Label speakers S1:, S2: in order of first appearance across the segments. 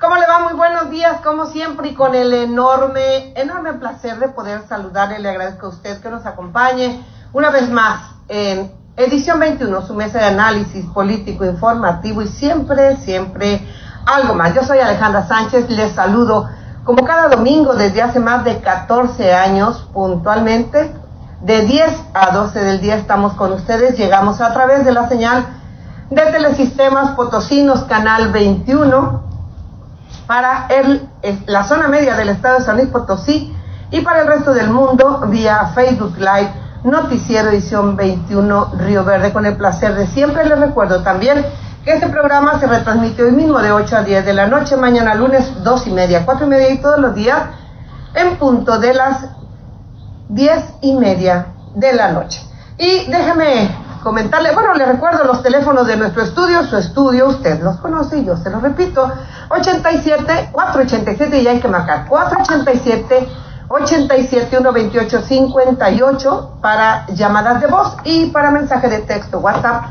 S1: ¿Cómo le va? Muy buenos días, como siempre, y con el enorme placer de poder saludarle. Le agradezco a usted que nos acompañe una vez más en edición 21, su mesa de análisis político, informativo y siempre algo más. Yo soy Alejandra Sánchez, les saludo como cada domingo desde hace más de 14 años, puntualmente, de 10 a 12 del día estamos con ustedes. Llegamos a través de la señal de Telesistemas Potosinos, canal 21, para la zona media del estado de San Luis Potosí y para el resto del mundo vía Facebook Live, Noticiero Edición 21 Río Verde. Con el placer de siempre, les recuerdo también que este programa se retransmite hoy mismo de 8 a 10 de la noche, mañana lunes 2:30, 4:30 y todos los días en punto de las 10:30 de la noche. Y déjeme comentarle, bueno, le recuerdo los teléfonos de nuestro estudio. Su estudio usted los conoce y yo se los repito: 487, y hay que marcar 487-128-58 para llamadas de voz y para mensaje de texto WhatsApp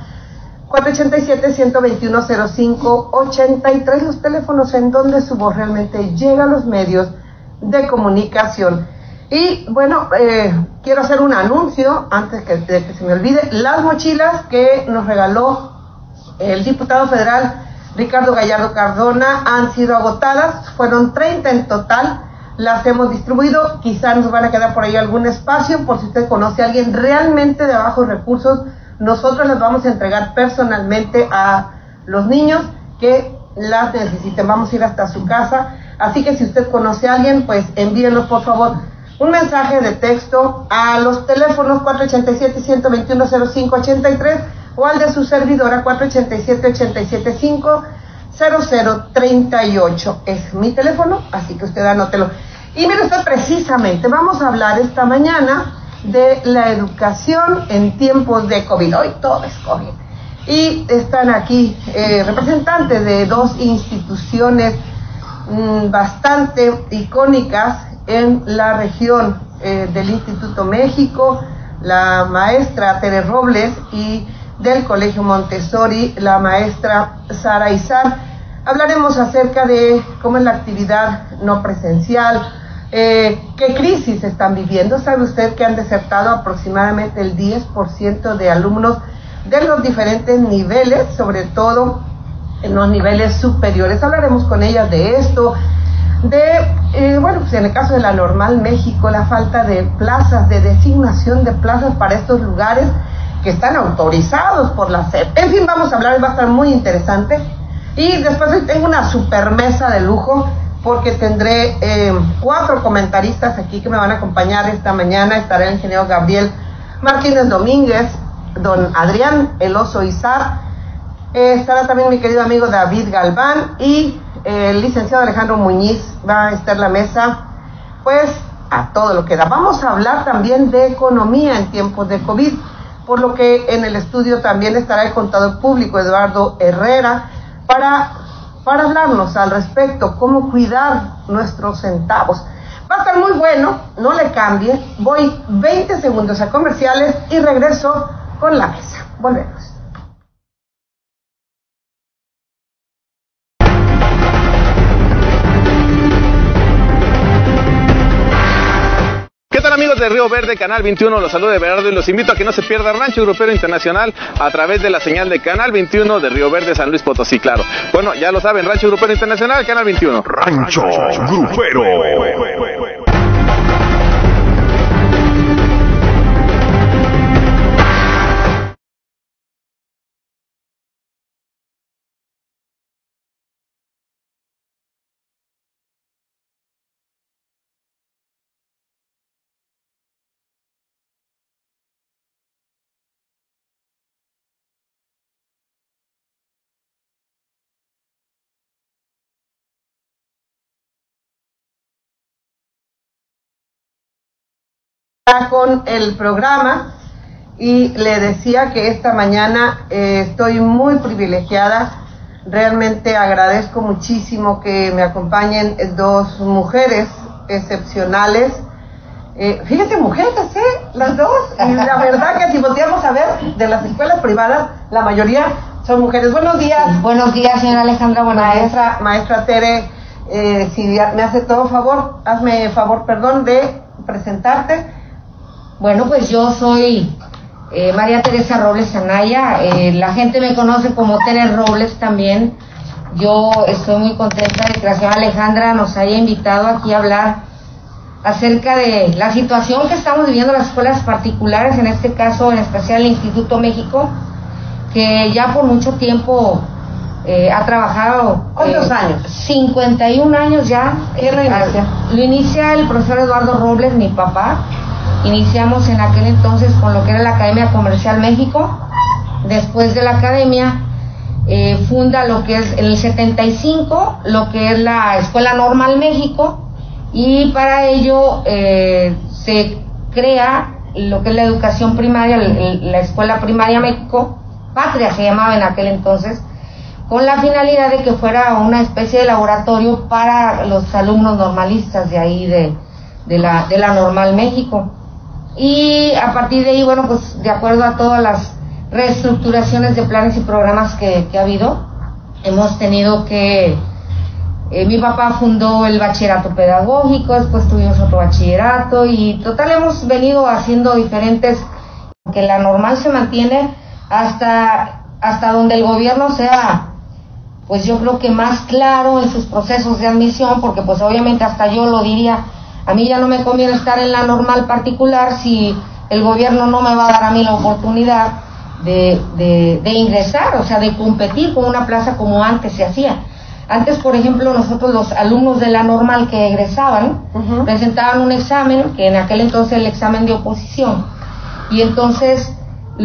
S1: 487-121-0583, los teléfonos en donde su voz realmente llega a los medios de comunicación. Y bueno, quiero hacer un anuncio antes de que se me olvide. Las mochilas que nos regaló el diputado federal Ricardo Gallardo Cardona han sido agotadas, fueron 30 en total, las hemos distribuido. Quizá nos van a quedar por ahí algún espacio por si usted conoce a alguien realmente de bajos recursos. Nosotros les vamos a entregar personalmente a los niños que las necesiten. Vamos a ir hasta su casa, así que si usted conoce a alguien, pues envíenos por favor un mensaje de texto a los teléfonos 487-121-0583 o al de su servidora 487-875-0038. Es mi teléfono, así que usted anótelo. Y mire usted, precisamente vamos a hablar esta mañana de la educación en tiempos de COVID. Hoy todo es COVID. Y están aquí representantes de dos instituciones bastante icónicas en la región del Instituto México, la maestra Tere Robles, y del Colegio Montessori, la maestra Sara Izar. Hablaremos acerca de cómo es la actividad no presencial, qué crisis están viviendo. ¿Sabe usted que han desertado aproximadamente el 10% de alumnos de los diferentes niveles, sobre todo en los niveles superiores? Hablaremos con ellas de esto, bueno, pues en el caso de la Normal México, la falta de plazas, de designación de plazas para estos lugares que están autorizados por la SEP. En fin, vamos a hablar, va a estar muy interesante. Y después hoy tengo una super mesa de lujo, porque tendré 4 comentaristas aquí que me van a acompañar esta mañana. Estará el ingeniero Gabriel Martínez Domínguez, don Adrián El Oso Izar, estará también mi querido amigo David Galván y el licenciado Alejandro Muñiz. Va a estar la mesa pues a todo lo que da. Vamos a hablar también de economía en tiempos de COVID, por lo que en el estudio también estará el contador público Eduardo Herrera para hablarnos al respecto, cómo cuidar nuestros centavos. Va a estar muy bueno, no le cambie. Voy 20 segundos a comerciales y regreso con la mesa. Volvemos.
S2: ¿Qué tal, amigos de Río Verde, Canal 21? Los saluda Everardo y los invito a que no se pierda Rancho Grupero Internacional a través de la señal de Canal 21 de Río Verde, San Luis Potosí, claro. Bueno, ya lo saben, Rancho Grupero Internacional, Canal 21.
S3: Rancho Grupero.
S1: Con el programa, y le decía que esta mañana estoy muy privilegiada. Realmente agradezco muchísimo que me acompañen dos mujeres excepcionales. Fíjense, mujeres, las dos, y la verdad que si volteamos a ver de las escuelas privadas, la mayoría son mujeres. Buenos días.
S4: Buenos días, señora Alejandra. Buenos días.
S1: Maestra Tere si me hace todo favor, hazme favor, perdón, de presentarte.
S4: Bueno, pues yo soy María Teresa Robles Anaya, la gente me conoce como Tere Robles también. Yo estoy muy contenta de que la señora Alejandra nos haya invitado aquí a hablar acerca de la situación que estamos viviendo en las escuelas particulares, en este caso en especial el Instituto México, que ya por mucho tiempo ha trabajado.
S1: ¿Cuántos años?
S4: 51 años ya.
S1: ¿Quién lo inicia?
S4: Lo inicia el profesor Eduardo Robles, mi papá. Iniciamos en aquel entonces con lo que era la Academia Comercial México. Después de la academia funda lo que es en el 75 lo que es la Escuela Normal México, y para ello se crea lo que es la educación primaria, la Escuela Primaria México, Patria se llamaba en aquel entonces, con la finalidad de que fuera una especie de laboratorio para los alumnos normalistas de ahí de la Normal México. Y a partir de ahí, bueno, pues de acuerdo a todas las reestructuraciones de planes y programas que ha habido, hemos tenido que mi papá fundó el bachillerato pedagógico, después tuvimos otro bachillerato, y total hemos venido haciendo diferentes, que la normal se mantiene hasta donde el gobierno sea, pues yo creo que más claro en sus procesos de admisión, porque pues obviamente hasta yo lo diría, a mí ya no me conviene estar en la normal particular si el gobierno no me va a dar a mí la oportunidad de ingresar, o sea, de competir con una plaza como antes se hacía. Antes, por ejemplo, nosotros los alumnos de la normal que egresaban, presentaban un examen, que en aquel entonces el examen de oposición, y entonces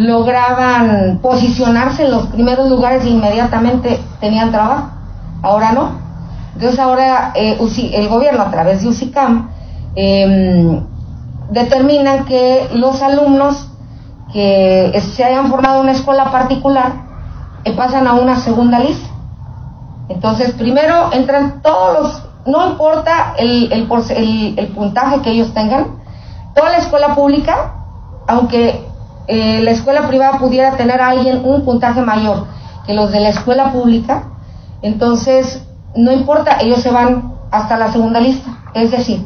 S4: lograban posicionarse en los primeros lugares e inmediatamente tenían trabajo. Ahora no. Entonces ahora el gobierno a través de UCICAM determinan que los alumnos que se hayan formado en una escuela particular pasan a una segunda lista. Entonces primero entran todos los, no importa el puntaje que ellos tengan, toda la escuela pública, aunque la escuela privada pudiera tener a alguien un puntaje mayor que los de la escuela pública, entonces no importa, ellos se van hasta la segunda lista. Es decir,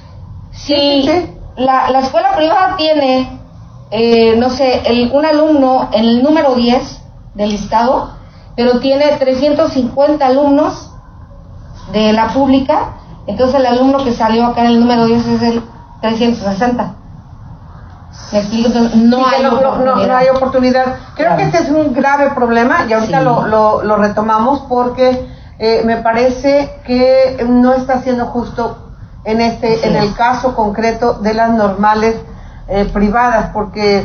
S4: si la escuela privada tiene no sé, un alumno en el número 10 del listado, pero tiene 350 alumnos de la pública, entonces el alumno que salió acá en el número 10 es el 360. ¿Me explico? Entonces, no hay oportunidad.
S1: Creo que este es un grave problema, y ahorita lo retomamos, porque me parece que no está siendo justo en el caso concreto de las normales privadas, porque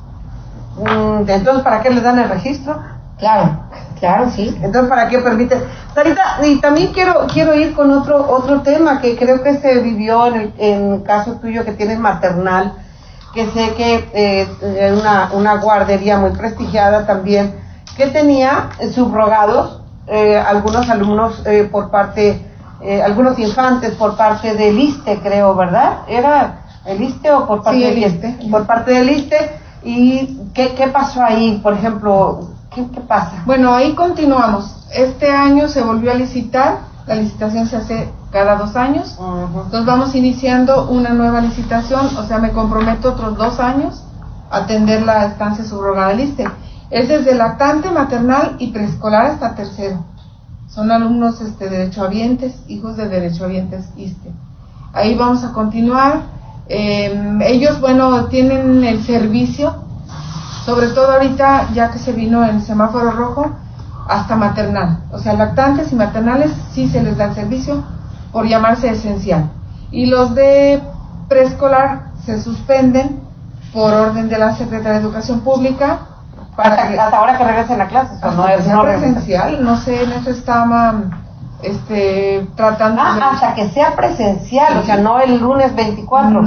S1: entonces ¿para qué les dan el registro?
S4: Claro, sí.
S1: Entonces ¿para qué permiten? Sarita, y también quiero ir con otro tema que creo que se vivió en el caso tuyo, que tienes maternal, que sé que una guardería muy prestigiada también, que tenía subrogados algunos alumnos por parte, algunos infantes por parte del ISSSTE, creo, ¿verdad? ¿Era el ISSSTE o por parte del ISSSTE? Por parte del ISSSTE. ¿Y qué pasó ahí? Por ejemplo, ¿qué pasa?
S5: Bueno, ahí continuamos. Este año se volvió a licitar, la licitación se hace cada 2 años, entonces vamos iniciando una nueva licitación, o sea, me comprometo otros 2 años a atender la estancia subrogada del ISSSTE. Es desde lactante, maternal y preescolar hasta tercero. Son alumnos derechohabientes, hijos de derechohabientes ISSSTE. Ahí vamos a continuar. Ellos, bueno, tienen el servicio, sobre todo ahorita, ya que se vino el semáforo rojo, hasta maternal. O sea, lactantes y maternales sí se les da el servicio por llamarse esencial. Y los de preescolar se suspenden por orden de la Secretaría de Educación Pública.
S1: Hasta ahora que regresen a clases, ¿o no?
S5: Es no presencial, no sé, en eso estaban tratando
S1: hasta que sea presencial, sí. O sea, no el lunes 24.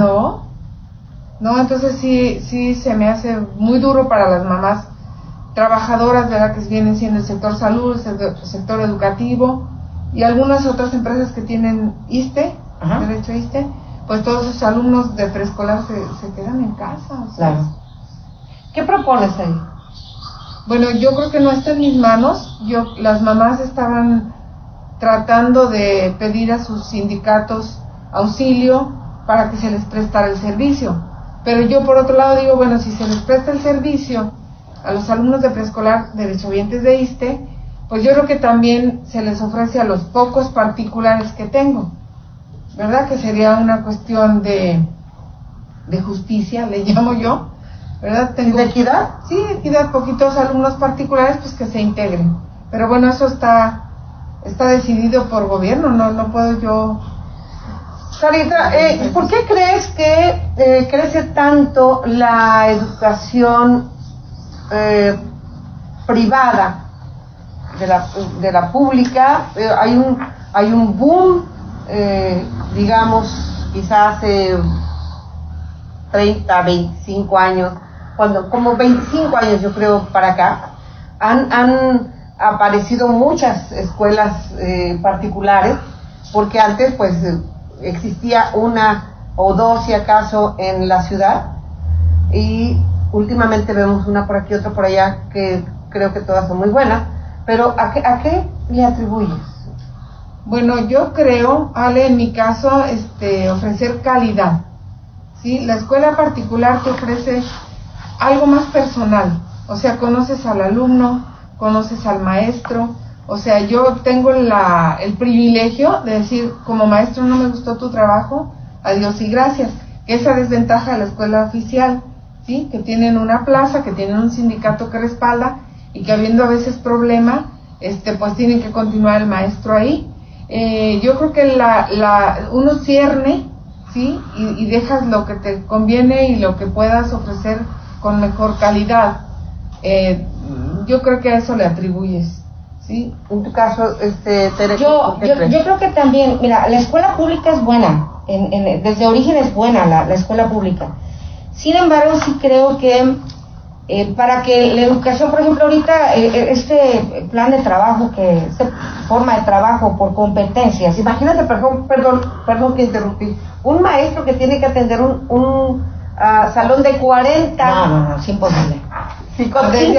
S5: No, entonces sí se me hace muy duro para las mamás trabajadoras, ¿verdad?, que vienen siendo el sector salud, el sector educativo y algunas otras empresas que tienen ISSSTE, derecho a ISSSTE, pues todos esos alumnos de preescolar se quedan en casa. O sea,
S1: claro. ¿Qué propones ahí?
S5: Bueno, yo creo que no está en mis manos. Las mamás estaban tratando de pedir a sus sindicatos auxilio para que se les prestara el servicio. Pero yo por otro lado digo, bueno, si se les presta el servicio a los alumnos de preescolar derechohabientes de ISSSTE, pues yo creo que también se les ofrece a los pocos particulares que tengo, ¿verdad? Que sería una cuestión de justicia, le llamo yo, ¿verdad?
S1: ¿De equidad?
S5: Sí, equidad, poquitos alumnos particulares, pues que se integren. Pero bueno, eso está decidido por gobierno, no puedo yo...
S1: Sarita, ¿por qué crees que crece tanto la educación privada de la pública? Hay un boom, digamos, quizás hace 30, 25 años, como 25 años yo creo para acá, han aparecido muchas escuelas particulares, porque antes pues existía una o dos si acaso en la ciudad, y últimamente vemos una por aquí, otra por allá, que creo que todas son muy buenas, pero ¿a qué le atribuyes?
S5: Bueno, yo creo, Ale, en mi caso, ofrecer calidad, ¿sí? La escuela particular te ofrece algo más personal, o sea, conoces al alumno, conoces al maestro. O sea, yo tengo el privilegio de decir, como maestro no me gustó tu trabajo, adiós y gracias. Esa desventaja de la escuela oficial, ¿sí? Que tienen una plaza, que tienen un sindicato que respalda, y que habiendo a veces problema, pues tienen que continuar el maestro ahí. Yo creo que uno cierne, ¿sí? Y dejas lo que te conviene y lo que puedas ofrecer con mejor calidad. Yo creo que a eso le atribuyes. ¿Sí?
S1: En tu caso, Tere,
S4: yo creo que también, mira, la escuela pública es buena, desde origen es buena la escuela pública. Sin embargo, sí creo que para que la educación, por ejemplo, ahorita este plan de trabajo, forma de trabajo por competencias.
S1: Imagínate, perdón que interrumpí, un maestro que tiene que atender un salón de 40.
S4: No, es imposible.
S1: Sí.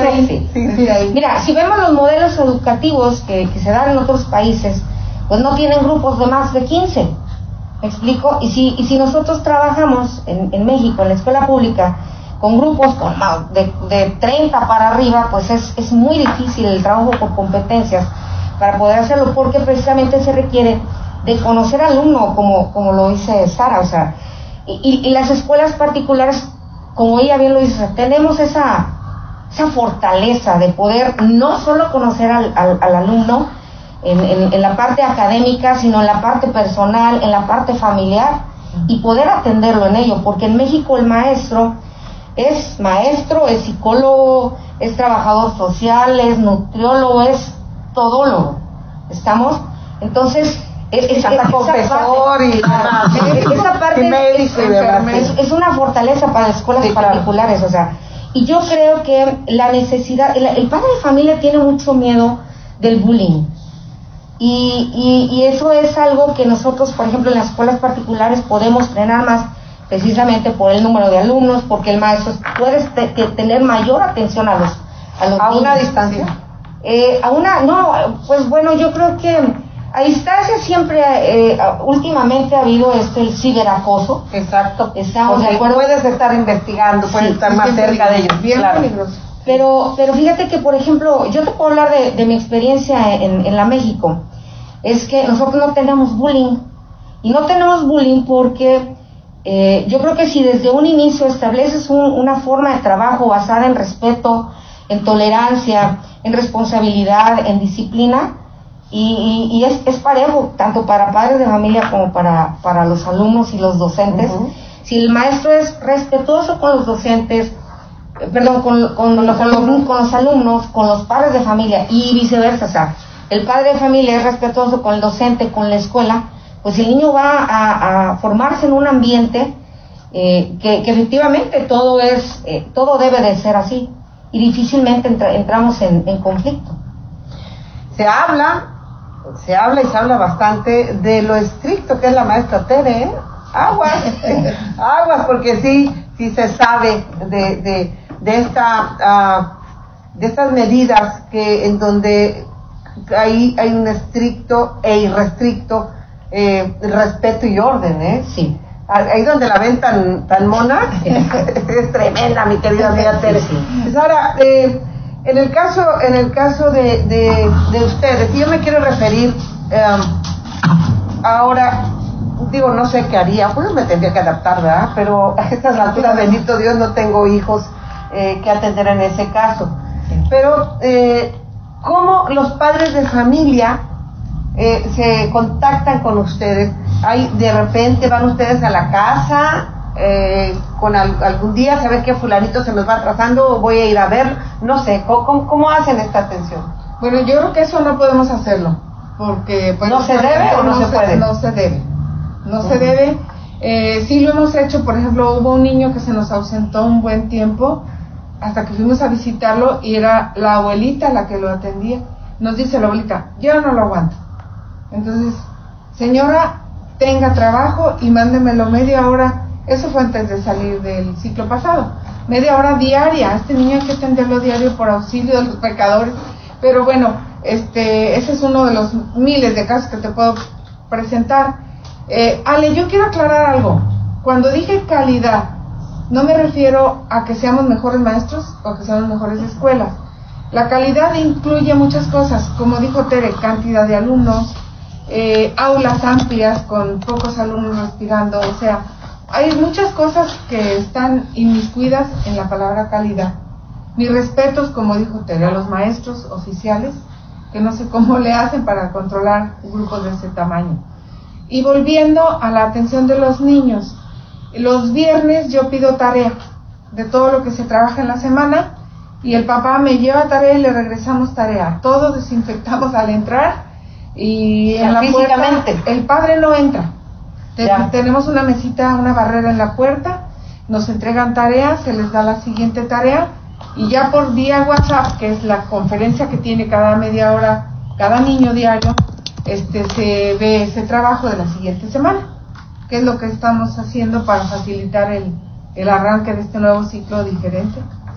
S4: Mira, si vemos los modelos educativos que se dan en otros países, pues no tienen grupos de más de 15. ¿Me explico? Y si nosotros trabajamos en México, en la escuela pública, con grupos de 30 para arriba, pues es muy difícil el trabajo por competencias para poder hacerlo, porque precisamente se requiere de conocer al alumno, como lo dice Sara, o sea, y las escuelas particulares, como ella bien lo dice, tenemos esa fortaleza de poder no solo conocer al alumno en la parte académica, sino en la parte personal, en la parte familiar, y poder atenderlo en ello, porque en México el maestro, es psicólogo, es trabajador social, es nutriólogo, es todólogo. ¿Estamos? Entonces,
S1: hasta confesor y
S4: esa parte
S1: médico y demás.
S4: Es una fortaleza para las escuelas particulares, o sea, y yo creo que la necesidad, el padre de familia tiene mucho miedo del bullying, y eso es algo que nosotros, por ejemplo, en las escuelas particulares podemos frenar más, precisamente por el número de alumnos, porque el maestro puede tener mayor atención a los niños.
S1: ¿A una distancia?
S4: Pues bueno, yo creo que a distancia siempre, últimamente ha habido el ciberacoso.
S1: Exacto.
S4: Estamos de acuerdo.
S1: Puedes estar investigando, puedes estar más cerca de ellos.
S5: Bien,
S1: claro.
S4: Pero fíjate que, por ejemplo, yo te puedo hablar de mi experiencia en la México. Es que nosotros no tenemos bullying. Y no tenemos bullying porque yo creo que si desde un inicio estableces una forma de trabajo basada en respeto, en tolerancia, en responsabilidad, en disciplina, y es parejo, tanto para padres de familia como para los alumnos y los docentes. Si el maestro es respetuoso con los docentes, con los alumnos, con los padres de familia y viceversa, o sea, el padre de familia es respetuoso con el docente, con la escuela, pues el niño va a formarse en un ambiente que efectivamente todo debe de ser así, y difícilmente entramos en conflicto.
S1: Se habla y se habla bastante de lo estricto que es la maestra Tere, ¿eh? Aguas, porque sí se sabe de estas medidas en donde ahí hay un estricto e irrestricto respeto y orden,
S4: Sí.
S1: Ahí donde la ven tan mona, es tremenda, mi querida amiga Tere.
S4: Sí.
S1: Sara, en el caso de ustedes, yo me quiero referir ahora, digo, no sé qué haría, pues me tendría que adaptar, ¿verdad? Pero a estas alturas, bendito Dios, no tengo hijos que atender en ese caso. Pero, ¿cómo los padres de familia se contactan con ustedes? De repente van ustedes a la casa con algún día, ¿sabes qué? Fulanito se nos va atrasando, voy a ir a ver, no sé, ¿cómo hacen esta atención?
S5: Bueno, yo creo que eso no podemos hacerlo, porque... Pues,
S1: ¿No se debe o no se puede?
S5: No se debe, no se debe. Sí lo hemos hecho, por ejemplo, hubo un niño que se nos ausentó un buen tiempo, hasta que fuimos a visitarlo, y era la abuelita la que lo atendía. Nos dice la abuelita, yo no lo aguanto. Entonces, señora, tenga trabajo y mándemelo media hora. Eso fue antes de salir del ciclo pasado. Media hora diaria. Este niño hay que atenderlo diario por auxilio de los pecadores. Pero bueno, ese es uno de los miles de casos que te puedo presentar. Ale, yo quiero aclarar algo. Cuando dije calidad, no me refiero a que seamos mejores maestros o que seamos mejores escuelas. La calidad incluye muchas cosas, como dijo Tere, cantidad de alumnos, aulas amplias con pocos alumnos respirando, o sea, hay muchas cosas que están inmiscuidas en la palabra calidad. Mis respetos, como dijo Tere, a los maestros oficiales, que no sé cómo le hacen para controlar grupos de ese tamaño. Y volviendo a la atención de los niños, los viernes yo pido tarea de todo lo que se trabaja en la semana, y el papá me lleva tarea y le regresamos tarea. Todos desinfectamos al entrar, y en la puerta el padre no entra. Tenemos una mesita, una barrera en la puerta, nos entregan tareas, se les da la siguiente tarea, y ya por vía WhatsApp, que es la conferencia que tiene cada media hora cada niño diario, se ve ese trabajo de la siguiente semana, que es lo que estamos haciendo para facilitar el arranque de este nuevo ciclo diferente.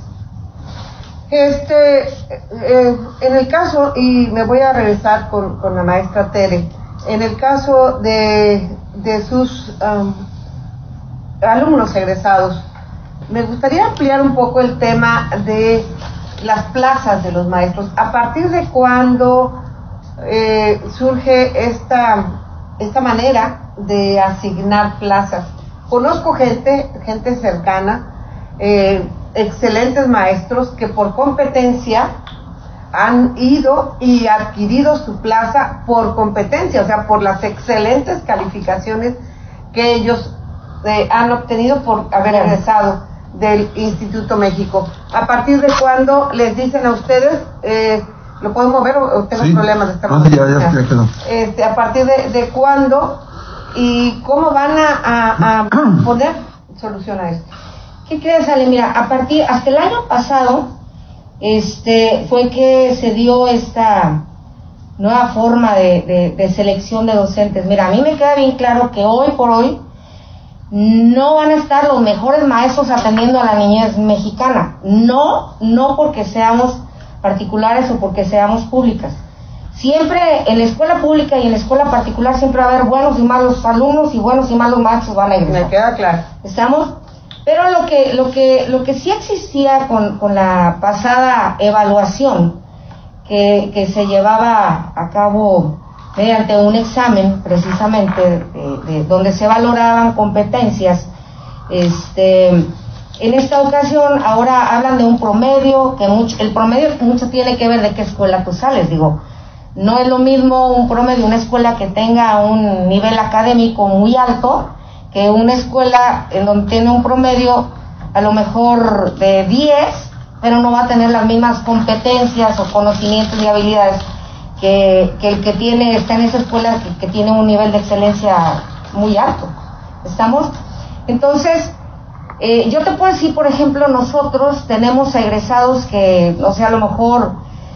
S1: En el caso, y me voy a regresar con la maestra Tere, en el caso de sus alumnos egresados, me gustaría ampliar un poco el tema de las plazas de los maestros. ¿A partir de cuándo surge esta manera de asignar plazas? Conozco gente cercana, excelentes maestros que por competencia han ido y adquirido su plaza por competencia, o sea, por las excelentes calificaciones que ellos han obtenido por haber egresado del Instituto México. ¿A partir de cuándo les dicen a ustedes, lo podemos ver o tengo problemas de estar
S6: ya quedó.
S1: A partir de cuándo y cómo van a poner solución a esto?
S4: ¿Qué crees, Ale? Mira, hasta el año pasado, fue que se dio esta nueva forma de selección de docentes. Mira, a mí me queda bien claro que hoy por hoy no van a estar los mejores maestros atendiendo a la niñez mexicana. No porque seamos particulares o porque seamos públicas. Siempre en la escuela pública y en la escuela particular siempre va a haber buenos y malos alumnos, y buenos y malos maestros van a egresar.
S1: Me queda claro.
S4: ¿Estamos? Pero lo que sí existía con la pasada evaluación que se llevaba a cabo mediante un examen, precisamente, donde se valoraban competencias, en esta ocasión ahora hablan de un promedio, el promedio mucho tiene que ver de qué escuela tú sales, digo. No es lo mismo un promedio de una escuela que tenga un nivel académico muy alto que una escuela en donde tiene un promedio a lo mejor de 10, pero no va a tener las mismas competencias o conocimientos y habilidades que el que está en esa escuela que tiene un nivel de excelencia muy alto. ¿Estamos? Entonces, yo te puedo decir, por ejemplo, nosotros tenemos egresados que, no sé, a lo mejor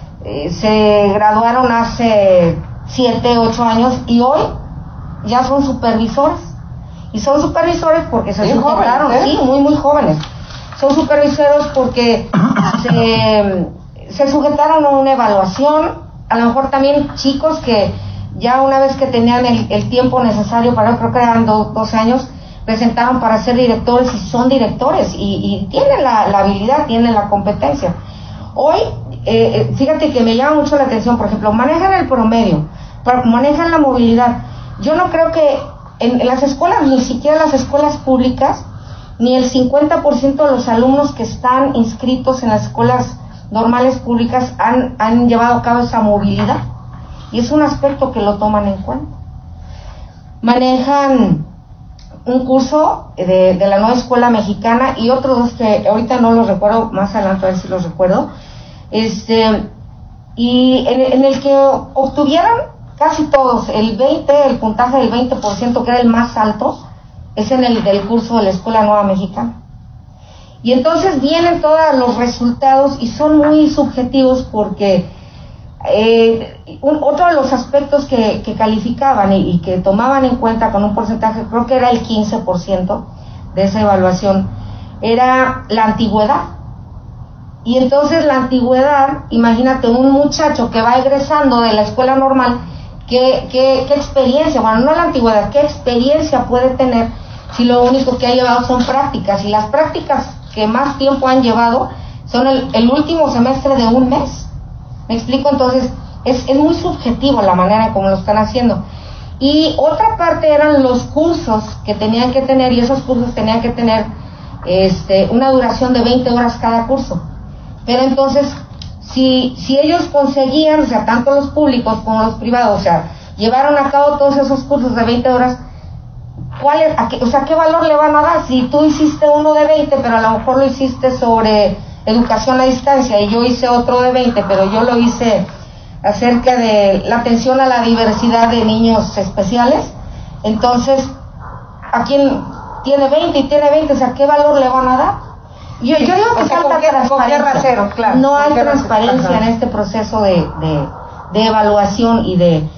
S4: se graduaron hace 7, 8 años y hoy ya son supervisores. Y son supervisores porque se sujetaron, sí, muy jóvenes. Son supervisores porque se sujetaron a una evaluación a lo mejor también chicos que ya una vez que tenían el tiempo necesario para, creo que eran 12 años, presentaron para ser directores y son directores y tienen la habilidad, tienen la competencia. Hoy, fíjate que me llama mucho la atención, por ejemplo, manejan el promedio, manejan la movilidad. Yo no creo que en las escuelas, ni siquiera las escuelas públicas, ni el 50% de los alumnos que están inscritos en las escuelas normales públicas han llevado a cabo esa movilidad. Y es un aspecto que lo toman en cuenta. Manejan un curso de la nueva escuela mexicana y otros dos que ahorita no los recuerdo, más adelante a ver si los recuerdo, y en el que obtuvieron casi todos el puntaje del 20%, que era el más alto, es en el del curso de la Escuela Nueva Mexicana. Y entonces vienen todos los resultados y son muy subjetivos porque otro de los aspectos que calificaban y que tomaban en cuenta con un porcentaje, creo que era el 15% de esa evaluación, era la antigüedad. Y entonces la antigüedad, imagínate un muchacho que va egresando de la escuela normal, ¿qué experiencia? Bueno, no la antigüedad, ¿qué experiencia puede tener si lo único que ha llevado son prácticas? Y las prácticas que más tiempo han llevado son el último semestre de un mes. ¿Me explico? Entonces, es muy subjetivo la manera como lo están haciendo. Y otra parte eran los cursos que tenían que tener, y esos cursos tenían que tener una duración de 20 horas cada curso. Pero entonces, si ellos conseguían, o sea, tanto los públicos como los privados, o sea, llevaron a cabo todos esos cursos de 20 horas, ¿qué valor le van a dar? Si tú hiciste uno de 20, pero a lo mejor lo hiciste sobre educación a distancia, y yo hice otro de 20, pero yo lo hice acerca de la atención a la diversidad de niños especiales, entonces, a quien tiene 20 y tiene 20, o sea, ¿qué valor le van a dar? Yo digo que falta transparencia. Claro, no hay transparencia en este proceso de evaluación y de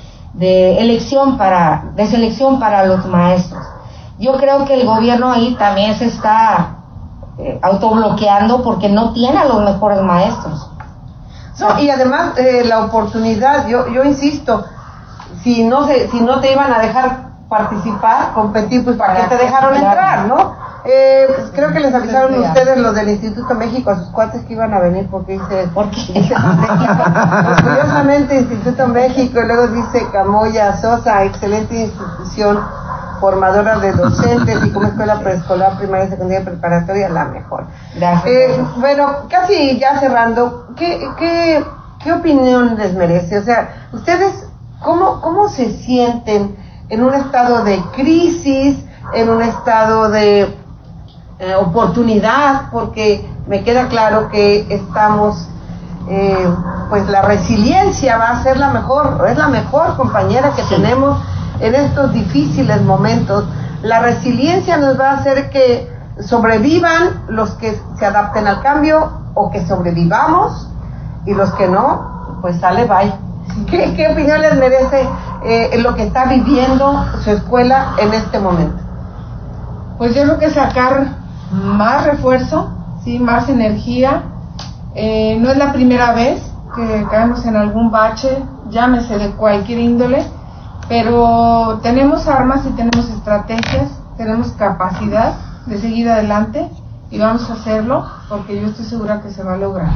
S4: selección para los maestros. Yo creo que el gobierno ahí también se está autobloqueando porque no tiene a los mejores maestros.
S1: No, y además la oportunidad, yo insisto, si no te iban a dejar participar, competir, pues ¿para qué te dejaron entrar, no? Creo que les avisaron ustedes los del Instituto México a sus cuates que iban a venir porque dice orgullosamente Instituto México, y luego dice Camoya Sosa, excelente institución formadora de docentes y como escuela preescolar, primaria, secundaria, preparatoria, la mejor. Bueno, casi ya cerrando, ¿qué opinión les merece? O sea, ustedes, ¿cómo se sienten en un estado de crisis, en un estado de oportunidad? Porque me queda claro que estamos, pues la resiliencia va a ser es la mejor compañera que tenemos en estos difíciles momentos. La resiliencia nos va a hacer que sobrevivan los que se adapten al cambio o que sobrevivamos, y los que no, pues sale bye. ¿Qué opinión les merece lo que está viviendo su escuela en este momento?
S5: Pues yo creo que sacar más refuerzo, sí, más energía. No es la primera vez que caemos en algún bache, llámese de cualquier índole, pero tenemos armas y tenemos estrategias, tenemos capacidad de seguir adelante y vamos a hacerlo porque yo estoy segura que se va a lograr.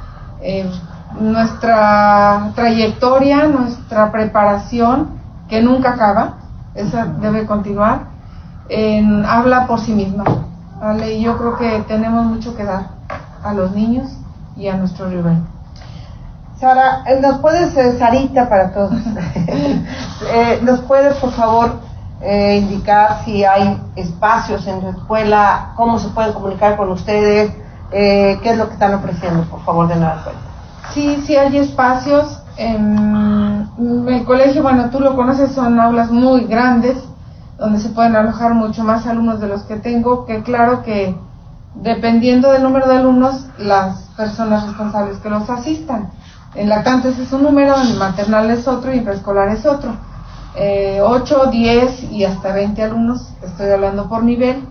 S5: Nuestra trayectoria, nuestra preparación, que nunca acaba, esa debe continuar, habla por sí misma, ¿vale? Y yo creo que tenemos mucho que dar a los niños y a nuestro Río Verde.
S1: Sara, ¿nos puedes, Sarita para todos, nos puedes por favor indicar si hay espacios en tu escuela, cómo se pueden comunicar con ustedes, qué es lo que están ofreciendo, por favor, de nueva cuenta?
S5: Sí hay espacios. El colegio, bueno, tú lo conoces, son aulas muy grandes donde se pueden alojar mucho más alumnos de los que tengo, que claro que dependiendo del número de alumnos, las personas responsables que los asistan. En lactantes es un número, en maternal es otro y en preescolar es otro. 8, 10 y hasta 20 alumnos, estoy hablando por nivel.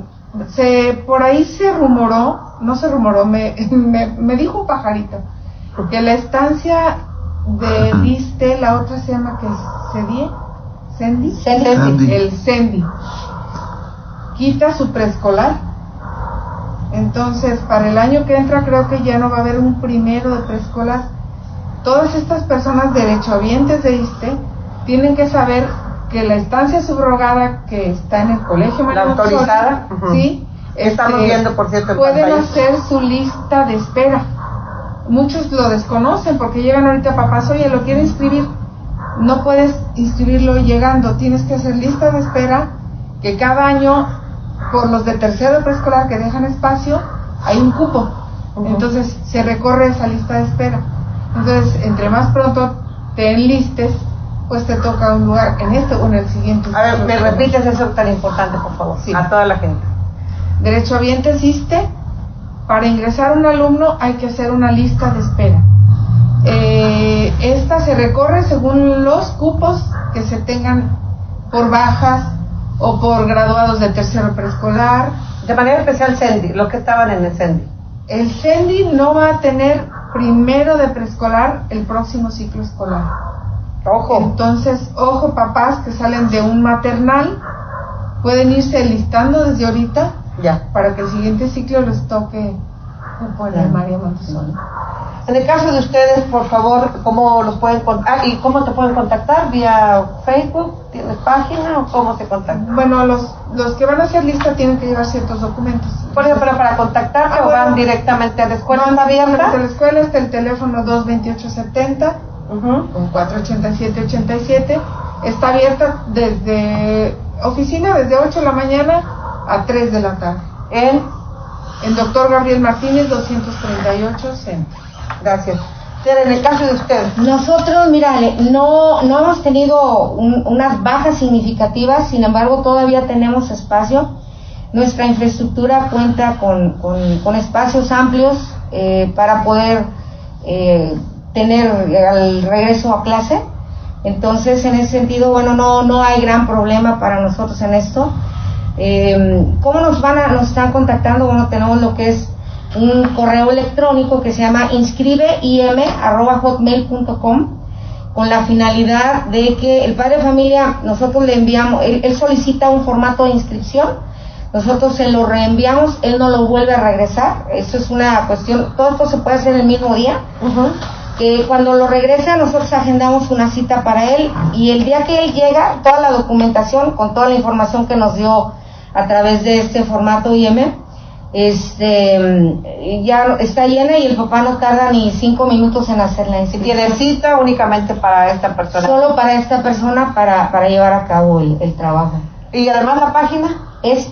S5: Por ahí se rumoró, no se rumoró, me dijo un pajarito que la estancia de ISSSTE, la otra se llama que
S4: Sendy.
S5: El Sendy quita su preescolar. Entonces, para el año que entra creo que ya no va a haber un primero de preescolar. Todas estas personas derechohabientes de ISSSTE tienen que saber que la estancia subrogada que está en el colegio
S1: la autorizada,
S5: sí,
S1: estamos viendo, por cierto, en
S5: pueden
S1: pantalla.
S5: hacer su lista de espera. Muchos lo desconocen porque llegan ahorita papás, oye, lo quiero inscribir. No puedes inscribirlo llegando, tienes que hacer lista de espera, que cada año por los de tercero de preescolar que dejan espacio hay un cupo. Entonces se recorre esa lista de espera. Entonces, entre más pronto te enlistes, pues te toca un lugar en este o en el siguiente.
S1: A ver, ¿me repites eso tan importante, por favor?
S5: Sí.
S1: A toda la gente.
S5: Derechohabientes ISSSTE, para ingresar un alumno hay que hacer una lista de espera. Esta se recorre según los cupos que se tengan por bajas o por graduados de tercero preescolar.
S1: De manera especial Sendy, los que estaban en el Sendy.
S5: El Sendy no va a tener primero de preescolar el próximo ciclo escolar.
S1: Ojo.
S5: Entonces, ojo papás que salen de un maternal, pueden irse listando desde ahorita
S1: Ya.
S5: para que el siguiente ciclo les toque con el María Montessori.
S1: En el caso de ustedes, por favor, ¿cómo los pueden ¿y cómo te pueden contactar? ¿Vía Facebook? ¿Tienes página o cómo te contactan?
S5: Bueno, los que van a hacer lista tienen que llevar ciertos documentos.
S1: Por ejemplo, pero para contactarte o van directamente a la escuela.
S5: Van
S1: ¿Está abierta?
S5: a la escuela, está el teléfono 22870 con 487-87. Está abierta desde oficina, desde 8 de la mañana a 3 de la tarde. En Dr. Gabriel Martínez 238 Centro.
S1: Gracias. En el caso de ustedes.
S4: Nosotros, mira, no hemos tenido unas bajas significativas, sin embargo todavía tenemos espacio. Nuestra infraestructura cuenta con espacios amplios para poder tener el regreso a clase. Entonces, en ese sentido, bueno, no hay gran problema para nosotros en esto. ¿Cómo nos están contactando? Bueno, tenemos lo que es un correo electrónico que se llama inscribeim@hotmail.com, con la finalidad de que el padre de familia, nosotros le enviamos, él solicita un formato de inscripción, nosotros se lo reenviamos, él no lo vuelve a regresar. Eso es una cuestión, todo esto se puede hacer el mismo día. Que cuando lo regresa, nosotros agendamos una cita para él, y el día que él llega, toda la documentación con toda la información que nos dio a través de este formato IM, ya está llena, y el papá no tarda ni 5 minutos en hacer la inscripción.
S1: ¿Tiene cita únicamente para esta persona?
S4: Solo para esta persona, para llevar a cabo el trabajo.
S1: Y además la página
S4: es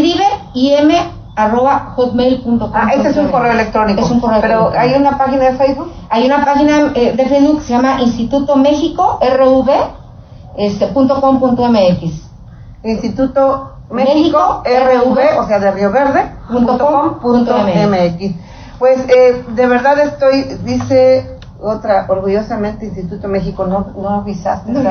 S4: inscribeim@hotmail.com.
S1: Ese es un correo electrónico.
S4: Es un correo
S1: Pero
S4: electrónico.
S1: ¿hay una página de Facebook?
S4: Hay una página de Facebook que se llama Instituto México RV .com.mx.
S1: Instituto México RV, o sea, de Río Verde .com.mx. Pues de verdad dice otra, orgullosamente Instituto México, no avisaste.
S5: No.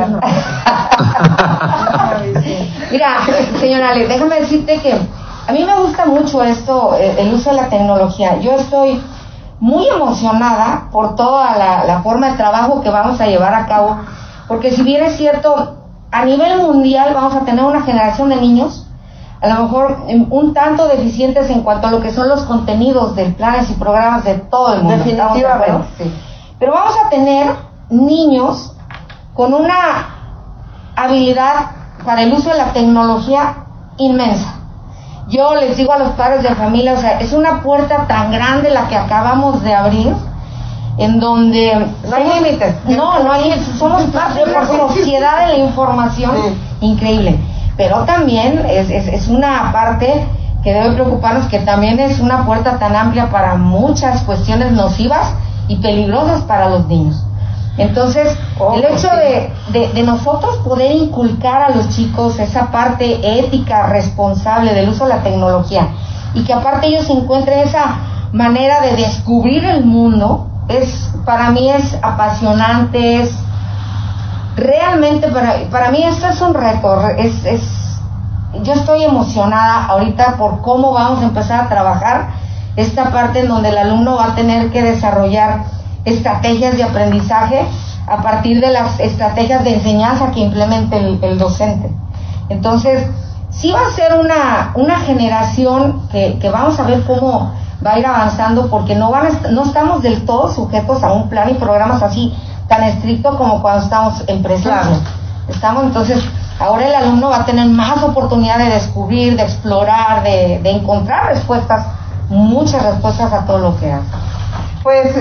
S4: Mira, señora Ale, déjame decirte que a mí me gusta mucho esto, el uso de la tecnología. Yo estoy muy emocionada por toda la forma de trabajo que vamos a llevar a cabo, porque si bien es cierto, a nivel mundial vamos a tener una generación de niños a lo mejor un tanto deficientes en cuanto a lo que son los contenidos de planes y programas de todo el mundo.
S1: Definitivamente, sí.
S4: Pero vamos a tener niños con una habilidad para el uso de la tecnología inmensa. Yo les digo a los padres de familia, o sea, es una puerta tan grande la que acabamos de abrir, en donde
S1: no hay límites.
S4: No hay límites. Somos parte de la sociedad de la información, increíble. Pero también es una parte que debe preocuparnos, que también es una puerta tan amplia para muchas cuestiones nocivas y peligrosas para los niños. Entonces, el hecho de nosotros poder inculcar a los chicos esa parte ética, responsable del uso de la tecnología, y que aparte ellos encuentren esa manera de descubrir el mundo, para mí es apasionante, es realmente para mí esto es un reto. Yo estoy emocionada ahorita por cómo vamos a empezar a trabajar esta parte en donde el alumno va a tener que desarrollar estrategias de aprendizaje a partir de las estrategias de enseñanza que implemente el docente. Entonces, sí va a ser una generación que vamos a ver cómo va a ir avanzando, porque no estamos del todo sujetos a un plan y programas así tan estricto como cuando estamos en presencia. Entonces, ahora el alumno va a tener más oportunidad de descubrir, de explorar, de encontrar respuestas, muchas respuestas a todo lo que hace.
S1: Pues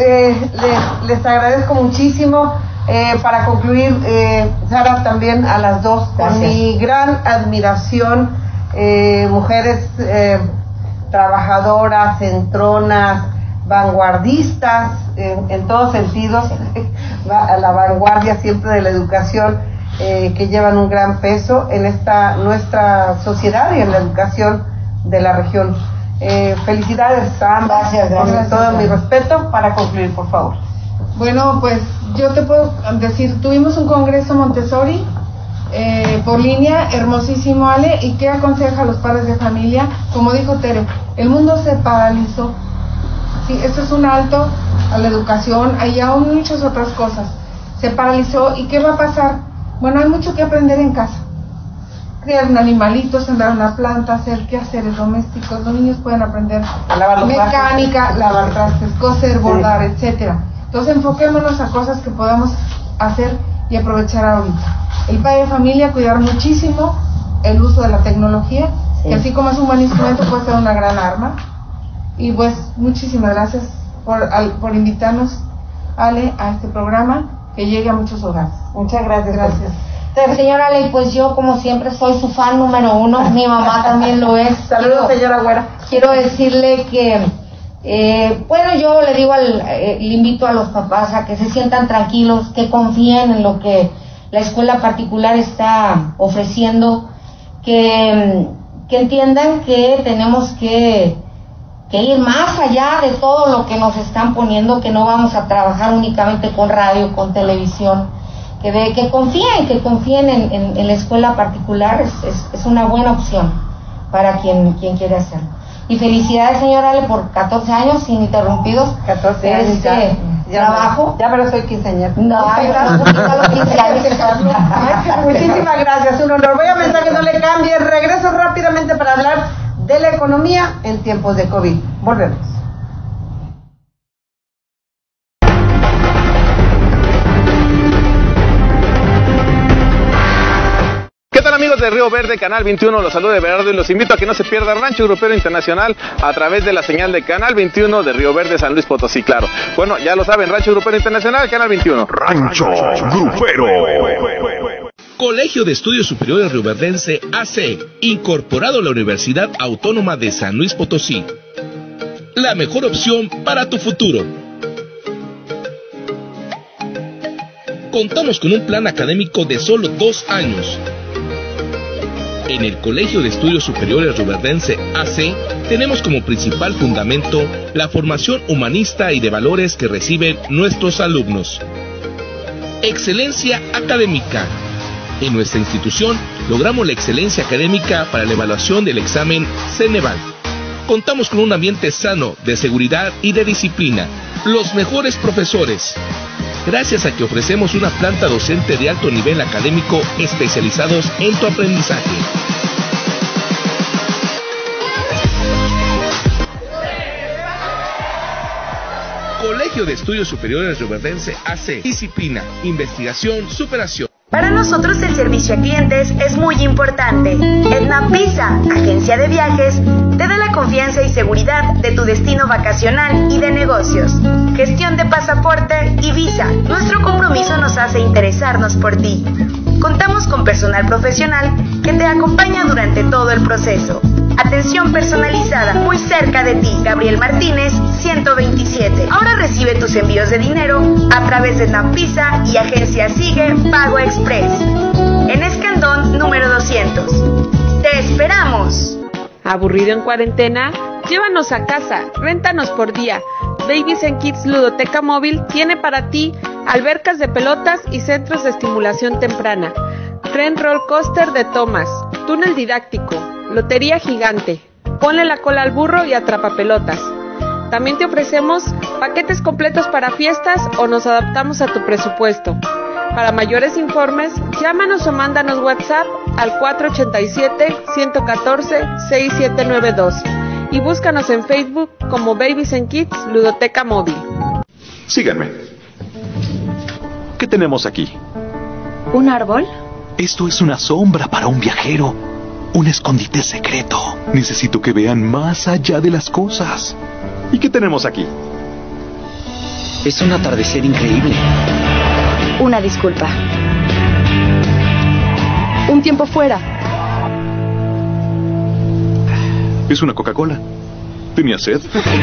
S1: les agradezco muchísimo. Para concluir, Sara, también a las dos, con mi gran admiración, mujeres trabajadoras, centronas, vanguardistas, en todos sentidos, a la vanguardia siempre de la educación, que llevan un gran peso en nuestra sociedad y en la educación de la región. Felicidades a ambas, con todo mi respeto. Para concluir, por favor.
S5: Bueno, pues yo te puedo decir, tuvimos un congreso Montessori por línea, hermosísimo, Ale. ¿Y qué aconseja a los padres de familia? Como dijo Tere, el mundo se paralizó. Sí, esto es un alto a la educación, hay aún muchas otras cosas. Se paralizó, ¿y qué va a pasar? Bueno, hay mucho que aprender en casa. Criar un animalito, sembrar una planta, hacer quehaceres domésticos. Los niños pueden aprender
S1: a lavar
S5: mecánica, lavar trastes, coser, bordar, etcétera. Entonces enfoquémonos a cosas que podamos hacer y aprovechar ahorita. El padre de familia, cuidar muchísimo el uso de la tecnología, que así como es un buen instrumento, puede ser una gran arma. Y pues muchísimas gracias por invitarnos, Ale, a este programa, que llegue a muchos hogares.
S1: Muchas gracias.
S4: Señora Ale, pues yo como siempre soy su fan número 1, mi mamá también lo es.
S1: Saludos, señora Güera.
S4: Quiero decirle que bueno, yo le digo le invito a los papás a que se sientan tranquilos, que confíen en lo que la escuela particular está ofreciendo, que entiendan que tenemos que ir más allá de todo lo que nos están poniendo, que no vamos a trabajar únicamente con radio, con televisión, que confíen en la escuela particular, es una buena opción para quien quiere hacerlo. Y felicidades, señora Ale, por 14 años ininterrumpidos
S1: 14 años
S4: trabajo.
S1: Ya me lo soy quinceañera.
S4: No,
S1: muchísimas gracias, un honor. Voy a pensar que no le cambie. Regreso rápidamente para hablar de la economía en tiempos de COVID. Volvemos.
S2: ¿Qué tal, amigos de Río Verde, Canal 21? Los saluda Everardo y los invito a que no se pierda Rancho Grupero Internacional a través de la señal de Canal 21 de Río Verde, San Luis Potosí, claro. Bueno, ya lo saben, Rancho Grupero Internacional, Canal 21.
S3: Rancho Grupero.
S6: Colegio de Estudios Superiores Rioverdense AC, incorporado a la Universidad Autónoma de San Luis Potosí. La mejor opción para tu futuro. Contamos con un plan académico de solo 2 años. En el Colegio de Estudios Superiores Rioverdense AC tenemos como principal fundamento la formación humanista y de valores que reciben nuestros alumnos. Excelencia académica. En nuestra institución logramos la excelencia académica para la evaluación del examen Ceneval. Contamos con un ambiente sano, de seguridad y de disciplina. Los mejores profesores. Gracias a que ofrecemos una planta docente de alto nivel académico especializados en tu aprendizaje. Colegio de Estudios Superiores Rioverdense AC. Disciplina, investigación, superación.
S7: Para nosotros el servicio a clientes es muy importante. Etna Visa, agencia de viajes, te da la confianza y seguridad de tu destino vacacional y de negocios. Gestión de pasaporte y visa. Nuestro compromiso nos hace interesarnos por ti. Contamos con personal profesional que te acompaña durante todo el proceso. Atención personalizada, muy cerca de ti. Gabriel Martínez, 127. Ahora recibe tus envíos de dinero a través de Napisa y Agencia Sigue Pago Express. En Escandón, número 200. ¡Te esperamos!
S8: ¿Aburrido en cuarentena? Llévanos a casa, réntanos por día. Babies and Kids Ludoteca Móvil tiene para ti albercas de pelotas y centros de estimulación temprana. Tren Roll Coaster de Thomas, túnel didáctico, lotería gigante, ponle la cola al burro y atrapa pelotas. También te ofrecemos paquetes completos para fiestas o nos adaptamos a tu presupuesto. Para mayores informes, llámanos o mándanos WhatsApp al 487-114-6792 y búscanos en Facebook como Babies and Kids Ludoteca Móvil.
S3: Síganme. ¿Qué tenemos aquí?
S9: ¿Un árbol?
S3: Esto es una sombra para un viajero. Un escondite secreto. Necesito que vean más allá de las cosas. ¿Y qué tenemos aquí?
S10: Es un atardecer increíble.
S9: Una disculpa. Un tiempo fuera.
S3: Es una Coca-Cola. ¿Tenía sed?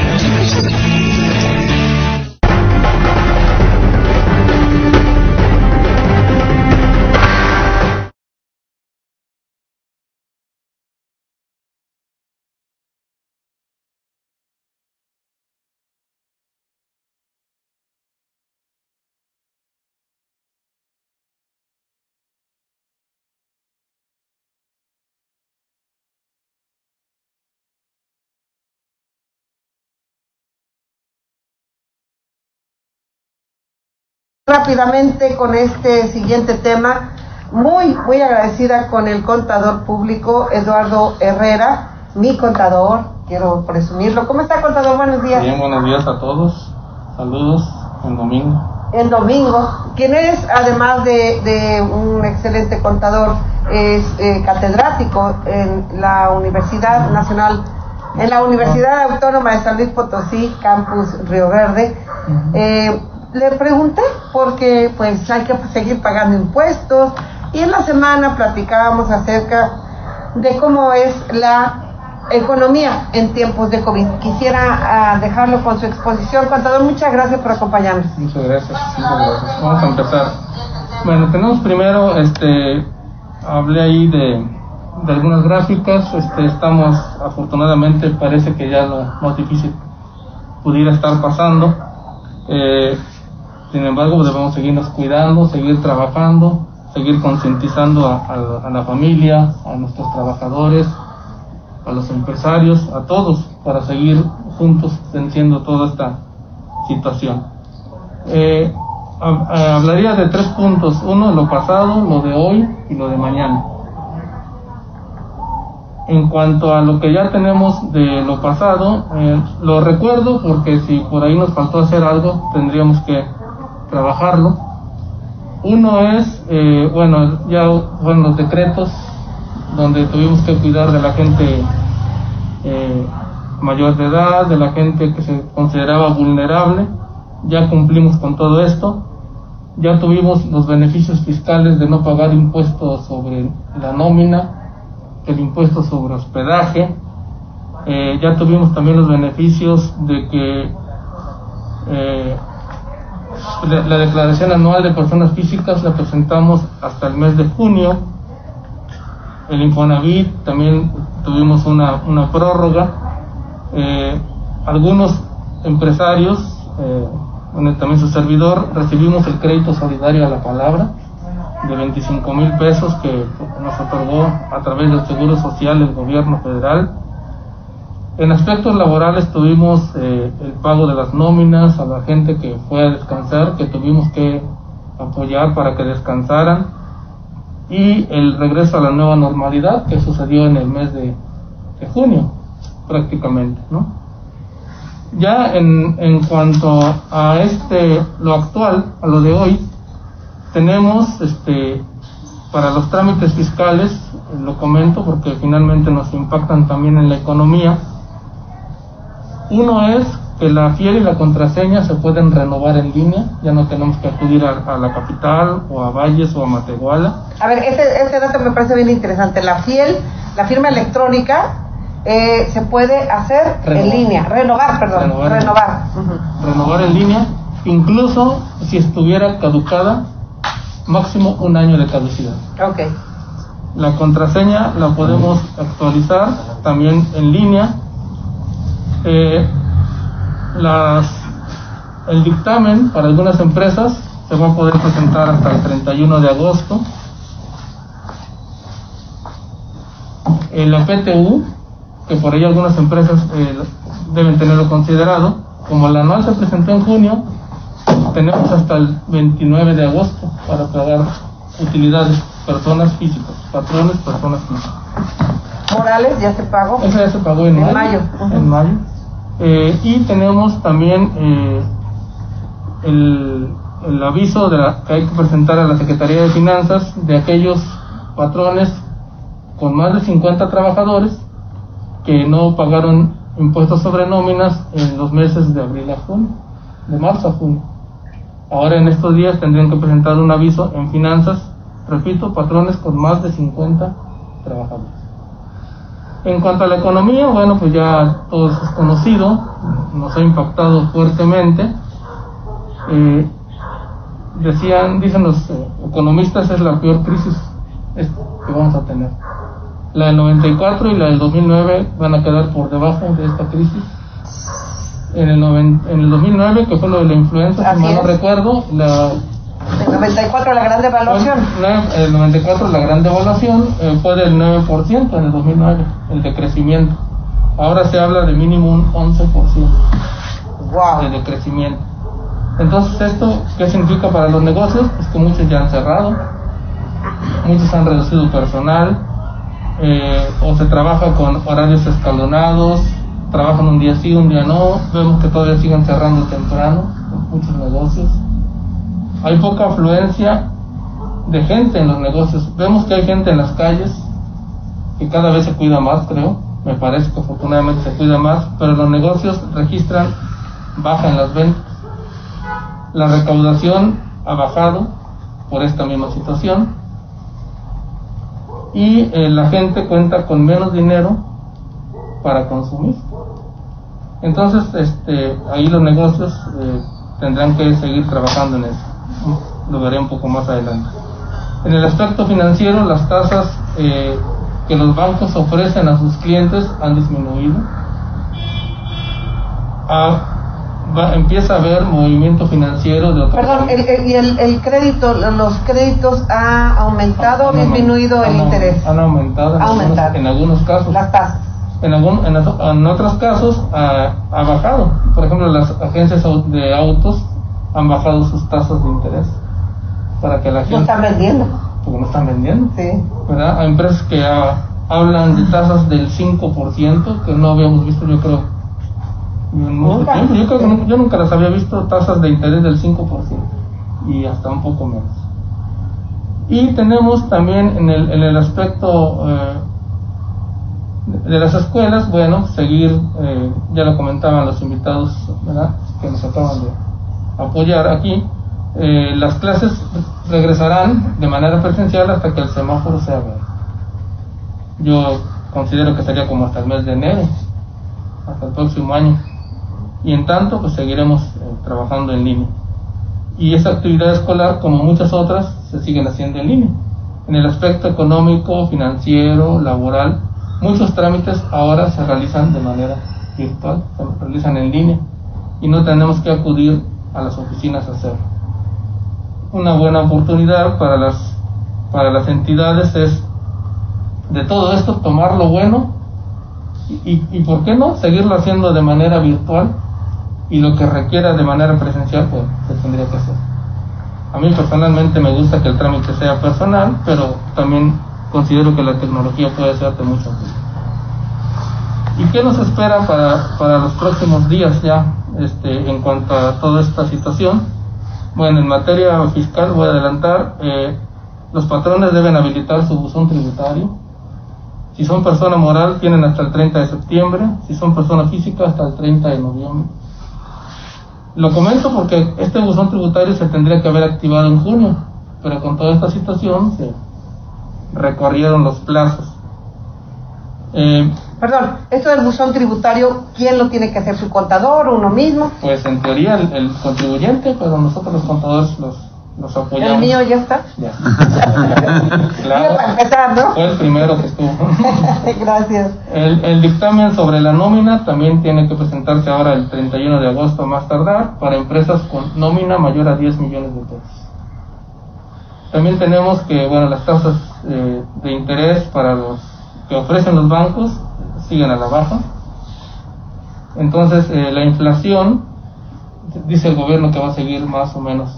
S1: Rápidamente con este siguiente tema, muy agradecida con el contador público Eduardo Herrera, mi contador, quiero presumirlo. ¿Cómo está, contador? Buenos días.
S11: Bien, buenos días a todos. Saludos en domingo.
S1: En domingo, quien es, además de un excelente contador, es catedrático en la Universidad Nacional, en la Universidad Autónoma de San Luis Potosí, Campus Río Verde. Le pregunté porque pues hay que seguir pagando impuestos, y en la semana platicábamos acerca de cómo es la economía en tiempos de COVID. Quisiera dejarlo con su exposición. Contador, muchas gracias por acompañarnos.
S11: Muchas gracias. Vamos a empezar. Bueno, tenemos primero, hablé ahí de algunas gráficas. Estamos, afortunadamente, parece que ya lo más difícil pudiera estar pasando. Sin embargo, debemos seguirnos cuidando, seguir trabajando, seguir concientizando a la familia, a nuestros trabajadores, a los empresarios, a todos, para seguir juntos venciendo toda esta situación. Hablaría de 3 puntos: uno, lo pasado, lo de hoy y lo de mañana. En cuanto a lo que ya tenemos de lo pasado, lo recuerdo porque si por ahí nos faltó hacer algo, tendríamos que trabajarlo. Uno es, ya fueron los decretos donde tuvimos que cuidar de la gente mayor de edad, de la gente que se consideraba vulnerable. Ya cumplimos con todo esto. Ya tuvimos los beneficios fiscales de no pagar impuestos sobre la nómina, el impuesto sobre hospedaje. Ya tuvimos también los beneficios de que la declaración anual de personas físicas la presentamos hasta el mes de junio. El Infonavit también tuvimos una prórroga. Algunos empresarios, también su servidor, recibimos el crédito solidario a la palabra de 25,000 pesos que nos otorgó a través del Seguro Social el gobierno federal. En aspectos laborales tuvimos el pago de las nóminas a la gente que fue a descansar, que tuvimos que apoyar para que descansaran, y el regreso a la nueva normalidad que sucedió en el mes de junio prácticamente, ¿no? Ya en cuanto a lo actual, a lo de hoy, tenemos para los trámites fiscales, lo comento porque finalmente nos impactan también en la economía. Uno es que la FIEL y la contraseña se pueden renovar en línea, ya no tenemos que acudir a la capital o a Valles o a Matehuala.
S1: A ver, este dato me parece bien interesante. La FIEL, la firma electrónica, se puede hacer en línea, renovar.
S11: Renovar en línea, incluso si estuviera caducada, máximo 1 año de caducidad.
S1: Okay.
S11: La contraseña la podemos actualizar también en línea. El dictamen para algunas empresas se va a poder presentar hasta el 31 de agosto. La PTU, que por ahí algunas empresas deben tenerlo considerado. Como la anual se presentó en junio, tenemos hasta el 29 de agosto para pagar utilidades, personas físicas, patrones, personas físicas.
S1: Morales ya se pagó.
S11: Eso ya se pagó en mayo. En mayo. Y tenemos también el aviso que hay que presentar a la Secretaría de Finanzas de aquellos patrones con más de 50 trabajadores que no pagaron impuestos sobre nóminas en los meses de abril a junio, de marzo a junio. Ahora en estos días tendrían que presentar un aviso en finanzas, repito, patrones con más de 50 trabajadores. En cuanto a la economía, bueno, pues ya todo eso es conocido, nos ha impactado fuertemente. Dicen los economistas, es la peor crisis que vamos a tener. La del 94 y la del 2009 van a quedar por debajo de esta crisis. En el 2009, que fue lo de la influenza, si mal no recuerdo,
S1: el 94 la gran devaluación.
S11: El 94 la gran devaluación fue del 9% en el 2009, el decrecimiento. Ahora se habla de mínimo un 11% de decrecimiento. Entonces, ¿esto qué significa para los negocios? Pues que muchos ya han cerrado, muchos han reducido personal, o se trabaja con horarios escalonados, trabajan un día sí, un día no. Vemos que todavía siguen cerrando temprano muchos negocios. Hay poca afluencia de gente en los negocios. Vemos que hay gente en las calles, que cada vez se cuida más, creo. Me parece que afortunadamente se cuida más, pero los negocios registran baja en las ventas. La recaudación ha bajado por esta misma situación. Y la gente cuenta con menos dinero para consumir. Entonces, ahí los negocios tendrán que seguir trabajando en eso. Lo veré un poco más adelante. En el aspecto financiero, las tasas que los bancos ofrecen a sus clientes han disminuido. Empieza a haber movimiento financiero de otros.
S1: Perdón, el crédito, los créditos ha aumentado o disminuido el interés.
S11: Han aumentado. En algunos casos.
S1: Las tasas.
S11: En otros casos ha bajado. Por ejemplo, las agencias de autos han bajado sus tasas de interés para que la gente.
S1: No están vendiendo.
S11: Porque no están vendiendo.
S1: Sí.
S11: ¿Verdad? Hay empresas que hablan de tasas del 5% que no habíamos visto, yo creo. Yo nunca las había visto, tasas de interés del 5% y hasta un poco menos. Y tenemos también en el aspecto de las escuelas, bueno, seguir, ya lo comentaban los invitados, ¿verdad?, que nos acaban de apoyar aquí. Las clases regresarán de manera presencial hasta que el semáforo sea verde. Yo considero que sería como hasta el mes de enero, hasta el próximo año. Y en tanto, pues seguiremos trabajando en línea. Y esa actividad escolar, como muchas otras, se siguen haciendo en línea. En el aspecto económico, financiero, laboral, muchos trámites ahora se realizan de manera virtual, se realizan en línea, y no tenemos que acudir a las oficinas a hacerlo. Una buena oportunidad para las entidades es, de todo esto, tomar lo bueno y ¿por qué no?, seguirlo haciendo de manera virtual, y lo que requiera de manera presencial, pues se tendría que hacer. A mí personalmente me gusta que el trámite sea personal, pero también considero que la tecnología puede ser de mucha ayuda. ¿Y qué nos espera para los próximos días ya, en cuanto a toda esta situación? Bueno, en materia fiscal voy a adelantar, los patrones deben habilitar su buzón tributario. Si son persona moral, tienen hasta el 30 de septiembre, si son persona física, hasta el 30 de noviembre. Lo comento porque este buzón tributario se tendría que haber activado en junio, pero con toda esta situación se recorrieron los plazos.
S1: Perdón, esto del buzón tributario, ¿quién lo tiene que hacer? ¿Su contador o uno mismo?
S11: Pues en teoría el contribuyente, pero nosotros los contadores los apoyamos.
S1: ¿El mío ya está?
S11: Ya. Claro,
S1: para empezar, ¿no?
S11: Fue el primero que estuvo.
S1: Gracias.
S11: El dictamen sobre la nómina también tiene que presentarse ahora el 31 de agosto a más tardar para empresas con nómina mayor a 10 millones de pesos. También tenemos que, bueno, las tasas de interés para los que ofrecen los bancos siguen a la baja. Entonces la inflación, dice el gobierno que va a seguir más o menos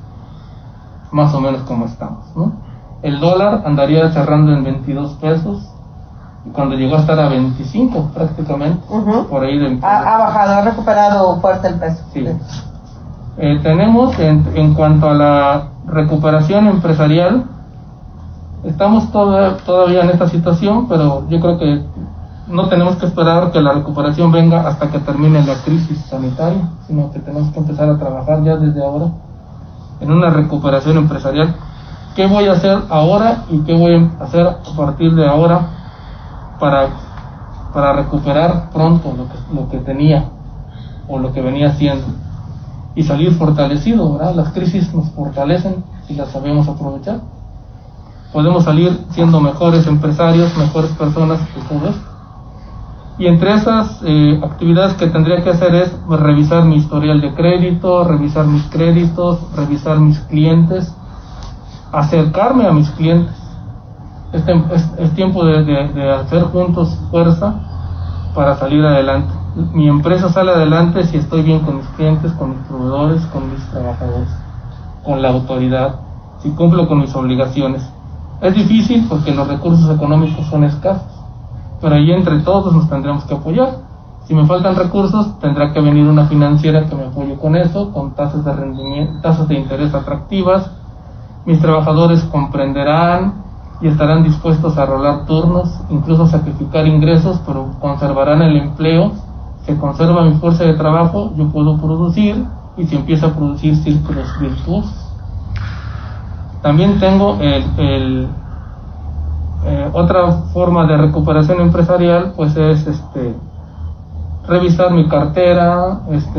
S11: como estamos, ¿no? El dólar andaría cerrando en 22 pesos, y cuando llegó a estar a 25 prácticamente, por ahí de...
S1: Ha bajado, ha recuperado fuerte el peso.
S11: Sí. Tenemos en cuanto a la recuperación empresarial, estamos todavía en esta situación, pero yo creo que no tenemos que esperar que la recuperación venga hasta que termine la crisis sanitaria, sino que tenemos que empezar a trabajar ya desde ahora en una recuperación empresarial. ¿Qué voy a hacer ahora y qué voy a hacer a partir de ahora para recuperar pronto lo que tenía o lo que venía haciendo y salir fortalecido, ¿verdad? Las crisis nos fortalecen si las sabemos aprovechar. Podemos salir siendo mejores empresarios, mejores personas que todo esto. Y entre esas actividades que tendría que hacer es revisar mi historial de crédito, revisar mis créditos, revisar mis clientes, acercarme a mis clientes. Es tiempo de hacer juntos fuerza para salir adelante. Mi empresa sale adelante si estoy bien con mis clientes, con mis proveedores, con mis trabajadores, con la autoridad, si cumplo con mis obligaciones. Es difícil porque los recursos económicos son escasos, pero ahí entre todos nos tendremos que apoyar. Si me faltan recursos, tendrá que venir una financiera que me apoye con eso, con tasas de rendimiento, tasas de interés atractivas. Mis trabajadores comprenderán y estarán dispuestos a rolar turnos, incluso sacrificar ingresos, pero conservarán el empleo. Se conserva mi fuerza de trabajo, yo puedo producir, y se empieza a producir círculos virtuosos. También tengo otra forma de recuperación empresarial, pues es revisar mi cartera,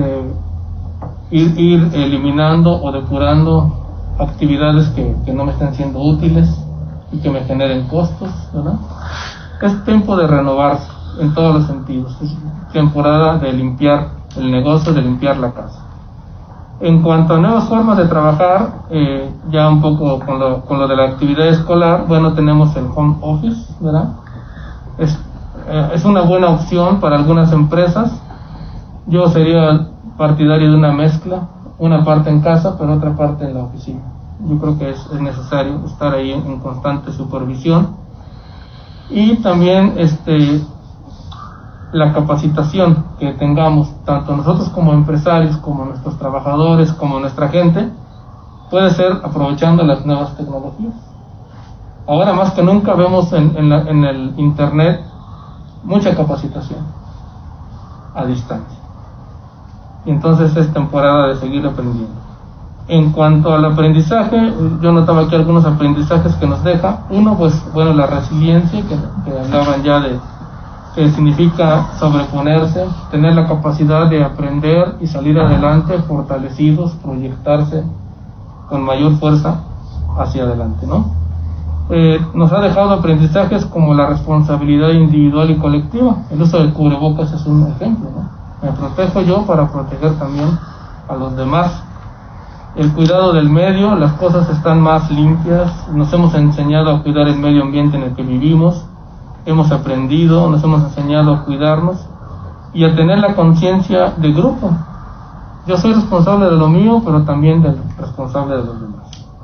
S11: ir eliminando o depurando actividades que no me estén siendo útiles y que me generen costos, ¿verdad? Es tiempo de renovarse en todos los sentidos. Es temporada de limpiar el negocio, de limpiar la casa. En cuanto a nuevas formas de trabajar, ya un poco con lo de la actividad escolar, bueno, tenemos el home office, ¿verdad? Es una buena opción para algunas empresas. Yo sería partidario de una mezcla, una parte en casa, pero otra parte en la oficina. Yo creo que es necesario estar ahí en constante supervisión. Y también la capacitación que tengamos, tanto nosotros como empresarios, como nuestros trabajadores, como nuestra gente, puede ser aprovechando las nuevas tecnologías. Ahora más que nunca vemos en el internet mucha capacitación a distancia. Y entonces es temporada de seguir aprendiendo. En cuanto al aprendizaje, yo notaba aquí algunos aprendizajes que nos deja. Uno, pues bueno, la resiliencia, que hablaban ya de que significa sobreponerse, tener la capacidad de aprender y salir adelante fortalecidos, proyectarse con mayor fuerza hacia adelante, ¿no? Nos ha dejado aprendizajes como la responsabilidad individual y colectiva. El uso del cubrebocas es un ejemplo, ¿no? Me protejo yo para proteger también a los demás. El cuidado del medio, las cosas están más limpias, nos hemos enseñado a cuidar el medio ambiente en el que vivimos, hemos aprendido, nos hemos enseñado a cuidarnos y a tener la conciencia de grupo. Yo soy responsable de lo mío, pero también responsable de los demás.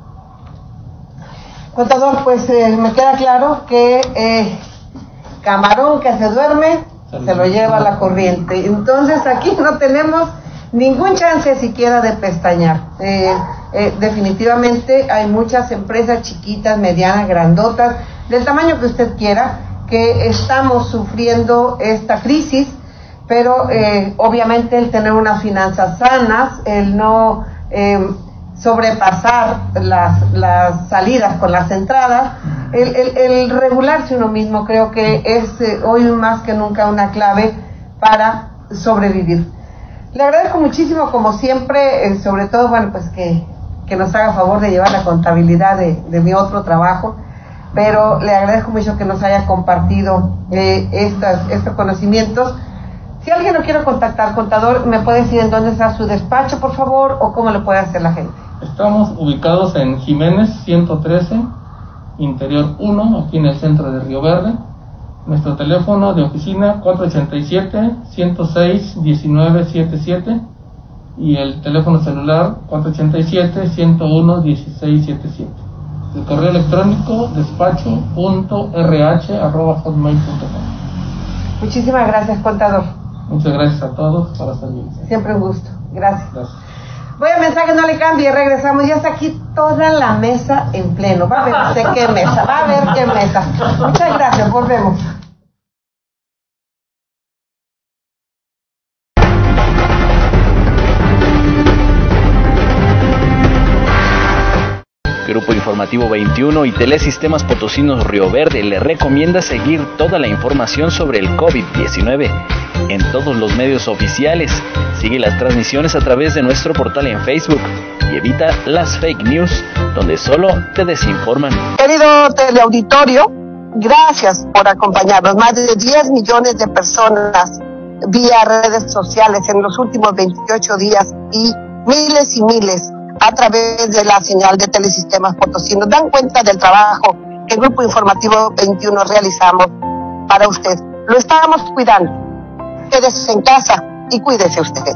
S1: Contador, pues me queda claro que camarón que se duerme se lo lleva la corriente. Entonces aquí no tenemos ningún chance siquiera de pestañear. Definitivamente hay muchas empresas chiquitas, medianas, grandotas, del tamaño que usted quiera, que estamos sufriendo esta crisis, pero obviamente el tener unas finanzas sanas, el no sobrepasar las salidas con las entradas, el regularse uno mismo, creo que es hoy más que nunca una clave para sobrevivir. Le agradezco muchísimo, como siempre, sobre todo, bueno, pues que nos haga favor de llevar la contabilidad de mi otro trabajo, pero le agradezco mucho que nos haya compartido estos conocimientos. Si alguien lo quiere contactar, contador, ¿me puede decir en dónde está su despacho, por favor, o cómo lo puede hacer la gente?
S11: Estamos ubicados en Jiménez 113, Interior 1, aquí en el centro de Río Verde. Nuestro teléfono de oficina 487-106-1977 y el teléfono celular 487-101-1677. El correo electrónico despacho.rh@hotmail.com.
S1: Muchísimas gracias, contador.
S11: Muchas gracias a todos para servirles.
S1: Siempre un gusto. Gracias.
S11: Gracias.
S1: Voy a mensaje, no le cambie, regresamos. Ya está aquí toda la mesa en pleno. Va a ver usted qué mesa, va a ver qué mesa. Muchas gracias, volvemos.
S12: Grupo Informativo 21 y Telesistemas Potosinos Río Verde le recomienda seguir toda la información sobre el COVID-19 en todos los medios oficiales. Sigue las transmisiones a través de nuestro portal en Facebook y evita las fake news, donde solo te desinforman.
S1: Querido teleauditorio, gracias por acompañarnos. Más de 10 millones de personas vía redes sociales en los últimos 28 días y miles a través de la señal de Telesistemas Potosinos. Dan cuenta del trabajo que el Grupo Informativo 21 realizamos para usted. Lo estamos cuidando. Quédese en casa y cuídese usted.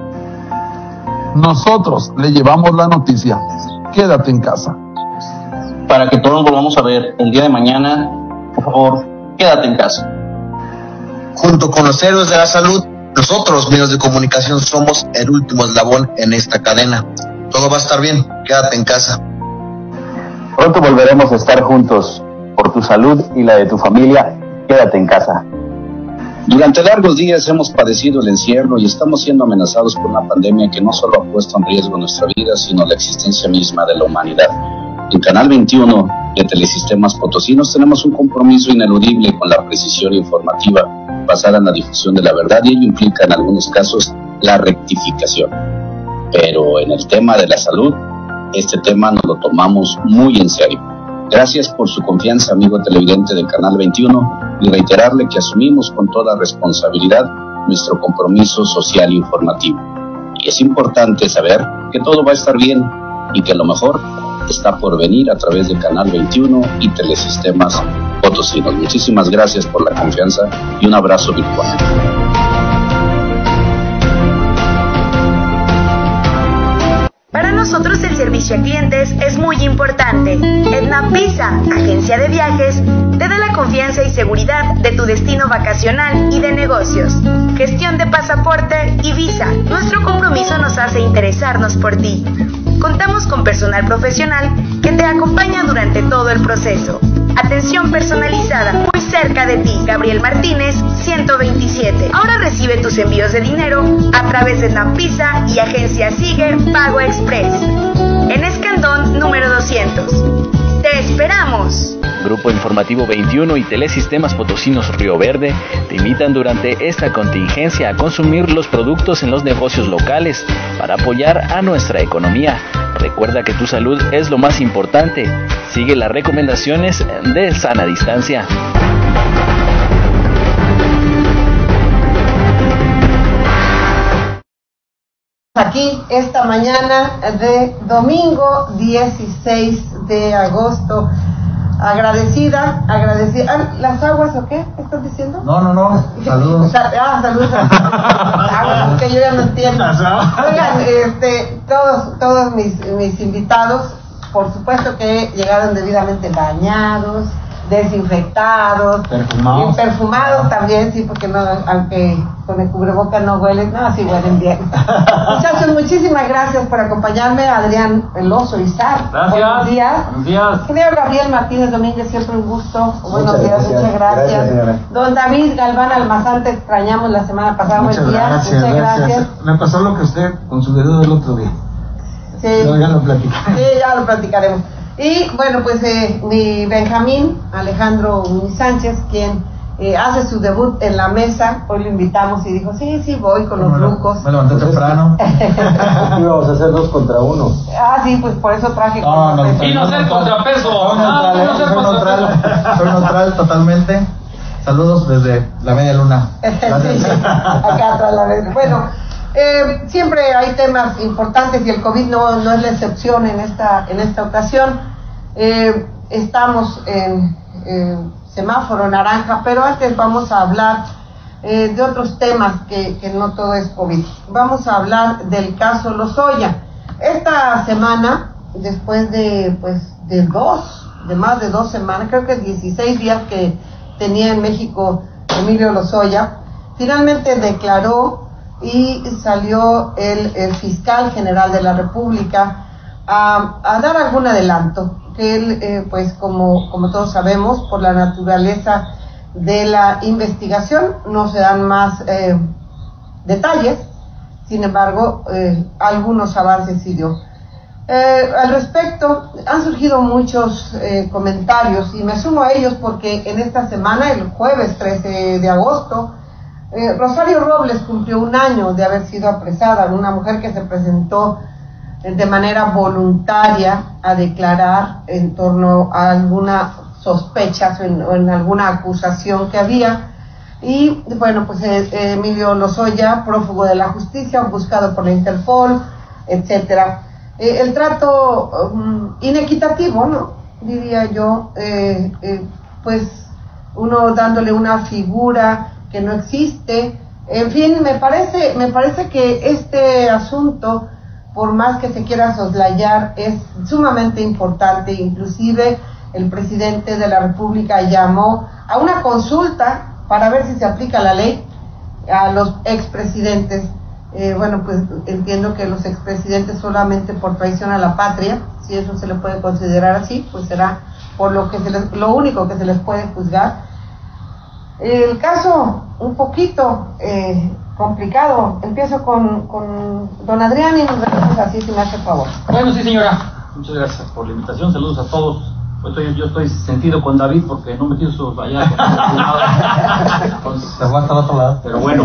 S13: Nosotros le llevamos la noticia. Quédate en casa.
S14: Para que todos volvamos a ver el día de mañana, por favor, quédate en casa.
S15: Junto con los héroes de la salud, nosotros, medios de comunicación, somos el último eslabón en esta cadena. Todo va a estar bien, quédate en casa.
S16: Pronto volveremos a estar juntos. Por tu salud y la de tu familia, quédate en casa.
S14: Durante largos días hemos padecido el encierro y estamos siendo amenazados por una pandemia que no solo ha puesto en riesgo nuestra vida, sino la existencia misma de la humanidad. En Canal 21 de Telesistemas Potosinos tenemos un compromiso ineludible con la precisión informativa basada en la difusión de la verdad, y ello implica en algunos casos la rectificación. Pero en el tema de la salud, este tema nos lo tomamos muy en serio. Gracias por su confianza, amigo televidente del Canal 21, y reiterarle que asumimos con toda responsabilidad nuestro compromiso social e informativo. Y es importante saber que todo va a estar bien y que lo mejor está por venir a través de Canal 21 y Telesistemas Potosinos. Muchísimas gracias por la confianza y un abrazo virtual.
S7: Para nosotros el servicio a clientes es muy importante. Edna Visa, agencia de viajes, te da la confianza y seguridad de tu destino vacacional y de negocios. Gestión de pasaporte y visa. Nuestro compromiso nos hace interesarnos por ti. Contamos con personal profesional que te acompaña durante todo el proceso. Atención personalizada, muy cerca de ti. Gabriel Martínez, 127. Ahora recibe tus envíos de dinero a través de Napisa y Agencia Sigue Pago Express. En Escandón, número 200. ¡Te esperamos!
S12: Grupo Informativo 21 y Telesistemas Potosinos Río Verde te invitan durante esta contingencia a consumir los productos en los negocios locales para apoyar a nuestra economía. Recuerda que tu salud es lo más importante. Sigue las recomendaciones de sana distancia.
S1: Aquí esta mañana de domingo 16 de agosto. Agradecida. ¿Las aguas o qué estás diciendo?
S17: No, saludos.
S1: Saludos. Aguas, que yo ya no entiendo. Oigan, todos mis invitados, por supuesto que llegaron debidamente bañados, desinfectados, perfumados también, sí, porque no, aunque con el cubreboca no huelen, no, sí huelen bien. Muchachos, muchísimas gracias por acompañarme. Adrián Veloso Izar, buenos días.
S17: Buenos días.
S1: Ingeniero Gabriel Martínez Domínguez, siempre un gusto. Buenos días, muchas gracias. Don David Galván Almazán, te extrañamos la semana pasada.
S17: Muchas gracias. Me pasó lo que usted con su dedo del otro día.
S1: Sí.
S17: No, ya lo platicaremos.
S1: Sí, ya lo platicaremos. Y bueno, pues mi Benjamín Alejandro Muñiz Sánchez, quien hace su debut en la mesa, hoy lo invitamos y dijo, sí, voy con los rucos.
S17: Me levanté temprano.
S16: Íbamos a hacer 2 contra 1.
S1: Ah, sí, pues por eso traje.
S17: Y no ser contrapeso. Soy neutral totalmente. Saludos desde la media luna. Gracias.
S1: Sí, acá atrás la vez. Bueno, siempre hay temas importantes y el COVID no es la excepción en esta ocasión. Estamos semáforo naranja, pero antes vamos a hablar de otros temas que no todo es COVID. Vamos a hablar del caso Lozoya. Esta semana, después de más de 2 semanas, creo que 16 días que tenía en México Emilio Lozoya, finalmente declaró y salió el fiscal general de la República a dar algún adelanto, que él, pues como todos sabemos, por la naturaleza de la investigación, no se dan más detalles, sin embargo, algunos avances sí dio. Al respecto, han surgido muchos comentarios, y me sumo a ellos porque en esta semana, el jueves 13 de agosto, Rosario Robles cumplió 1 año de haber sido apresada, una mujer que se presentó de manera voluntaria a declarar en torno a alguna sospecha o en alguna acusación que había. Y bueno, pues Emilio Lozoya, prófugo de la justicia, buscado por la Interpol, etcétera. El trato inequitativo, ¿no? Diría yo, pues uno dándole una figura que no existe. En fin, me parece que este asunto, por más que se quiera soslayar, es sumamente importante. Inclusive el presidente de la República llamó a una consulta para ver si se aplica la ley a los expresidentes. Bueno, pues entiendo que los expresidentes solamente por traición a la patria, si eso se le puede considerar así, pues será por lo único que se les puede juzgar. El caso un poquito complicado. Empiezo con don Adrián y nos vemos así, si me hace favor.
S18: Bueno, sí, señora. Muchas gracias por la invitación. Saludos a todos. Yo estoy sentido con David porque no me quiso allá.
S17: Se fue hasta el otro lado.
S18: Pero bueno.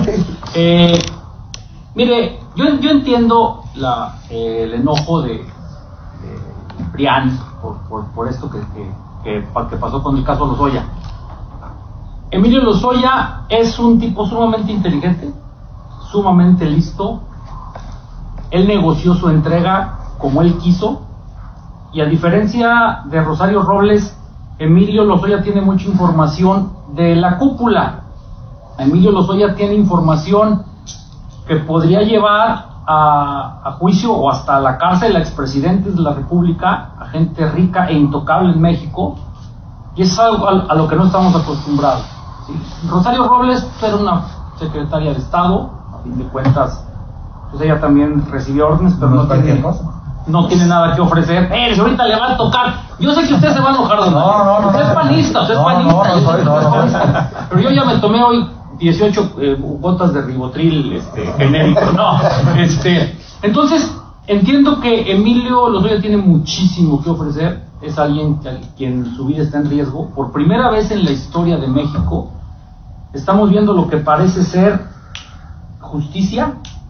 S18: Mire, yo entiendo el enojo de Brian por esto que pasó con el caso Lozoya. Emilio Lozoya es un tipo sumamente inteligente, sumamente listo. Él negoció su entrega como él quiso, y a diferencia de Rosario Robles, Emilio Lozoya tiene mucha información de la cúpula. Emilio Lozoya tiene información que podría llevar a juicio o hasta a la cárcel a expresidentes de la República, a gente rica e intocable en México, y es algo a lo que no estamos acostumbrados. ¿Sí? Rosario Robles era una secretaria de Estado, a fin de cuentas, pues ella también recibió órdenes, pero no tiene nada que ofrecer. Ahorita le va a tocar. Yo sé que usted se va a enojar de
S17: no,
S18: usted es panista, usted es panista. Pero yo ya me tomé hoy 18 gotas de Ribotril genérico, Entonces, entiendo que Emilio Lozoya tiene muchísimo que ofrecer. Es alguien quien su vida está en riesgo. Por primera vez en la historia de México, estamos viendo lo que parece ser justicia.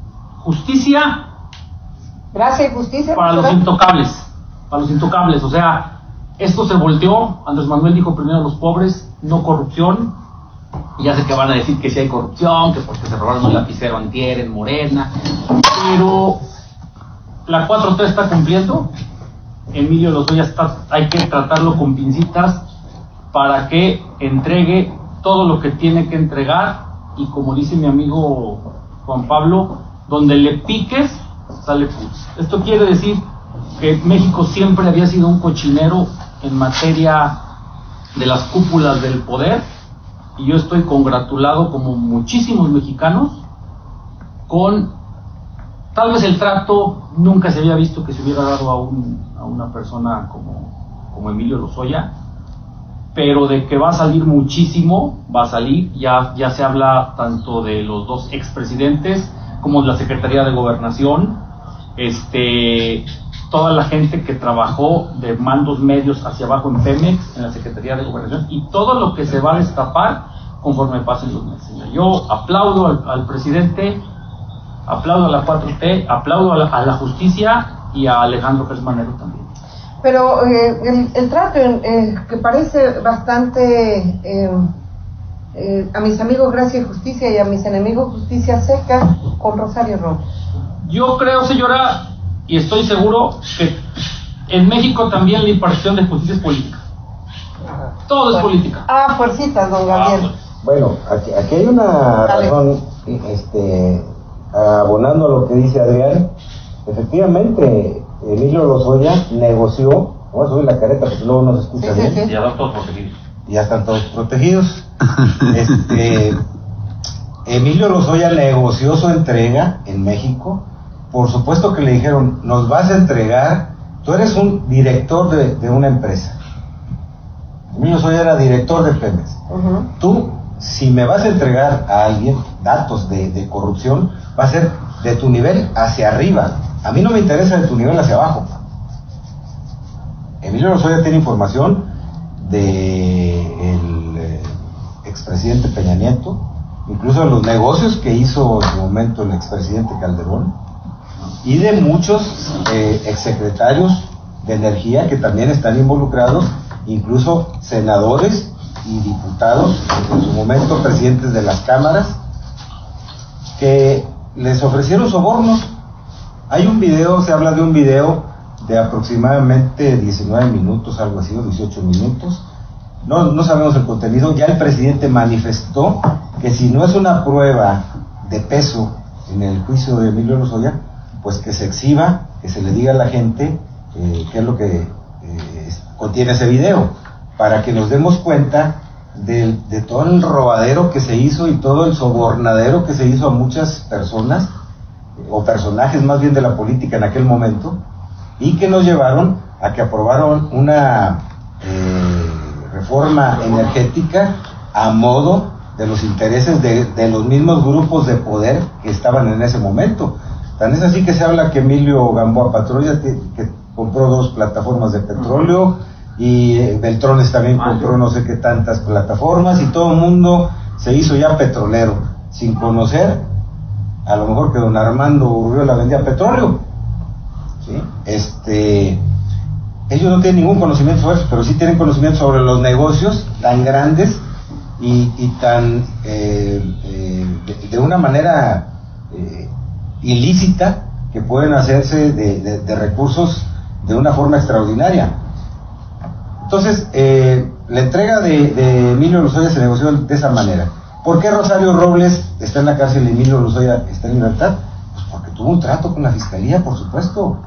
S1: Gracias, justicia.
S18: Para los intocables. O sea, esto se volteó. Andrés Manuel dijo primero los pobres, no corrupción. Y ya sé que van a decir que sí hay corrupción, que porque se robaron un lapicero antier en Morena. Pero la 4T está cumpliendo. Emilio Lozoya hay que tratarlo con pincitas para que entregue todo lo que tiene que entregar. Y como dice mi amigo Juan Pablo, donde le piques, sale pus. Esto quiere decir que México siempre había sido un cochinero en materia de las cúpulas del poder, y yo estoy congratulado, como muchísimos mexicanos, con tal vez el trato nunca se había visto que se hubiera dado a una persona como Emilio Lozoya, pero de que va a salir muchísimo, va a salir. Ya se habla tanto de los 2 expresidentes como de la Secretaría de Gobernación, toda la gente que trabajó de mandos medios hacia abajo en Pemex, en la Secretaría de Gobernación, y todo lo que se va a destapar conforme pasen los meses. Yo aplaudo al presidente, aplaudo a la 4T, aplaudo a la justicia y a Alejandro Pérez Manero también.
S1: Pero el trato que parece bastante a mis amigos Gracia y Justicia y a mis enemigos Justicia Seca con Rosario Robles.
S18: Yo creo, señora, y estoy seguro que en México también la impartición de justicia es política. Todo es política.
S1: Fuercitas, don Gabriel.
S19: Bueno, aquí hay una razón, abonando a lo que dice Adrián. Efectivamente, Emilio Lozoya negoció, voy a subir la careta porque luego no se escucha bien.
S18: Y ya están todos protegidos.
S19: Ya están todos protegidos. Emilio Lozoya negoció su entrega en México. Por supuesto que le dijeron, nos vas a entregar, tú eres un director de una empresa. Emilio Lozoya era director de Pemex. Tú, si me vas a entregar a alguien datos de corrupción, va a ser de tu nivel hacia arriba. A mí no me interesa de tu nivel hacia abajo. Emilio Lozoya tiene información del expresidente Peña Nieto, incluso de los negocios que hizo en su momento el expresidente Calderón, y de muchos exsecretarios de energía que también están involucrados, incluso senadores y diputados, en su momento presidentes de las cámaras, que les ofrecieron sobornos. Hay un video, se habla de un video de aproximadamente 19 minutos, algo así, o 18 minutos. No sabemos el contenido. Ya el presidente manifestó que si no es una prueba de peso en el juicio de Emilio Lozoya, pues que se exhiba, que se le diga a la gente qué es lo que contiene ese video, para que nos demos cuenta de todo el robadero que se hizo y todo el sobornadero que se hizo a muchas personas, o personajes más bien de la política en aquel momento, y que nos llevaron a que aprobaron una reforma energética a modo de los intereses de los mismos grupos de poder que estaban en ese momento. Tan es así que se habla que Emilio Gamboa Patrolla, que compró 2 plataformas de petróleo, y Beltrones también compró no sé qué tantas plataformas, y todo el mundo se hizo ya petrolero, sin conocer a lo mejor que don Armando Urriola vendía petróleo, ¿sí? Ellos no tienen ningún conocimiento sobre eso, pero sí tienen conocimiento sobre los negocios tan grandes y tan de una manera ilícita, que pueden hacerse de recursos de una forma extraordinaria. Entonces, la entrega de Emilio Lozoya se negoció de esa manera. ¿Por qué Rosario Robles está en la cárcel y Emilio Lozoya está en libertad? Pues porque tuvo un trato con la fiscalía, por supuesto.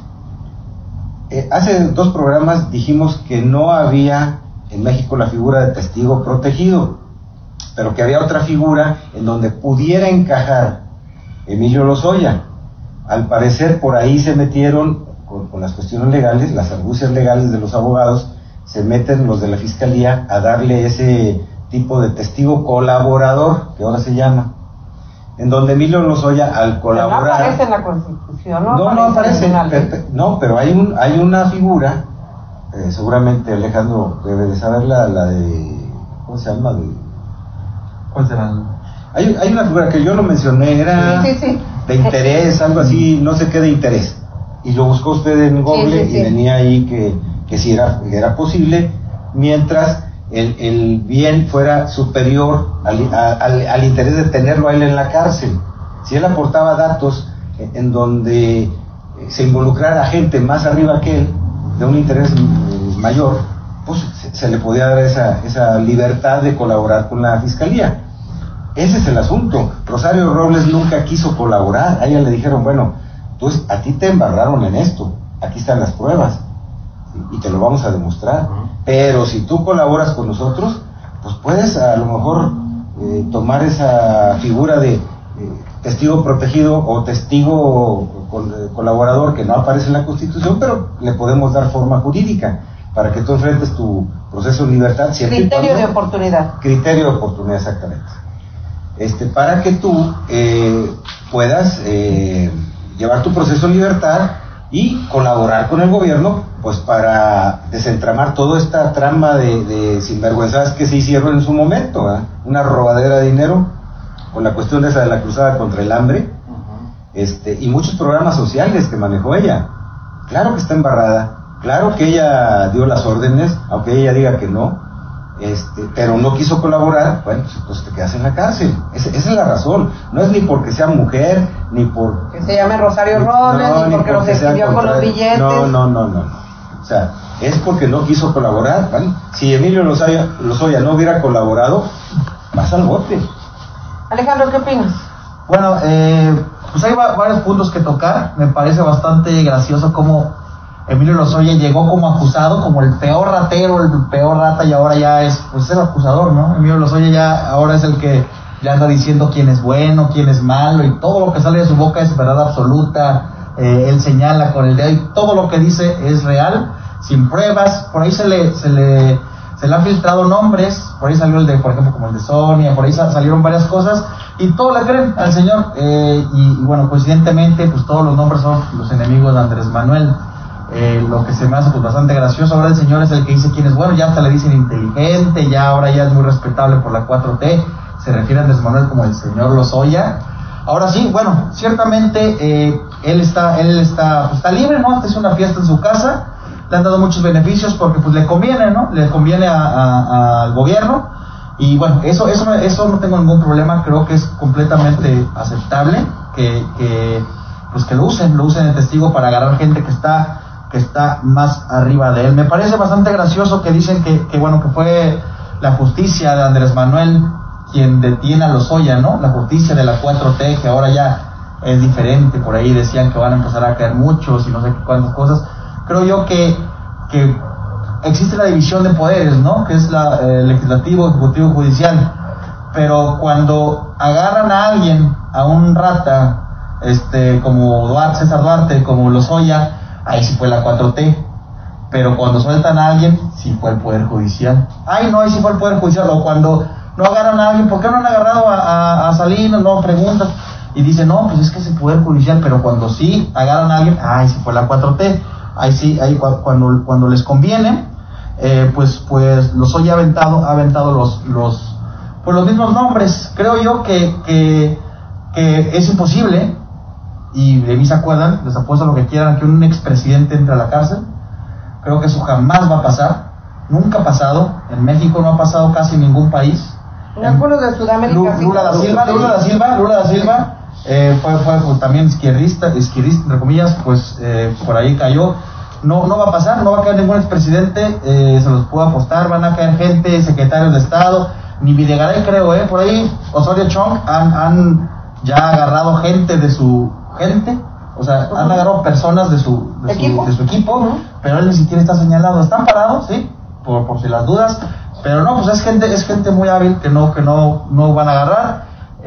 S19: Hace 2 programas dijimos que no había en México la figura de testigo protegido, pero que había otra figura en donde pudiera encajar Emilio Lozoya. Al parecer por ahí se metieron con las cuestiones legales, las argucias legales de los abogados, se meten los de la fiscalía a darle ese tipo de testigo colaborador, que ahora se llama, en donde Emilio Lozoya, al colaborar...
S1: No aparece en la Constitución,
S19: no aparece, pero hay una figura, seguramente Alejandro debe de saberla, la de... ¿cómo se llama?
S17: ¿Cuál será?
S19: Hay una figura que yo no mencioné, era de interés, algo así, no sé qué de interés, y lo buscó usted en Google y venía ahí que si era posible, mientras el bien fuera superior al interés de tenerlo a él en la cárcel. Si él aportaba datos en donde se involucrara gente más arriba que él, de un interés mayor, pues se le podía dar esa libertad de colaborar con la fiscalía. Ese es el asunto. Rosario Robles nunca quiso colaborar. A ella le dijeron, bueno, pues a ti te embarraron en esto, aquí están las pruebas y te lo vamos a demostrar, pero si tú colaboras con nosotros, pues puedes a lo mejor tomar esa figura de testigo protegido o testigo colaborador que no aparece en la Constitución, pero le podemos dar forma jurídica para que tú enfrentes tu proceso en libertad.
S1: Criterio de oportunidad.
S19: Criterio de oportunidad, exactamente. Para que tú puedas llevar tu proceso en libertad y colaborar con el gobierno, pues para desentramar toda esta trama de sinvergüenzas que se hicieron en su momento, ¿eh? Una robadera de dinero con la cuestión esa de la cruzada contra el hambre, y muchos programas sociales que manejó ella. Claro que está embarrada, claro que ella dio las órdenes, aunque ella diga que no, pero no quiso colaborar. Bueno, pues entonces te quedas en la cárcel. Esa es la razón. No es ni porque sea mujer, ni por...
S1: que se llame Rosario Robles, ni porque los escribió con los billetes.
S19: No. O sea, es porque no quiso colaborar, ¿vale? Si Emilio Lozoya no hubiera colaborado, vas al bote.
S1: Alejandro, ¿qué opinas?
S17: Bueno, pues hay varios puntos que tocar. Me parece bastante gracioso cómo Emilio Lozoya llegó como acusado, como el peor ratero, el peor rata, y ahora ya es, pues, el acusador, ¿no? Emilio Lozoya ya ahora es el que ya anda diciendo quién es bueno, quién es malo, y todo lo que sale de su boca es verdad absoluta. Él señala con el dedo y todo lo que dice es real, sin pruebas. Por ahí se le han filtrado nombres, por ahí salió el de, por ejemplo, como el de Sonia, por ahí salieron varias cosas y todo le creen al señor, y bueno, coincidentemente pues todos los nombres son los enemigos de Andrés Manuel. Lo que se me hace pues bastante gracioso, ahora el señor es el que dice quién es bueno, ya hasta le dicen inteligente, ya ahora ya es muy respetable por la 4T, se refiere a Andrés Manuel como el señor Lozoya. Ahora sí, bueno, ciertamente él está libre, ¿no? Es una fiesta en su casa, le han dado muchos beneficios porque pues le conviene, ¿no? Le conviene al gobierno, y bueno, eso no tengo ningún problema, creo que es completamente aceptable que lo usen de testigo para agarrar gente que está más arriba de él. Me parece bastante gracioso que dicen que bueno, que fue la justicia de Andrés Manuel quien detiene a Lozoya, ¿no? La justicia de la 4T, que ahora ya es diferente. Por ahí decían que van a empezar a caer muchos y no sé cuántas cosas. Creo yo que existe la división de poderes, ¿no? Que es legislativo, ejecutivo, judicial. Pero cuando agarran a alguien, a un rata, como César Duarte, como Lozoya, ahí sí fue la 4T. Pero cuando sueltan a alguien, sí fue el Poder Judicial. Ahí sí fue el Poder Judicial. O cuando no agarran a alguien, ¿por qué no han agarrado a Salinas? No preguntan. Y dicen, no, pues es que es el Poder Judicial. Pero cuando sí agarran a alguien, ahí sí fue la 4T. Ahí sí, cuando les conviene, pues Lozoya ha aventado los mismos nombres. Creo yo que es imposible, y de mí se acuerdan, les apuesto lo que quieran, que un expresidente entre a la cárcel. Creo que eso jamás va a pasar, nunca ha pasado, en México no ha pasado casi en ningún país.
S1: En algunos de Sudamérica.
S17: Lula da Silva fue también izquierdista, entre comillas, pues por ahí cayó. No va a pasar, no va a caer ningún expresidente, se los puedo apostar, van a caer gente, secretarios de Estado, ni Videgaray creo, por ahí Osorio Chong han ya agarrado gente de su gente, o sea, han agarrado personas de su equipo, pero él ni siquiera está señalado. Están parados, sí, por si las dudas, pero no, pues es gente muy hábil que no van a agarrar.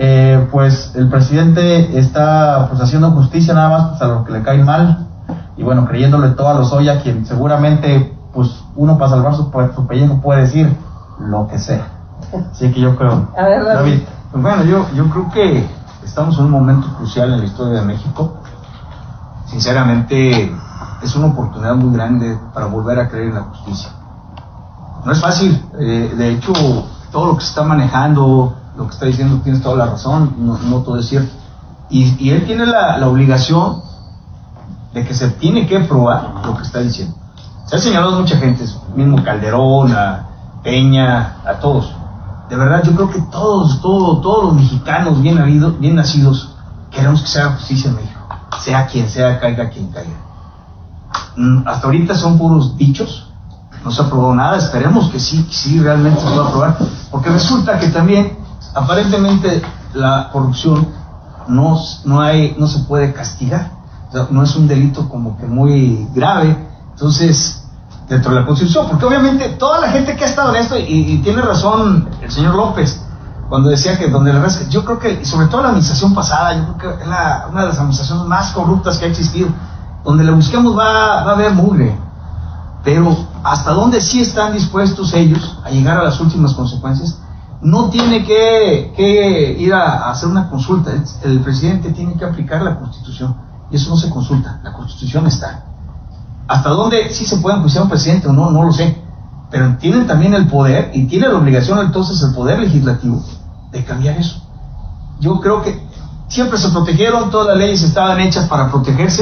S17: Pues el presidente está pues haciendo justicia nada más pues a los que le caen mal, y bueno, creyéndole todo a Lozoya, quien seguramente pues uno para salvar su pellejo puede decir lo que sea. Así que yo creo.
S1: A ver, David.
S19: Pues bueno, yo creo que estamos en un momento crucial en la historia de México. Sinceramente, es una oportunidad muy grande para volver a creer en la justicia. No es fácil, de hecho, todo lo que se está manejando, lo que está diciendo, tienes toda la razón, no todo es cierto. Y él tiene la obligación de que se tiene que probar lo que está diciendo. Se ha señalado a mucha gente, mismo Calderón, a Peña, a todos. De verdad, yo creo que todos los mexicanos bien nacidos queremos que se haga justicia en México, sea quien sea, caiga quien caiga. Hasta ahorita son puros dichos, no se ha aprobado nada. Esperemos que sí realmente se pueda aprobar, porque resulta que también aparentemente la corrupción no se puede castigar, o sea, no es un delito como que muy grave, entonces dentro de la Constitución, porque obviamente toda la gente que ha estado en esto, y tiene razón el señor López cuando decía que donde yo creo que, sobre todo la administración pasada, yo creo que es una de las administraciones más corruptas que ha existido, donde le busquemos va a haber mugre, pero hasta donde sí están dispuestos ellos a llegar a las últimas consecuencias. No tiene que ir a hacer una consulta, el presidente tiene que aplicar la Constitución, y eso no se consulta, la Constitución está. Hasta dónde sí se puede enjuiciar a un presidente o no lo sé, pero tienen también el poder, y tiene la obligación entonces el poder legislativo de cambiar eso. Yo creo que siempre se protegieron, todas las leyes estaban hechas para protegerse.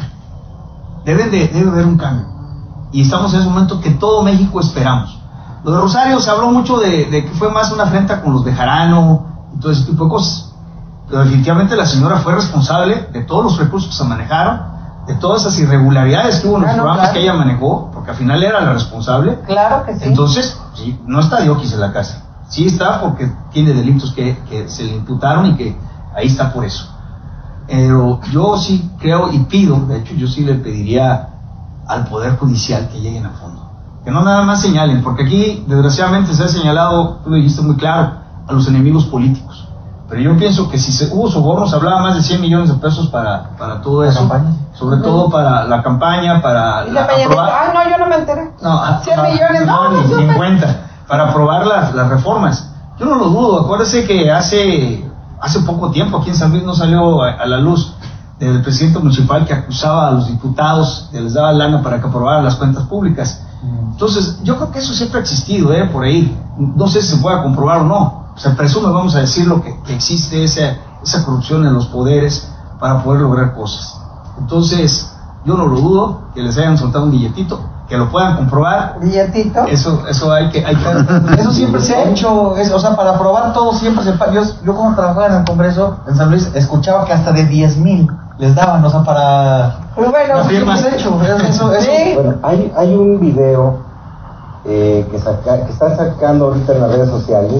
S19: Debe haber un cambio, y estamos en ese momento que todo México esperamos. Lo de Rosario se habló mucho de que fue más una afrenta con los Bejarano y todo ese tipo de cosas, pero definitivamente la señora fue responsable de todos los recursos que se manejaron, de todas esas irregularidades que hubo en los programas que ella manejó, porque
S20: porque al final era la responsable.
S1: Claro que sí.
S20: Entonces, sí, no está de oquis en la casa. Sí está porque tiene delitos que se le imputaron y que ahí está por eso. Pero yo sí creo y pido, de hecho yo sí le pediría al Poder Judicial que lleguen a fondo. Que no nada más señalen, porque aquí desgraciadamente se ha señalado, tú lo dijiste muy claro, a los enemigos políticos. Pero yo pienso que si hubo sobornos, hablaba más de 100 millones de pesos para todo eso, sobre todo para la campaña, para
S1: aprobar... Ay, no, yo no me enteré.
S20: No,
S1: 100 millones,
S20: ni en cuenta, para aprobar las reformas. Yo no lo dudo, acuérdese que hace poco tiempo aquí en San Luis no salió a la luz del presidente municipal que acusaba a los diputados, que les daba lana para que aprobaran las cuentas públicas. Entonces, yo creo que eso siempre ha existido, por ahí. No sé si se pueda comprobar o no. Se presume, vamos a decirlo, que existe esa corrupción en los poderes para poder lograr cosas. Entonces, yo no lo dudo, que les hayan soltado un billetito, que lo puedan comprobar.
S1: ¿Billetito?
S20: Eso hay que
S17: eso siempre se ha hecho, o sea, para aprobar todo siempre se paga. Yo como trabajaba en el Congreso en San Luis, escuchaba que hasta de 10,000 les daban, o sea, para...
S1: Pues bueno,
S17: firmas hecho. Eso.
S1: Sí.
S19: Bueno, hay un video que está sacando ahorita en las redes sociales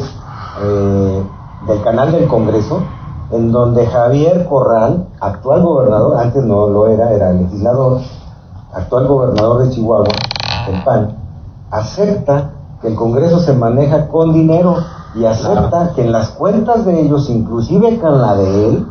S19: del canal del Congreso, en donde Javier Corral, actual gobernador, antes no lo era legislador, actual gobernador de Chihuahua, del PAN, acepta que el Congreso se maneja con dinero y acepta que en las cuentas de ellos, inclusive con la de él,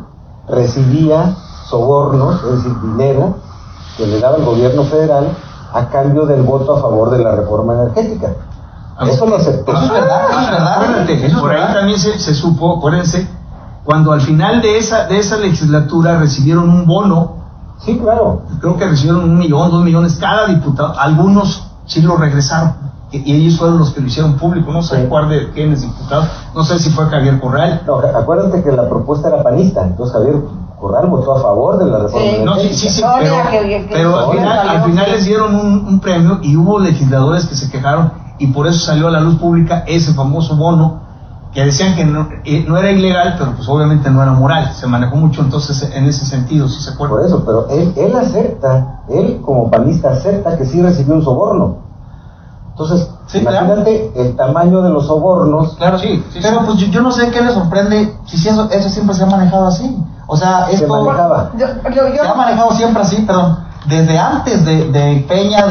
S19: recibía sobornos, es decir, dinero que le daba el gobierno federal a cambio del voto a favor de la reforma energética. Eso lo aceptó.
S20: Eso es verdad, Acuérdate, por ahí también se supo, acuérdense, cuando al final de esa legislatura recibieron un bono.
S19: Sí, claro.
S20: Creo que recibieron 1 millón, 2 millones cada diputado. Algunos sí lo regresaron. Y ellos fueron los que lo hicieron público. No sé cuál de quiénes diputados. No sé si fue Javier Corral.
S19: No, acuérdate que la propuesta era panista. Entonces Javier Corral votó a favor de la reforma.
S20: Sí, pero al final les dieron un premio y hubo legisladores que se quejaron y por eso salió a la luz pública ese famoso bono que decían que no era ilegal, pero pues obviamente no era moral. Se manejó mucho entonces en ese sentido, si se acuerdan.
S19: Por eso, pero él acepta, él como panista acepta que sí recibió un soborno. Entonces, sí, imagínate el tamaño de los sobornos.
S17: Claro, sí. Pero pues yo no sé qué le sorprende si eso siempre se ha manejado así. O sea, esto se ha manejado siempre así, perdón. Desde antes de Peña,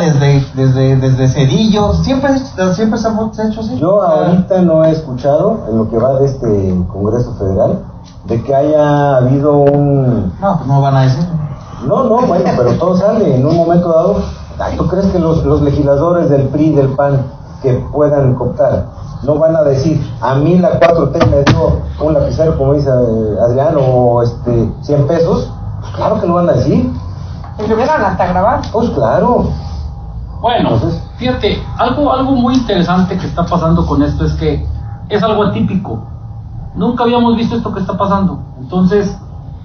S17: desde Cedillo, siempre se ha hecho así.
S19: Yo ahorita no he escuchado, en lo que va de este Congreso Federal, de que haya habido un...
S17: No, pues no van a decir.
S19: No, bueno, pero todo sale en un momento dado. ¿Tú crees que los legisladores del PRI, del PAN, que puedan cooptar, no van a decir, a mí la 4T me dio un lapicero, como dice Adrián, o 100 pesos? Pues claro que lo van a decir.
S1: Y lo hubieran hasta grabar.
S19: Pues claro.
S18: Bueno, entonces, fíjate, algo muy interesante que está pasando con esto es que es algo atípico. Nunca habíamos visto esto que está pasando. Entonces,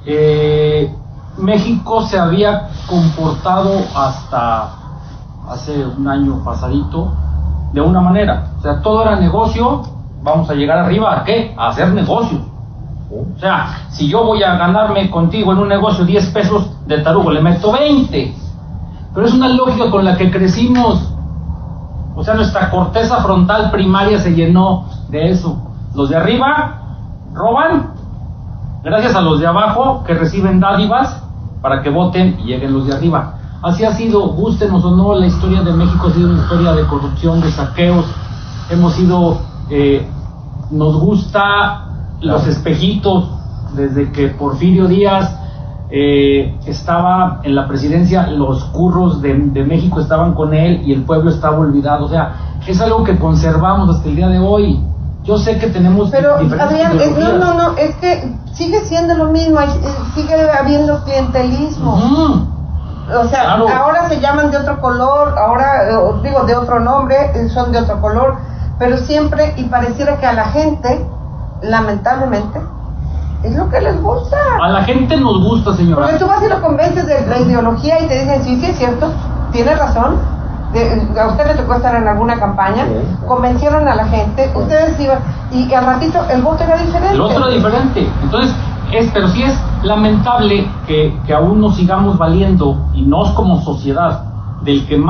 S18: México se había comportado hasta hace un año pasadito de una manera. O sea, todo era negocio. Vamos a llegar arriba, ¿a qué? A hacer negocios. O sea, si yo voy a ganarme contigo en un negocio 10 pesos de tarugo, le meto 20. Pero es una lógica con la que crecimos. O sea, nuestra corteza frontal primaria se llenó de eso. Los de arriba roban, gracias a los de abajo que reciben dádivas para que voten y lleguen los de arriba. Así ha sido, gústenos o no, la historia de México ha sido una historia de corrupción, de saqueos. Hemos sido, nos gusta los espejitos, desde que Porfirio Díaz estaba en la presidencia, los curros de México estaban con él y el pueblo estaba olvidado. O sea, es algo que conservamos hasta el día de hoy. Yo sé que tenemos diferentes
S1: Adrián, no, es que sigue siendo lo mismo, sigue habiendo clientelismo. O sea, claro. Ahora se llaman de otro color, ahora digo de otro nombre, son de otro color, pero siempre, y pareciera que a la gente, lamentablemente, es lo que les gusta.
S18: A la gente nos gusta, señora.
S1: Porque tú vas y lo convences de la ideología y te dicen, sí es cierto, tiene razón. A usted le tocó estar en alguna campaña, convencieron a la gente, ustedes iban, y al ratito el voto era diferente.
S18: El voto era diferente. Entonces, pero sí es lamentable que aún nos sigamos valiendo, y nos como sociedad, del que más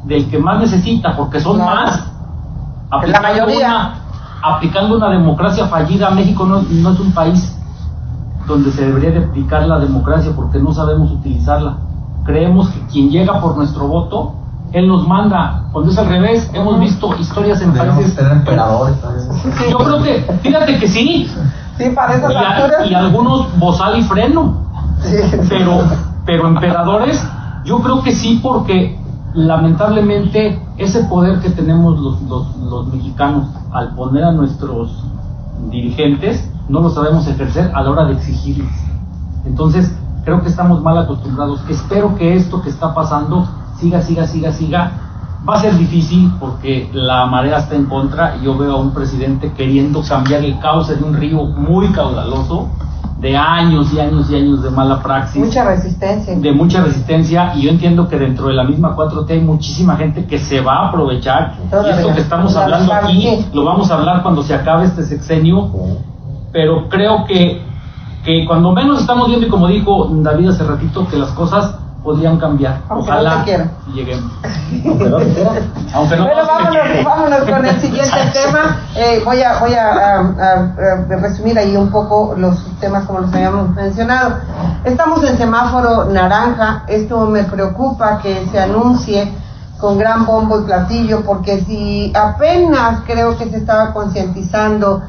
S18: del que más necesita, porque son más.
S1: La mayoría.
S18: Aplicando una democracia fallida. México no es un país donde se debería de aplicar la democracia, porque no sabemos utilizarla. Creemos que quien llega por nuestro voto, él nos manda. Cuando es al revés, hemos visto historias en países.
S17: Tener emperadores.
S18: Yo creo que, fíjate que sí.
S1: Sí, para esas alturas.
S18: Y algunos bozal y freno.
S1: Sí.
S18: Pero emperadores, yo creo que sí, porque lamentablemente ese poder que tenemos los mexicanos al poner a nuestros dirigentes, no lo sabemos ejercer a la hora de exigirles. Entonces, creo que estamos mal acostumbrados. Espero que esto que está pasando siga. Va a ser difícil porque la marea está en contra, y yo veo a un presidente queriendo cambiar el cauce de un río muy caudaloso, de años y años de mala praxis.
S1: Mucha resistencia.
S18: De mucha resistencia, y yo entiendo que dentro de la misma 4T hay muchísima gente que se va a aprovechar.
S1: Todavía.
S18: Y esto que estamos hablando aquí, lo vamos a hablar cuando se acabe este sexenio, pero creo que cuando menos estamos viendo, y como dijo David hace ratito, que las cosas podrían cambiar. Ojalá lleguemos. Aunque no.
S1: Bueno, vámonos con el siguiente tema. Voy a resumir ahí un poco los temas como los habíamos mencionado. Estamos en semáforo naranja. Esto me preocupa que se anuncie con gran bombo y platillo, porque si apenas creo que se estaba concientizando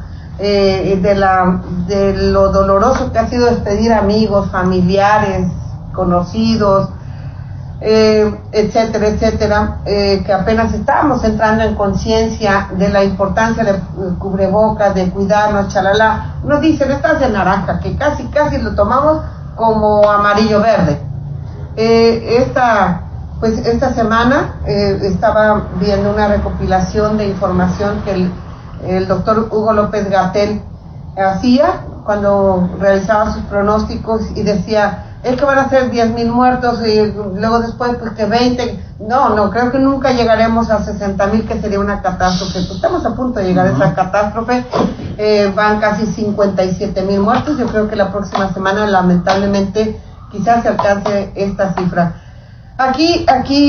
S1: de lo doloroso que ha sido despedir amigos, familiares, conocidos, etcétera, que apenas estábamos entrando en conciencia de la importancia de cubrebocas, de cuidarnos, chalala, nos dicen, estás en naranja, que casi lo tomamos como amarillo-verde. Esta semana estaba viendo una recopilación de información que el doctor Hugo López-Gatell hacía cuando realizaba sus pronósticos, y decía, es que van a ser 10,000 muertos, y luego después pues que 20, no, creo que nunca llegaremos a 60,000, que sería una catástrofe. Pues estamos a punto de llegar a esa catástrofe. Van casi 57,000 muertos. Yo creo que la próxima semana lamentablemente quizás se alcance esta cifra. Aquí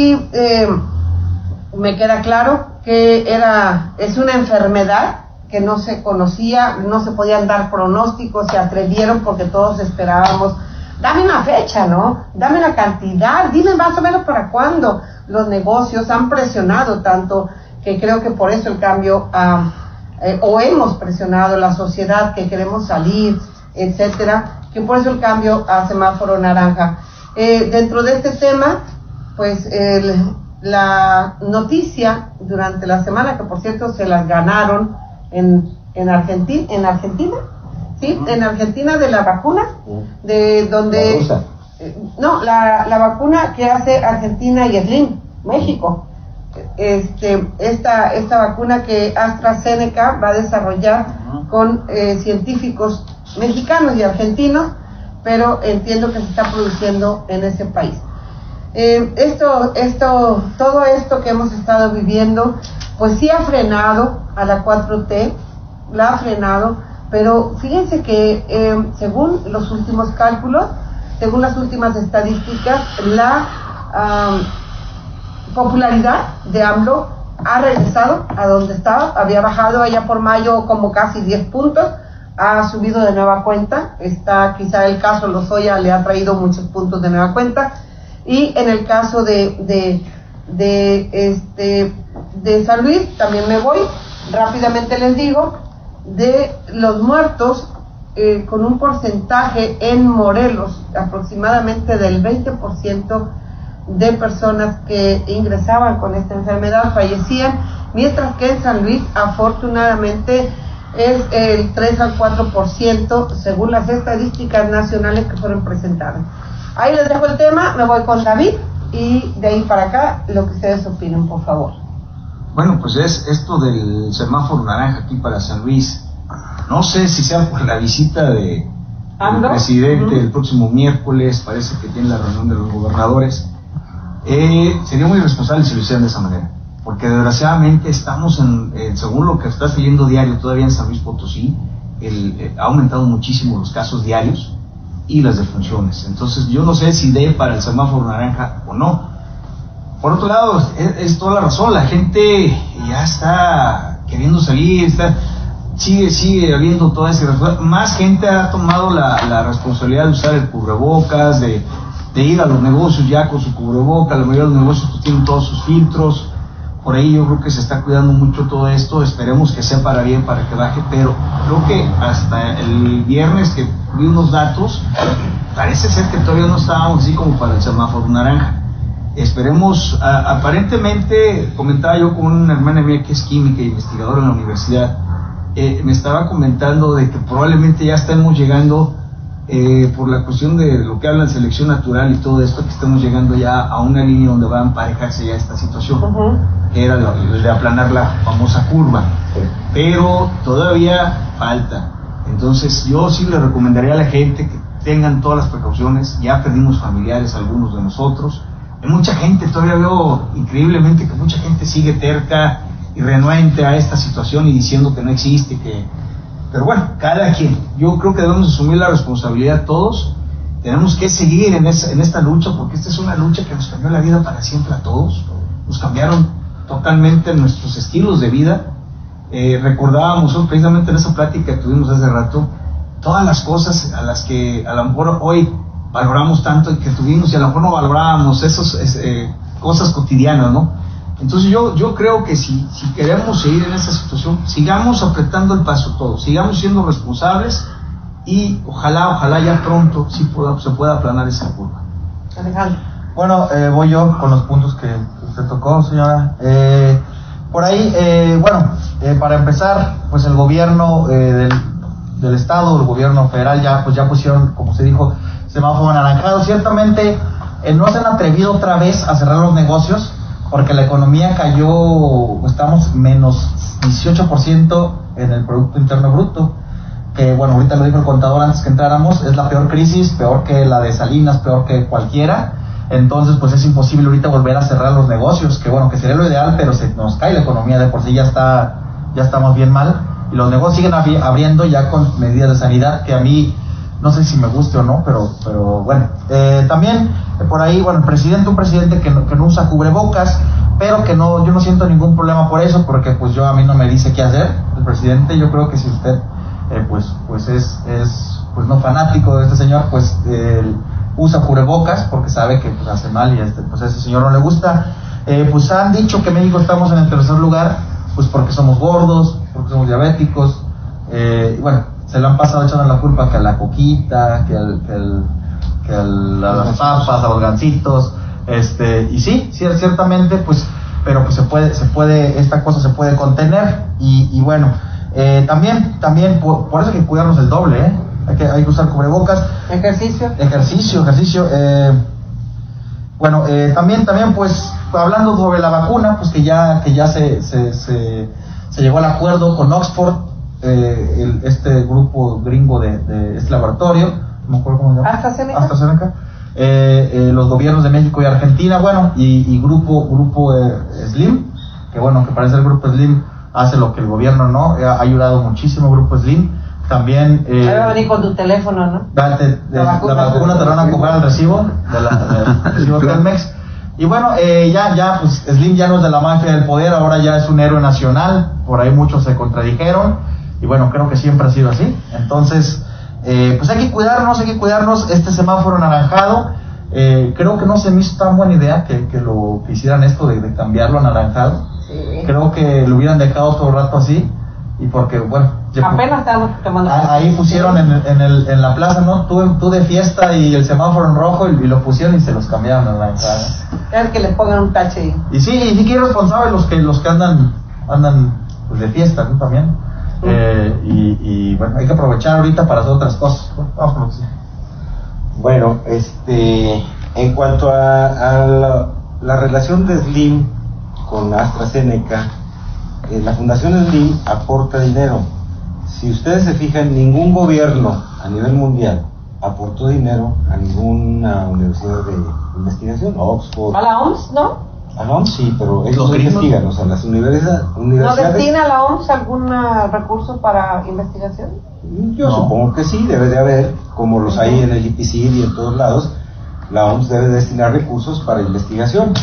S1: me queda claro que es una enfermedad que no se conocía, no se podían dar pronósticos, se atrevieron porque todos esperábamos, dame una fecha, ¿no? Dame la cantidad, dime más o menos para cuándo. Los negocios han presionado tanto que creo que por eso el cambio, o hemos presionado la sociedad que queremos salir, etcétera, que por eso el cambio a semáforo naranja. Dentro de este tema, pues la noticia durante la semana, que por cierto se las ganaron en Argentina, ¿sí? En Argentina, de la vacuna, de donde la vacuna que hace Argentina y Slim, México. Esta vacuna que AstraZeneca va a desarrollar con científicos mexicanos y argentinos, pero entiendo que se está produciendo en ese país. Todo esto que hemos estado viviendo, pues sí ha frenado a la 4T, la ha frenado, pero fíjense que según los últimos cálculos, según las últimas estadísticas, la popularidad de AMLO ha regresado a donde estaba. Había bajado allá por mayo como casi 10 puntos, ha subido de nueva cuenta. Está quizá el caso Lozoya, le ha traído muchos puntos de nueva cuenta. Y en el caso de San Luis, también me voy, rápidamente les digo, de los muertos, con un porcentaje en Morelos, aproximadamente del 20% de personas que ingresaban con esta enfermedad fallecían, mientras que en San Luis, afortunadamente, es el 3 al 4%, según las estadísticas nacionales que fueron presentadas. Ahí les dejo el tema, me voy con David, y de ahí para acá, lo que ustedes opinen, por favor.
S20: Bueno, pues es esto del semáforo naranja aquí para San Luis. No sé si sea por la visita del presidente el próximo miércoles, parece que tiene la reunión de los gobernadores. Sería muy irresponsable si lo hicieran de esa manera, porque desgraciadamente estamos según lo que está saliendo diario todavía en San Luis Potosí, ha aumentado muchísimo los casos diarios y las defunciones. Entonces yo no sé si dé para el semáforo naranja o no. por otro lado, es toda la razón, la gente ya está queriendo salir, sigue habiendo toda esa responsabilidad. Más gente ha tomado la responsabilidad de usar el cubrebocas, de ir a los negocios ya con su cubrebocas. La mayoría de los negocios pues tienen todos sus filtros. Por ahí yo creo que se está cuidando mucho todo esto. Esperemos que sea para bien, para que baje, pero creo que hasta el viernes que vi unos datos, parece ser que todavía no estábamos así como para el semáforo naranja. Esperemos, aparentemente, comentaba yo con una hermana mía que es química e investigadora en la universidad, me estaba comentando de que probablemente ya estemos llegando, por la cuestión de lo que hablan selección natural y todo esto, que estemos llegando ya a una línea donde va a emparejarse ya esta situación, que era de aplanar la famosa curva, pero todavía falta. Entonces yo sí le recomendaría a la gente que tengan todas las precauciones. Ya perdimos familiares, algunos de nosotros. Hay mucha gente, todavía veo increíblemente que mucha gente sigue terca y renuente a esta situación y diciendo que no existe, pero bueno, cada quien. Yo creo que debemos asumir la responsabilidad todos. Tenemos que seguir en esta lucha, porque esta es una lucha que nos cambió la vida para siempre a todos. Nos cambiaron totalmente nuestros estilos de vida. Recordábamos precisamente en esa plática que tuvimos hace rato todas las cosas a las que a lo mejor hoy valoramos tanto y que tuvimos, y a lo mejor no valorábamos esas cosas cotidianas, ¿no? Entonces yo creo que si queremos seguir en esta situación, sigamos apretando el paso todos, sigamos siendo responsables, y ojalá ya pronto sí se pueda aplanar esa curva.
S1: Alejandro.
S17: Bueno, voy yo con los puntos que usted tocó, señora. Por ahí, para empezar, pues el gobierno del estado, el gobierno federal ya pusieron, como se dijo, semáforo anaranjado. Ciertamente no se han atrevido otra vez a cerrar los negocios, porque la economía cayó, estamos menos 18% en el Producto Interno Bruto, que bueno, ahorita lo dijo el contador antes que entráramos, es la peor crisis, peor que la de Salinas, peor que cualquiera. Entonces pues es imposible ahorita volver a cerrar los negocios, que bueno, que sería lo ideal, pero se nos cae la economía, de por sí ya estamos bien mal, y los negocios siguen abriendo ya con medidas de sanidad que a mí no sé si me guste o no, pero bueno. También por ahí, bueno, un presidente que no usa cubrebocas, pero que yo no siento ningún problema por eso, porque pues a mí no me dice qué hacer el presidente. Yo creo que si usted pues es no fanático de este señor, pues usa cubrebocas porque sabe que pues hace mal, y pues a ese señor no le gusta. Pues han dicho que México estamos en el tercer lugar, pues porque somos gordos, porque somos diabéticos, y bueno, se le han pasado echando la culpa que a la coquita, que a las papas, a los gancitos, y sí, ciertamente, pues, pero pues se puede, esta cosa se puede contener, y bueno, también por eso hay que cuidarnos el doble, hay que usar cubrebocas. Ejercicio, también pues, hablando sobre la vacuna, pues que ya se llegó al acuerdo con Oxford, este grupo gringo de este laboratorio, no me acuerdo cómo se llama. AstraZeneca. Los gobiernos de México y Argentina, bueno, y grupo Slim, que bueno, que parece el grupo Slim hace lo que el gobierno no, ha ayudado muchísimo el grupo Slim. También
S1: ahí va a venir con tu teléfono, ¿no?
S17: La vacuna te van a cobrar el recibo del recibo Telmex. Y bueno, ya pues Slim ya no es de la mafia del poder, ahora ya es un héroe nacional. Por ahí muchos se contradijeron, y bueno, creo que siempre ha sido así. Entonces pues hay que cuidarnos. Este semáforo anaranjado, creo que no se me hizo tan buena idea que hicieran esto de cambiarlo a anaranjado. Sí. Creo que lo hubieran dejado todo el rato así, y porque bueno,
S1: apenas estamos tomando
S17: ahí pusieron en la plaza, ¿no? Tú de fiesta y el semáforo en rojo, y lo pusieron y se los cambiaron a anaranjado.
S1: Es que les pongan un tache.
S17: Y sí que irresponsables los que andan pues de fiesta, ¿no? También. Y bueno, hay que aprovechar ahorita para hacer otras cosas. Vamos con lo que sí.
S19: Bueno, en cuanto a la relación de Slim con AstraZeneca, la Fundación Slim aporta dinero. Si ustedes se fijan, ningún gobierno a nivel mundial aportó dinero a ninguna universidad de investigación, Oxford.
S1: ¿A la OMS, no?
S19: A la OMS sí, pero ellos no investigan, o sea, las universidades...
S1: ¿No destina la OMS algún recurso para investigación?
S19: Yo supongo que sí, debe de haber, como los hay en el IPCID y en todos lados. La OMS debe destinar recursos para investigación.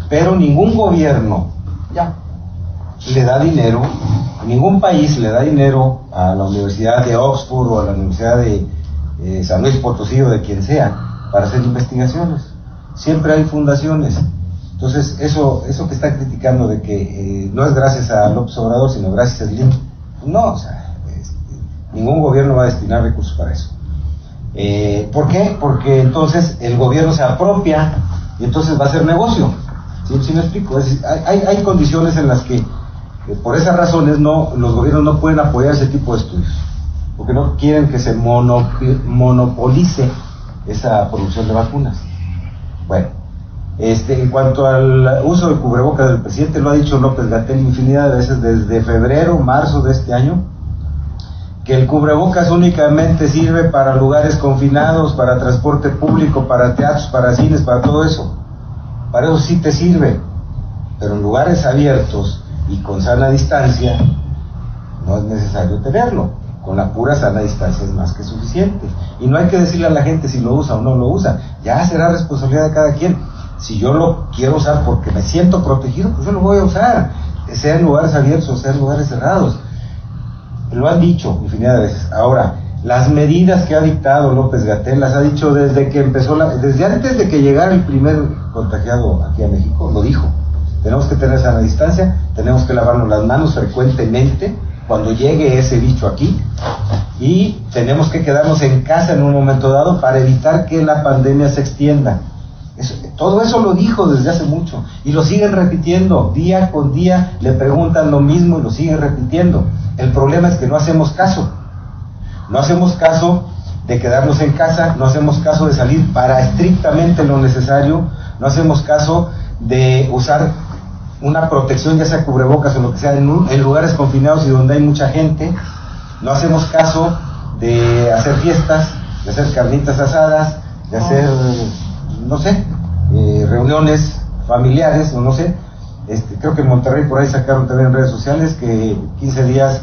S19: pero ningún gobierno le da dinero, ningún país le da dinero a la Universidad de Oxford o a la Universidad de San Luis Potosí o de quien sea para hacer investigaciones. Siempre hay fundaciones. Entonces, eso que está criticando de que no es gracias a López Obrador, sino gracias a Slim, no, o sea, ningún gobierno va a destinar recursos para eso. ¿Por qué? Porque entonces el gobierno se apropia y entonces va a hacer negocio. ¿Sí me explico? Es decir, hay condiciones en las que por esas razones los gobiernos no pueden apoyar ese tipo de estudios, porque no quieren que se monopolice esa producción de vacunas. Bueno, en cuanto al uso del cubrebocas del presidente, lo ha dicho López-Gatell infinidad de veces desde febrero, marzo de este año, que el cubrebocas únicamente sirve para lugares confinados, para transporte público, para teatros, para cines, para todo eso. Para eso sí te sirve, pero en lugares abiertos y con sana distancia no es necesario tenerlo. Con la pura sana distancia es más que suficiente. Y no hay que decirle a la gente si lo usa o no lo usa. Ya será responsabilidad de cada quien. Si yo lo quiero usar porque me siento protegido, pues yo lo voy a usar, sea en lugares abiertos o sea en lugares cerrados. Lo han dicho infinidad de veces. Ahora, las medidas que ha dictado López-Gatell las ha dicho desde que empezó, desde antes de que llegara el primer contagiado aquí a México, lo dijo. Tenemos que tener sana distancia, tenemos que lavarnos las manos frecuentemente cuando llegue ese bicho aquí, y tenemos que quedarnos en casa en un momento dado para evitar que la pandemia se extienda. Todo eso lo dijo desde hace mucho y lo siguen repitiendo día con día, le preguntan lo mismo y lo siguen repitiendo. El problema es que no hacemos caso de quedarnos en casa, no hacemos caso de salir para estrictamente lo necesario, no hacemos caso de usar una protección, ya sea cubrebocas o lo que sea, en lugares confinados y donde hay mucha gente, no hacemos caso de hacer fiestas, de hacer carnitas asadas, de hacer, no sé, reuniones familiares, o no sé. Creo que en Monterrey por ahí sacaron también en redes sociales que 15 días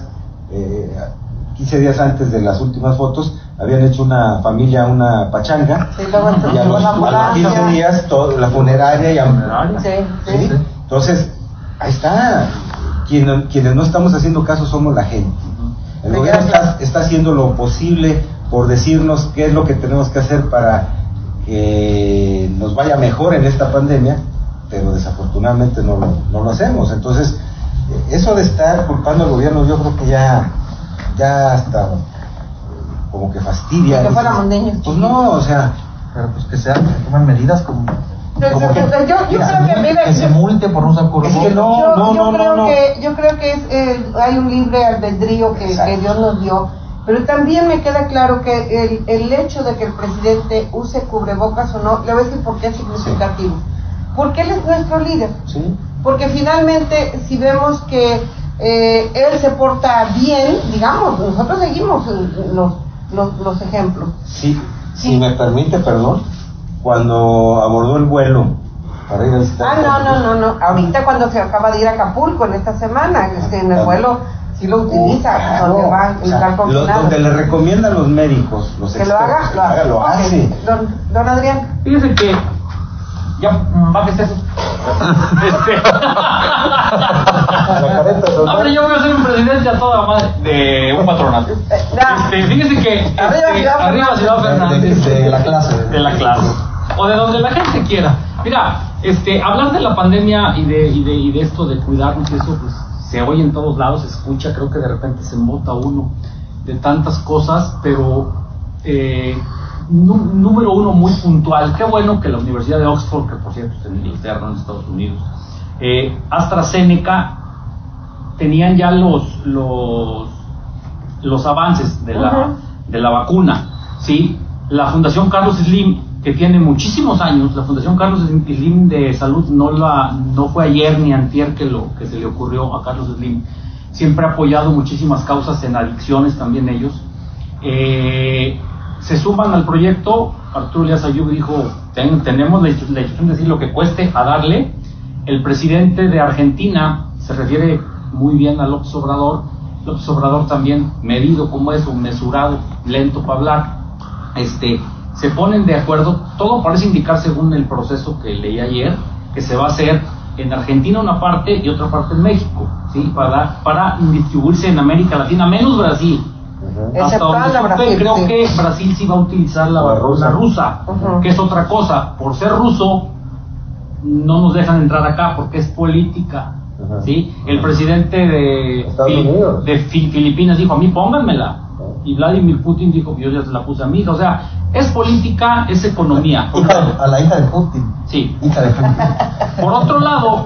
S19: antes de las últimas fotos habían hecho una familia, una pachanga, y a los 15 días la funeraria y ¿sí? Entonces, ahí está. Quienes no estamos haciendo caso somos la gente. El gobierno está haciendo lo posible por decirnos qué es lo que tenemos que hacer para que nos vaya mejor en esta pandemia, pero desafortunadamente no lo hacemos. Entonces, eso de estar culpando al gobierno, yo creo que ya hasta como que fastidia.
S1: Que fuéramos niños.
S19: Pues no, o sea,
S17: pero pues que tomen medidas como
S1: yo creo
S17: que se multe por no usar cubrebocas.
S19: Es que
S1: yo creo que hay un libre albedrío que Dios nos dio, pero también me queda claro que el hecho de que el presidente use cubrebocas o no, le voy a decir por qué es significativo. Porque él es nuestro líder.
S19: Sí.
S1: Porque finalmente, si vemos que él se porta bien, digamos, nosotros seguimos los ejemplos.
S19: Sí, si me permite, perdón, cuando abordó el vuelo para ir a visitar.
S1: No. Ahorita cuando se acaba de ir a Acapulco en esta semana, en el vuelo sí lo utiliza,
S19: claro,
S1: donde va a estar confinado.
S19: Donde le recomiendan los médicos, los
S1: que
S19: expertos,
S1: lo hace. Don Adrián.
S18: Fíjense que ya bájese eso. Hombre, yo voy a ser un presidente a toda madre de un patronato. Fíjense que arriba Ciudad Fernández
S17: de la clase.
S18: O de donde la gente quiera. Mira, hablar de la pandemia y de esto de cuidarnos y eso, pues se oye en todos lados, se escucha, creo que de repente se embota uno de tantas cosas, pero número uno muy puntual. Qué bueno que la Universidad de Oxford, que por cierto está en Inglaterra, en Estados Unidos, AstraZeneca tenían ya los avances de la vacuna, ¿sí? La Fundación Carlos Slim, que tiene muchísimos años, la Fundación Carlos Slim de Salud no fue ayer ni antier que se le ocurrió a Carlos Slim, siempre ha apoyado muchísimas causas en adicciones también ellos. Se suman al proyecto. Arturo Elías Ayub dijo, tenemos la instrucción de decir lo que cueste a darle. El presidente de Argentina se refiere muy bien a López Obrador. López Obrador también, medido como eso, mesurado, lento para hablar. Se ponen de acuerdo, todo parece indicar según el proceso que leí ayer, que se va a hacer en Argentina una parte y otra parte en México, ¿sí? Para distribuirse en América Latina, menos Brasil. Hasta donde supe, creo que Brasil sí va a utilizar la rusa, que es otra cosa. Por ser ruso, no nos dejan entrar acá porque es política. ¿Sí? El presidente de Filipinas dijo, a mí pónganmela. Y Vladimir Putin dijo, yo ya se la puse a mi hija. O sea, es política, es economía.
S17: A la hija de Putin.
S18: Sí.
S17: Hija de Putin.
S18: Por otro lado,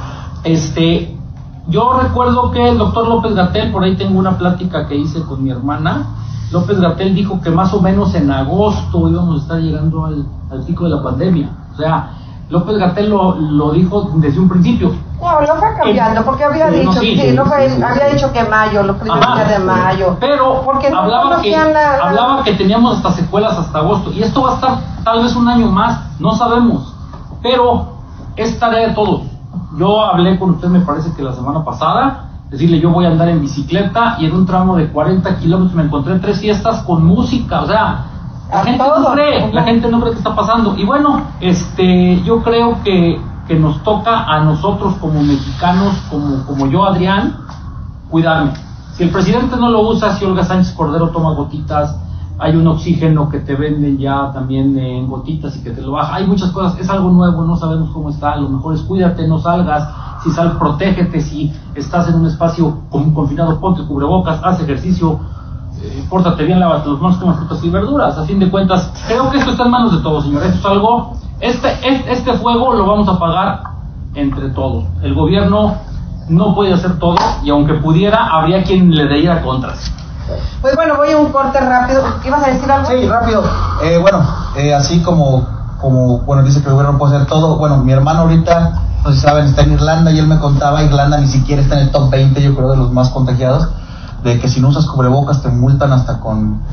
S18: yo recuerdo que el doctor López-Gatell, por ahí tengo una plática que hice con mi hermana. López-Gatell dijo que más o menos en agosto íbamos a estar llegando al pico de la pandemia. O sea, López-Gatell lo dijo desde un principio.
S1: No, lo fue cambiando, porque había dicho, había dicho que mayo, los primeros días de mayo.
S18: Pero porque no hablaba que teníamos hasta secuelas hasta agosto, y esto va a estar tal vez un año más, no sabemos, pero es tarea de todos. Yo hablé con usted, me parece que la semana pasada, decirle yo voy a andar en bicicleta, y en un tramo de 40 kilómetros me encontré 3 fiestas con música, o sea, la gente no cree que está pasando. Y bueno, yo creo que nos toca a nosotros como mexicanos, como yo, Adrián, cuidarme. Si el presidente no lo usa, si Olga Sánchez Cordero toma gotitas, hay un oxígeno que te venden ya también en gotitas y que te lo baja, hay muchas cosas, es algo nuevo, no sabemos cómo está, lo mejor es cuídate, no salgas, si sales protégete, si estás en un espacio confinado, ponte cubrebocas, haz ejercicio, pórtate bien, lávate las manos, come frutas y verduras. A fin de cuentas, creo que esto está en manos de todos, señores. Esto es algo, este fuego lo vamos a pagar entre todos. El gobierno no puede hacer todo, y aunque pudiera, habría quien le diera contras.
S1: Pues bueno, voy a un corte rápido. ¿Ibas a decir algo?
S17: Sí, rápido. Así como dice que el gobierno no puede hacer todo. Bueno, mi hermano ahorita, no sé si saben, está en Irlanda, y él me contaba, Irlanda ni siquiera está en el top 20, yo creo, de los más contagiados, de que si no usas cubrebocas te multan hasta con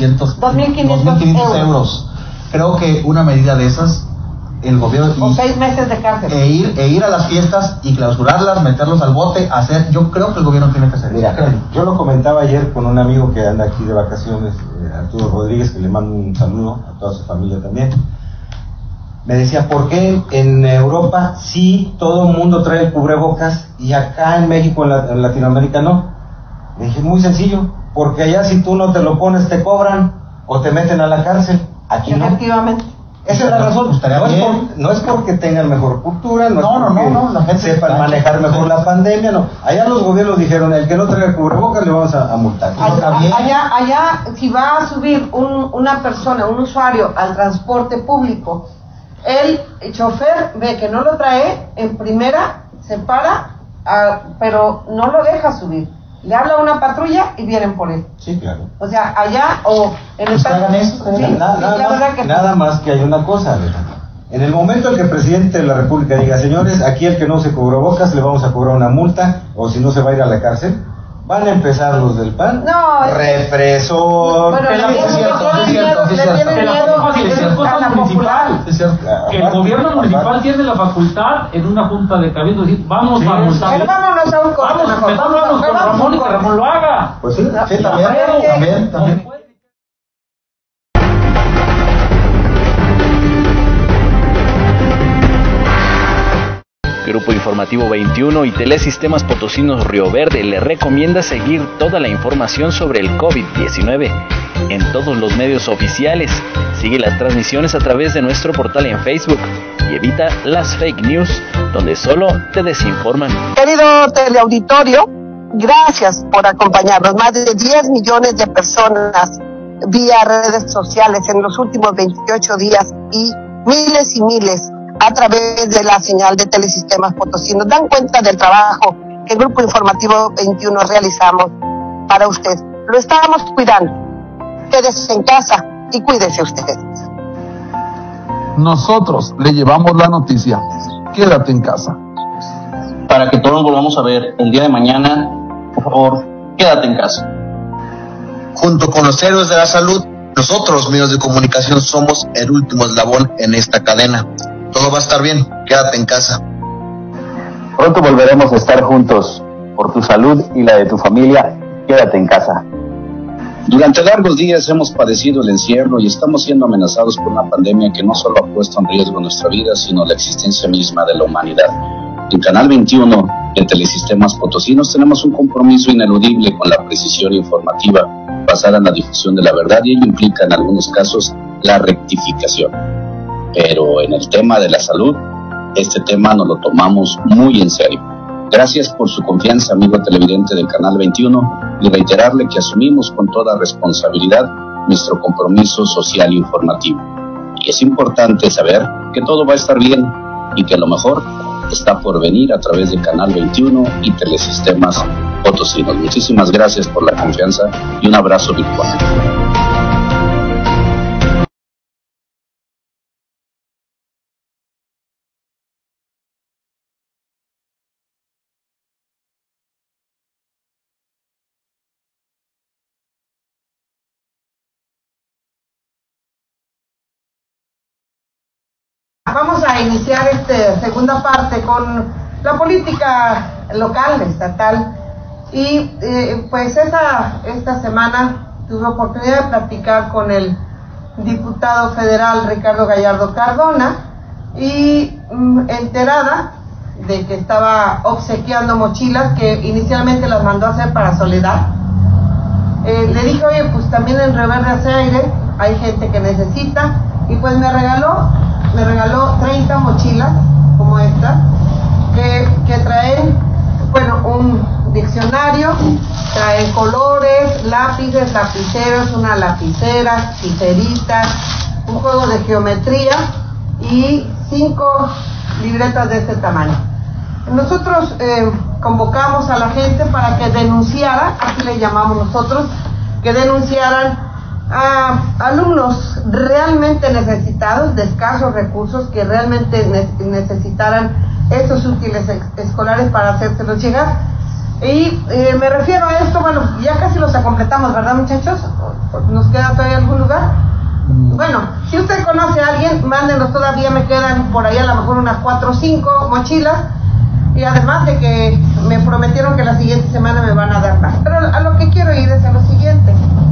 S17: 2.500 euros. Creo que una medida de esas, el gobierno...
S1: O 6 meses de cárcel.
S17: E ir a las fiestas y clausurarlas, meterlos al bote, yo creo que el gobierno tiene que hacer.
S19: Mira, yo lo comentaba ayer con un amigo que anda aquí de vacaciones, Arturo Rodríguez, que le mando un saludo a toda su familia también. Me decía, ¿por qué en Europa sí todo el mundo trae el cubrebocas y acá en México, en Latinoamérica no? Le dije, muy sencillo, porque allá si tú no te lo pones te cobran o te meten a la cárcel. Aquí no.
S1: Efectivamente.
S19: Esa es la razón. No es porque tengan mejor cultura, no,
S17: la gente
S19: sepan manejar mejor la pandemia, no. Allá los gobiernos dijeron, el que no traiga cubrebocas le vamos a multar.
S1: Allá, si va a subir una persona, un usuario al transporte público, el chofer ve que no lo trae, en primera se para, pero no lo deja subir. Le habla a una patrulla y vienen por él.
S19: Sí, claro.
S1: O sea, allá o en el
S19: nada más que hay una cosa, Alejandro. En el momento en que el presidente de la República diga, señores, aquí el que no se cubrebocas le vamos a cobrar una multa, o si no se va a ir a la cárcel, van a empezar los del PAN. Represor.
S1: Bueno, es
S18: cierto. Que el gobierno municipal tiene la facultad en una junta de cabildo decir, vamos a multar.
S1: Vámonos a un corte.
S18: Vámonos con Ramón y que Ramón lo haga.
S17: Pues sí, también.
S12: Grupo Informativo 21 y Telesistemas Potosinos Río Verde le recomienda seguir toda la información sobre el COVID-19 en todos los medios oficiales. Sigue las transmisiones a través de nuestro portal en Facebook y evita las fake news, donde solo te desinforman.
S1: Querido teleauditorio, gracias por acompañarnos. Más de 10 millones de personas vía redes sociales en los últimos 28 días y miles a través de la señal de Telesistemas Potosinos. Dan cuenta del trabajo que el Grupo Informativo 21 realizamos para usted. Lo estamos cuidando. Quédese en casa y cuídese usted.
S13: Nosotros le llevamos la noticia. Quédate en casa.
S14: Para que todos nos volvamos a ver el día de mañana, por favor, quédate en casa.
S15: Junto con los héroes de la salud, nosotros, medios de comunicación, somos el último eslabón en esta cadena. Todo va a estar bien, quédate en casa.
S16: Pronto volveremos a estar juntos. Por tu salud y la de tu familia, quédate en casa.
S14: Durante largos días hemos padecido el encierro y estamos siendo amenazados por una pandemia que no solo ha puesto en riesgo nuestra vida, sino la existencia misma de la humanidad. En Canal 21 de Telesistemas Potosinos tenemos un compromiso ineludible con la precisión informativa basada en la difusión de la verdad, y ello implica en algunos casos la rectificación. Pero en el tema de la salud, este tema nos lo tomamos muy en serio. Gracias por su confianza, amigo televidente del Canal 21, y reiterarle que asumimos con toda responsabilidad nuestro compromiso social e informativo. Y es importante saber que todo va a estar bien y que lo mejor está por venir a través de Canal 21 y Telesistemas Potosinos. Muchísimas gracias por la confianza y un abrazo virtual.
S1: Vamos a iniciar esta segunda parte con la política local, estatal, y pues esta semana tuve oportunidad de platicar con el diputado federal Ricardo Gallardo Cardona, y enterada de que estaba obsequiando mochilas que inicialmente las mandó a hacer para Soledad, le dije, oye, pues también en Río Verde hace aire, hay gente que necesita, y pues me regaló 30 mochilas como esta, que traen, bueno, un diccionario, traen colores, lápices, lapiceros, una lapicera, tijeritas, un juego de geometría y 5 libretas de este tamaño. Nosotros convocamos a la gente para que denunciara, así le llamamos nosotros, que denunciaran a alumnos realmente necesitados, de escasos recursos, que realmente necesitaran estos útiles escolares para hacérselos llegar. Y me refiero a esto, bueno, ya casi los completamos, ¿verdad, muchachos? ¿Nos queda todavía algún lugar? Bueno, si usted conoce a alguien, mándenos, todavía me quedan por ahí a lo mejor unas 4 o 5 mochilas, y además de que me prometieron que la siguiente semana me van a dar más. Pero a lo que quiero ir es a lo siguiente.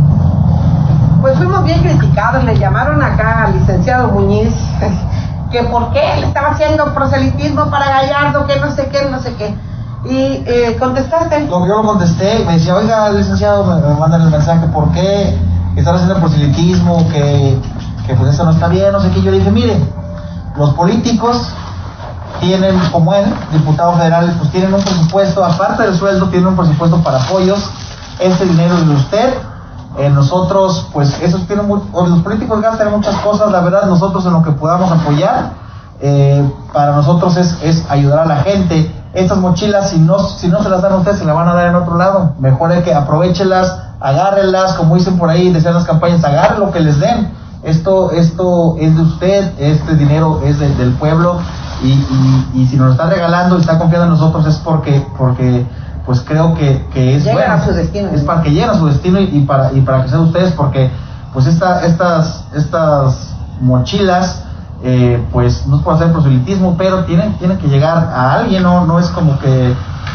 S1: Pues fuimos bien criticados, le llamaron acá al licenciado Muñiz, que por qué le estaba haciendo proselitismo para Gallardo, que no sé qué. Y contestaste.
S17: Yo lo contesté, me decía, oiga, licenciado, me mandan el mensaje, ¿por qué están haciendo proselitismo? Que pues eso no está bien, no sé qué. Yo le dije, mire, los políticos tienen, como él, diputados federales, pues tienen un presupuesto, aparte del sueldo, tienen un presupuesto para apoyos. Este dinero es de usted. Nosotros, pues, esos tienen los políticos gastan muchas cosas, la verdad, nosotros en lo que podamos apoyar, para nosotros es ayudar a la gente. Estas mochilas, si no se las dan a ustedes, se las van a dar en otro lado. Mejor es que aprovéchelas, agárrenlas, como dicen por ahí, decían las campañas, agarren lo que les den. Esto es de usted, este dinero es del pueblo, y si nos lo está regalando y está confiando en nosotros es porque pues creo que es
S1: llegan a su destino,
S17: es para que lleguen a su destino y para que sean ustedes, porque pues estas mochilas pues no es por hacer proselitismo, pero tienen que llegar a alguien, no es como que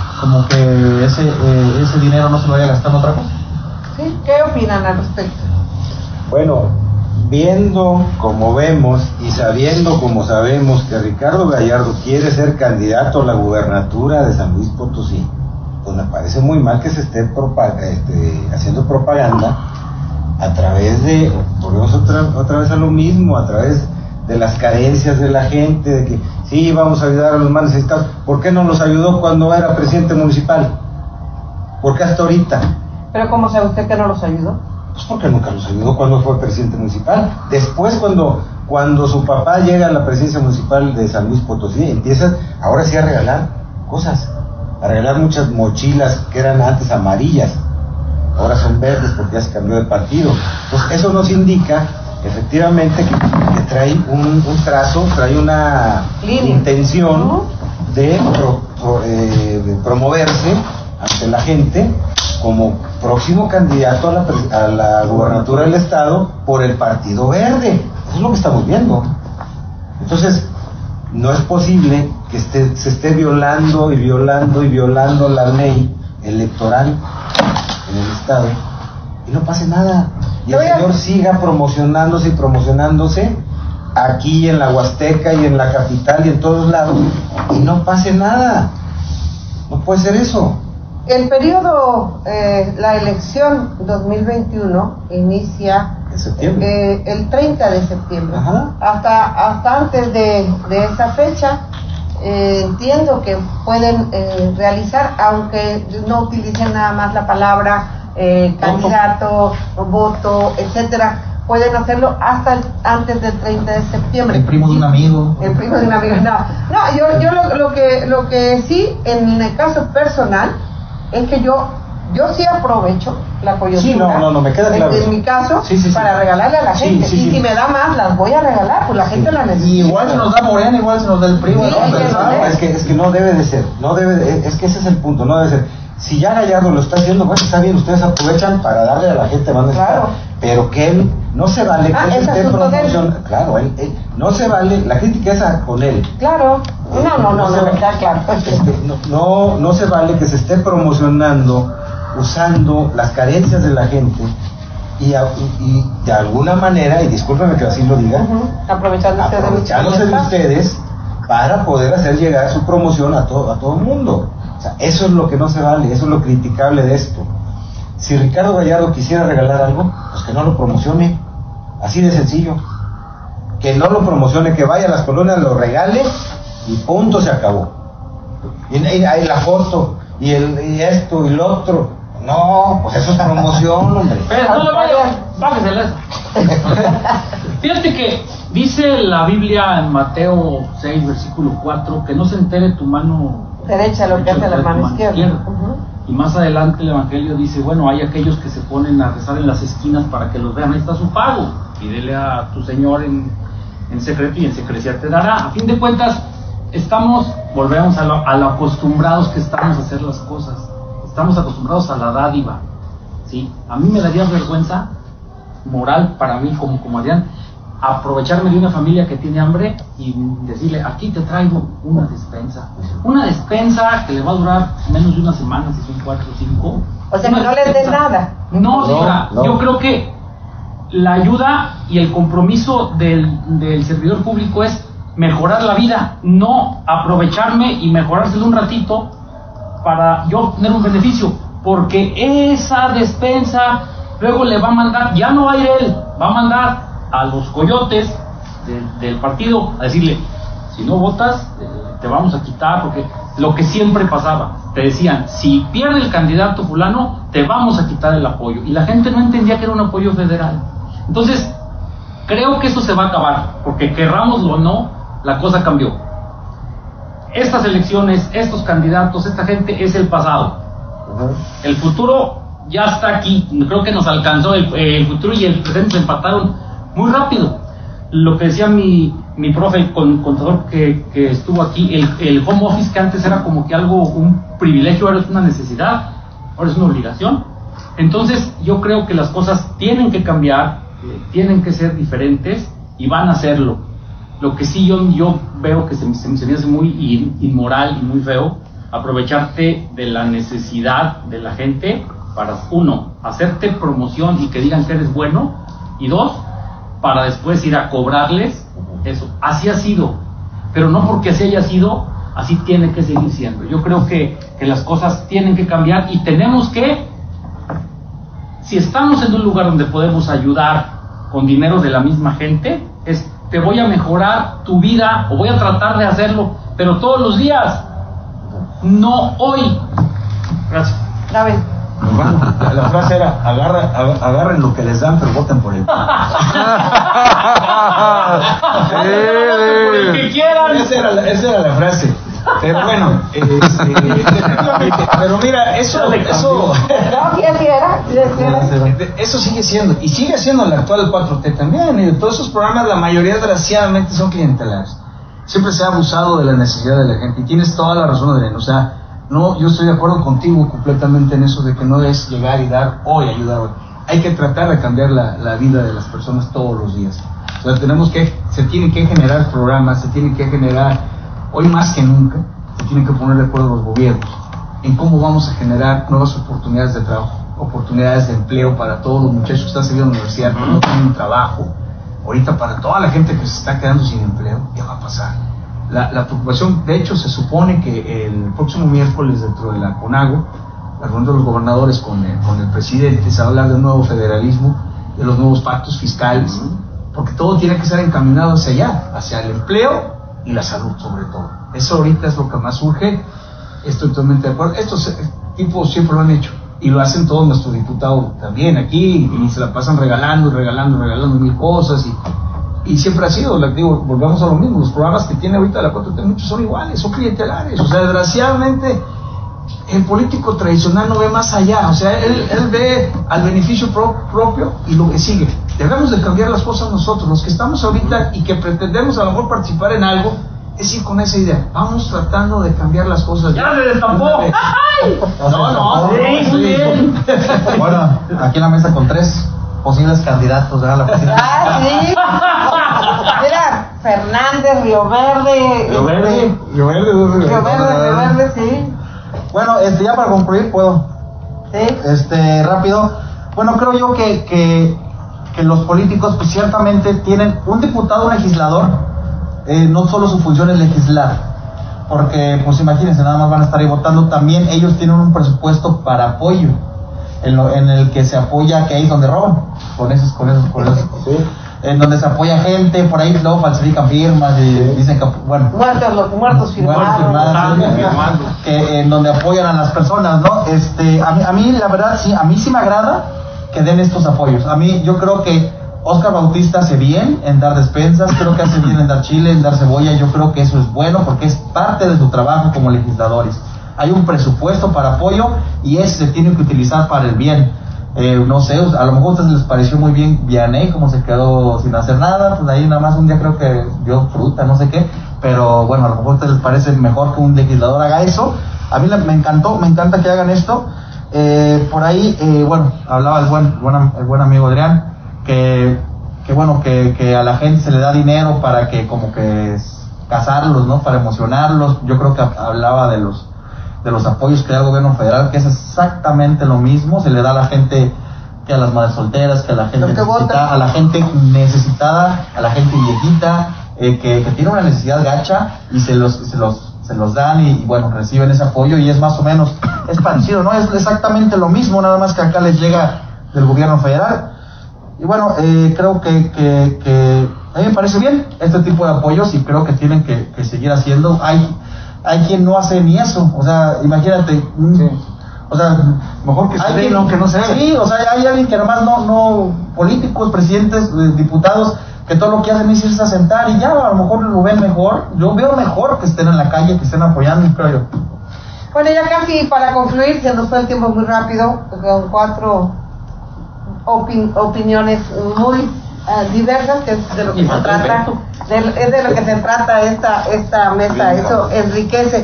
S17: ese dinero no se lo vaya a gastar en otra cosa.
S1: ¿Sí? ¿Qué opinan al respecto?
S19: Bueno, viendo como vemos y sabiendo como sabemos que Ricardo Gallardo quiere ser candidato a la gubernatura de San Luis Potosí, pues me parece muy mal que se esté haciendo propaganda a través de, volvemos otra vez a lo mismo, a través de las carencias de la gente, de que sí, vamos a ayudar a los más necesitados. ¿Por qué no los ayudó cuando era presidente municipal? ¿Por qué hasta ahorita?
S1: ¿Pero cómo sabe usted que no los ayudó?
S19: Pues porque nunca los ayudó cuando fue presidente municipal. Después, cuando su papá llega a la presidencia municipal de San Luis Potosí, empieza ahora sí a regalar cosas, a regalar muchas mochilas que eran antes amarillas, ahora son verdes porque ya se cambió de partido. Entonces eso nos indica efectivamente que trae un trazo, trae una intención de promoverse ante la gente como próximo candidato a la gubernatura del estado por el Partido Verde. Eso es lo que estamos viendo. Entonces no es posible que se esté violando la ley electoral en el estado, y no pase nada. Y el señor siga promocionándose y promocionándose aquí en la Huasteca y en la capital y en todos lados, y no pase nada. No puede ser eso.
S1: El periodo, la elección 2021 inicia el 30 de septiembre. Hasta antes de esa fecha, entiendo que pueden realizar, aunque no utilicen nada más la palabra candidato, voto, etcétera. Pueden hacerlo hasta antes del 30 de septiembre.
S17: El primo de un amigo.
S1: El primo de un amigo, no, yo lo que sí, en el caso personal, es que yo sí aprovecho la coyuntura.
S19: Sí, no, me queda claro.
S1: En mi caso, para regalarle a la gente. Y si me da más, las voy a regalar, pues la gente la necesita.
S17: Y igual se nos da Morena, igual se nos da el primo.
S19: Es que no debe de ser. Es que ese es el punto, no debe ser. Si ya Gallardo lo está haciendo, bueno, está bien, ustedes aprovechan para darle a la gente más necesidad. Pero que él no se vale que él esté promocionando. Claro, él no se vale, la crítica es con él.
S1: Claro,
S19: no se vale que se esté promocionando usando las carencias de la gente y de alguna manera, y discúlpeme que así lo diga, aprovechándose de ustedes para poder hacer llegar su promoción a todo el mundo. O sea, eso es lo que no se vale, eso es lo criticable de esto. Si Ricardo Gallardo quisiera regalar algo, pues que no lo promocione, así de sencillo. Que no lo promocione, que vaya a las colonias, lo regale y punto, se acabó. Y hay la foto, y esto y lo otro. No, pues eso es promoción, hombre.
S18: Pero no le vayan, bájensela eso. Fíjate que dice la Biblia en Mateo 6, versículo 4, que no se entere tu mano
S1: derecha lo que hace la mano izquierda.
S18: Y más adelante el Evangelio dice, bueno, hay aquellos que se ponen a rezar en las esquinas para que los vean, ahí está su pago. Pídele a tu Señor en secreto y en secrecía te dará. A fin de cuentas, volvemos a lo acostumbrados que estamos a hacer las cosas. Estamos acostumbrados a la dádiva, ¿sí? A mí me daría vergüenza moral para mí como Adrián aprovecharme de una familia que tiene hambre y decirle, aquí te traigo una despensa que le va a durar menos de una semana, si son 4 o 5.
S1: O sea, que no les dé nada.
S18: No, yo creo que la ayuda y el compromiso del servidor público es mejorar la vida, no aprovecharme y mejorárselo un ratito para yo tener un beneficio, porque esa despensa luego le va a mandar, ya no va a ir él, va a mandar a los coyotes del partido a decirle, si no votas te vamos a quitar, porque lo que siempre pasaba, te decían, si pierde el candidato fulano te vamos a quitar el apoyo, y la gente no entendía que era un apoyo federal. Entonces creo que eso se va a acabar, porque querrámoslo o no, la cosa cambió. Estas elecciones, estos candidatos, esta gente es el pasado. El futuro ya está aquí. Creo que nos alcanzó el futuro y el presente se empataron muy rápido. Lo que decía mi profe, el contador que estuvo aquí, el home office, que antes era como que algo, un privilegio, ahora es una necesidad, ahora es una obligación. Entonces yo creo que las cosas tienen que cambiar, tienen que ser diferentes y van a hacerlo. Lo que sí yo veo que se me hace muy inmoral y muy feo, aprovecharte de la necesidad de la gente para, 1, hacerte promoción y que digan que eres bueno, y 2, para después ir a cobrarles eso. Así ha sido, pero no porque así haya sido, así tiene que seguir siendo. Yo creo que las cosas tienen que cambiar y tenemos que, si estamos en un lugar donde podemos ayudar con dinero de la misma gente, te voy a mejorar tu vida, o voy a tratar de hacerlo, pero todos los días, no hoy. Gracias.
S1: David.
S20: La frase era, agarren lo que les dan, pero voten por él.
S18: Por el que quieran.
S20: Esa era la frase. Pero bueno, pero mira, eso sigue siendo, y sigue siendo el actual 4T también, y de todos esos programas la mayoría desgraciadamente son clientelares. Siempre se ha abusado de la necesidad de la gente, y tienes toda la razón, Adrián. O sea, no, yo estoy de acuerdo contigo completamente en eso de que no es llegar y dar hoy, ayudar hoy. Hay que tratar de cambiar la vida de las personas todos los días. O sea, se tienen que generar programas, se tienen que generar, hoy más que nunca, se tienen que poner de acuerdo los gobiernos en cómo vamos a generar nuevas oportunidades de trabajo. oportunidades de empleo para todos los muchachos que están saliendo de la universidad, que no tienen un trabajo. Ahorita para toda la gente que se está quedando sin empleo, ya va a pasar. La preocupación, de hecho, se supone que el próximo miércoles dentro de la CONAGO, la reunión de los gobernadores con el presidente, se va a hablar de un nuevo federalismo, de los nuevos pactos fiscales, porque todo tiene que ser encaminado hacia allá, hacia el empleo y la salud sobre todo. Eso ahorita es lo que más urge. Estoy totalmente de acuerdo. Estos tipos siempre lo han hecho y lo hacen todos nuestros diputados también aquí, y se la pasan regalando mil cosas, y siempre ha sido, digo, volvamos a lo mismo, los programas que tiene ahorita la 4T muchos son iguales, son clientelares. O sea, desgraciadamente el político tradicional no ve más allá. O sea, él ve al beneficio propio y lo que sigue. Debemos de cambiar las cosas nosotros, los que estamos ahorita y que pretendemos a lo mejor participar en algo, es ir con esa idea. Vamos tratando de cambiar las cosas.
S18: ¡Ya se destapó!
S20: No,
S18: sí, muy bien.
S17: Bueno, aquí en la mesa con 3 posibles candidatos a la presidencia.
S1: ¡Ah, sí! Mira, Fernández, Río Verde, sí.
S17: Bueno, ya para concluir, ¿puedo?
S1: Sí.
S17: Rápido. Bueno, creo yo que los políticos pues ciertamente tienen un diputado, un legislador, no solo su función es legislar, porque pues imagínense, nada más van a estar ahí votando. También ellos tienen un presupuesto para apoyo, en el que se apoya, que ahí es donde roban, con esos. Sí. En donde se apoya gente, por ahí luego falsifican firmas y dicen que, bueno,
S1: muertos firmados,
S17: que en donde apoyan a las personas, ¿no? A mí la verdad sí, a mí sí me agrada que den estos apoyos. A mí, yo creo que Óscar Bautista hace bien en dar despensas, creo que hace bien en dar chile, en dar cebolla. Yo creo que eso es bueno porque es parte de su trabajo como legisladores. Hay un presupuesto para apoyo y ese se tiene que utilizar para el bien. No sé, a lo mejor a ustedes les pareció muy bien Vianney, como se quedó sin hacer nada, pues ahí nada más un día creo que dio fruta, no sé qué, pero bueno, a lo mejor a ustedes les parece mejor que un legislador haga eso. A mí me encanta que hagan esto. Por ahí, bueno, hablaba el buen amigo Adrián, que a la gente se le da dinero para que como que casarlos, ¿no? Para emocionarlos. Yo creo que hablaba de los apoyos que da el gobierno federal, que es exactamente lo mismo. Se le da a la gente, que a las madres solteras, que a la gente necesitada, a la gente necesitada, a la gente viejita, que tiene una necesidad gacha, y se los dan y bueno, reciben ese apoyo, y es más o menos, es parecido, ¿no? Es exactamente lo mismo, nada más que acá les llega del gobierno federal. Y bueno, creo que a mí me parece bien este tipo de apoyos, y creo que tienen que seguir haciendo. Hay quien no hace ni eso, o sea, imagínate, sí. O sea, mejor que se den, aunque no se haga. Sí, o sea, hay alguien que nomás no políticos, presidentes, diputados, que todo lo que hacen es irse a sentar y ya, a lo mejor lo ven mejor. Yo veo mejor que estén en la calle, que estén apoyando, creo yo.
S1: Bueno, ya casi para concluir, se nos fue el tiempo muy rápido, con 4 opiniones muy diversas, que es de lo que se trata, es de lo que se trata esta mesa. Eso enriquece.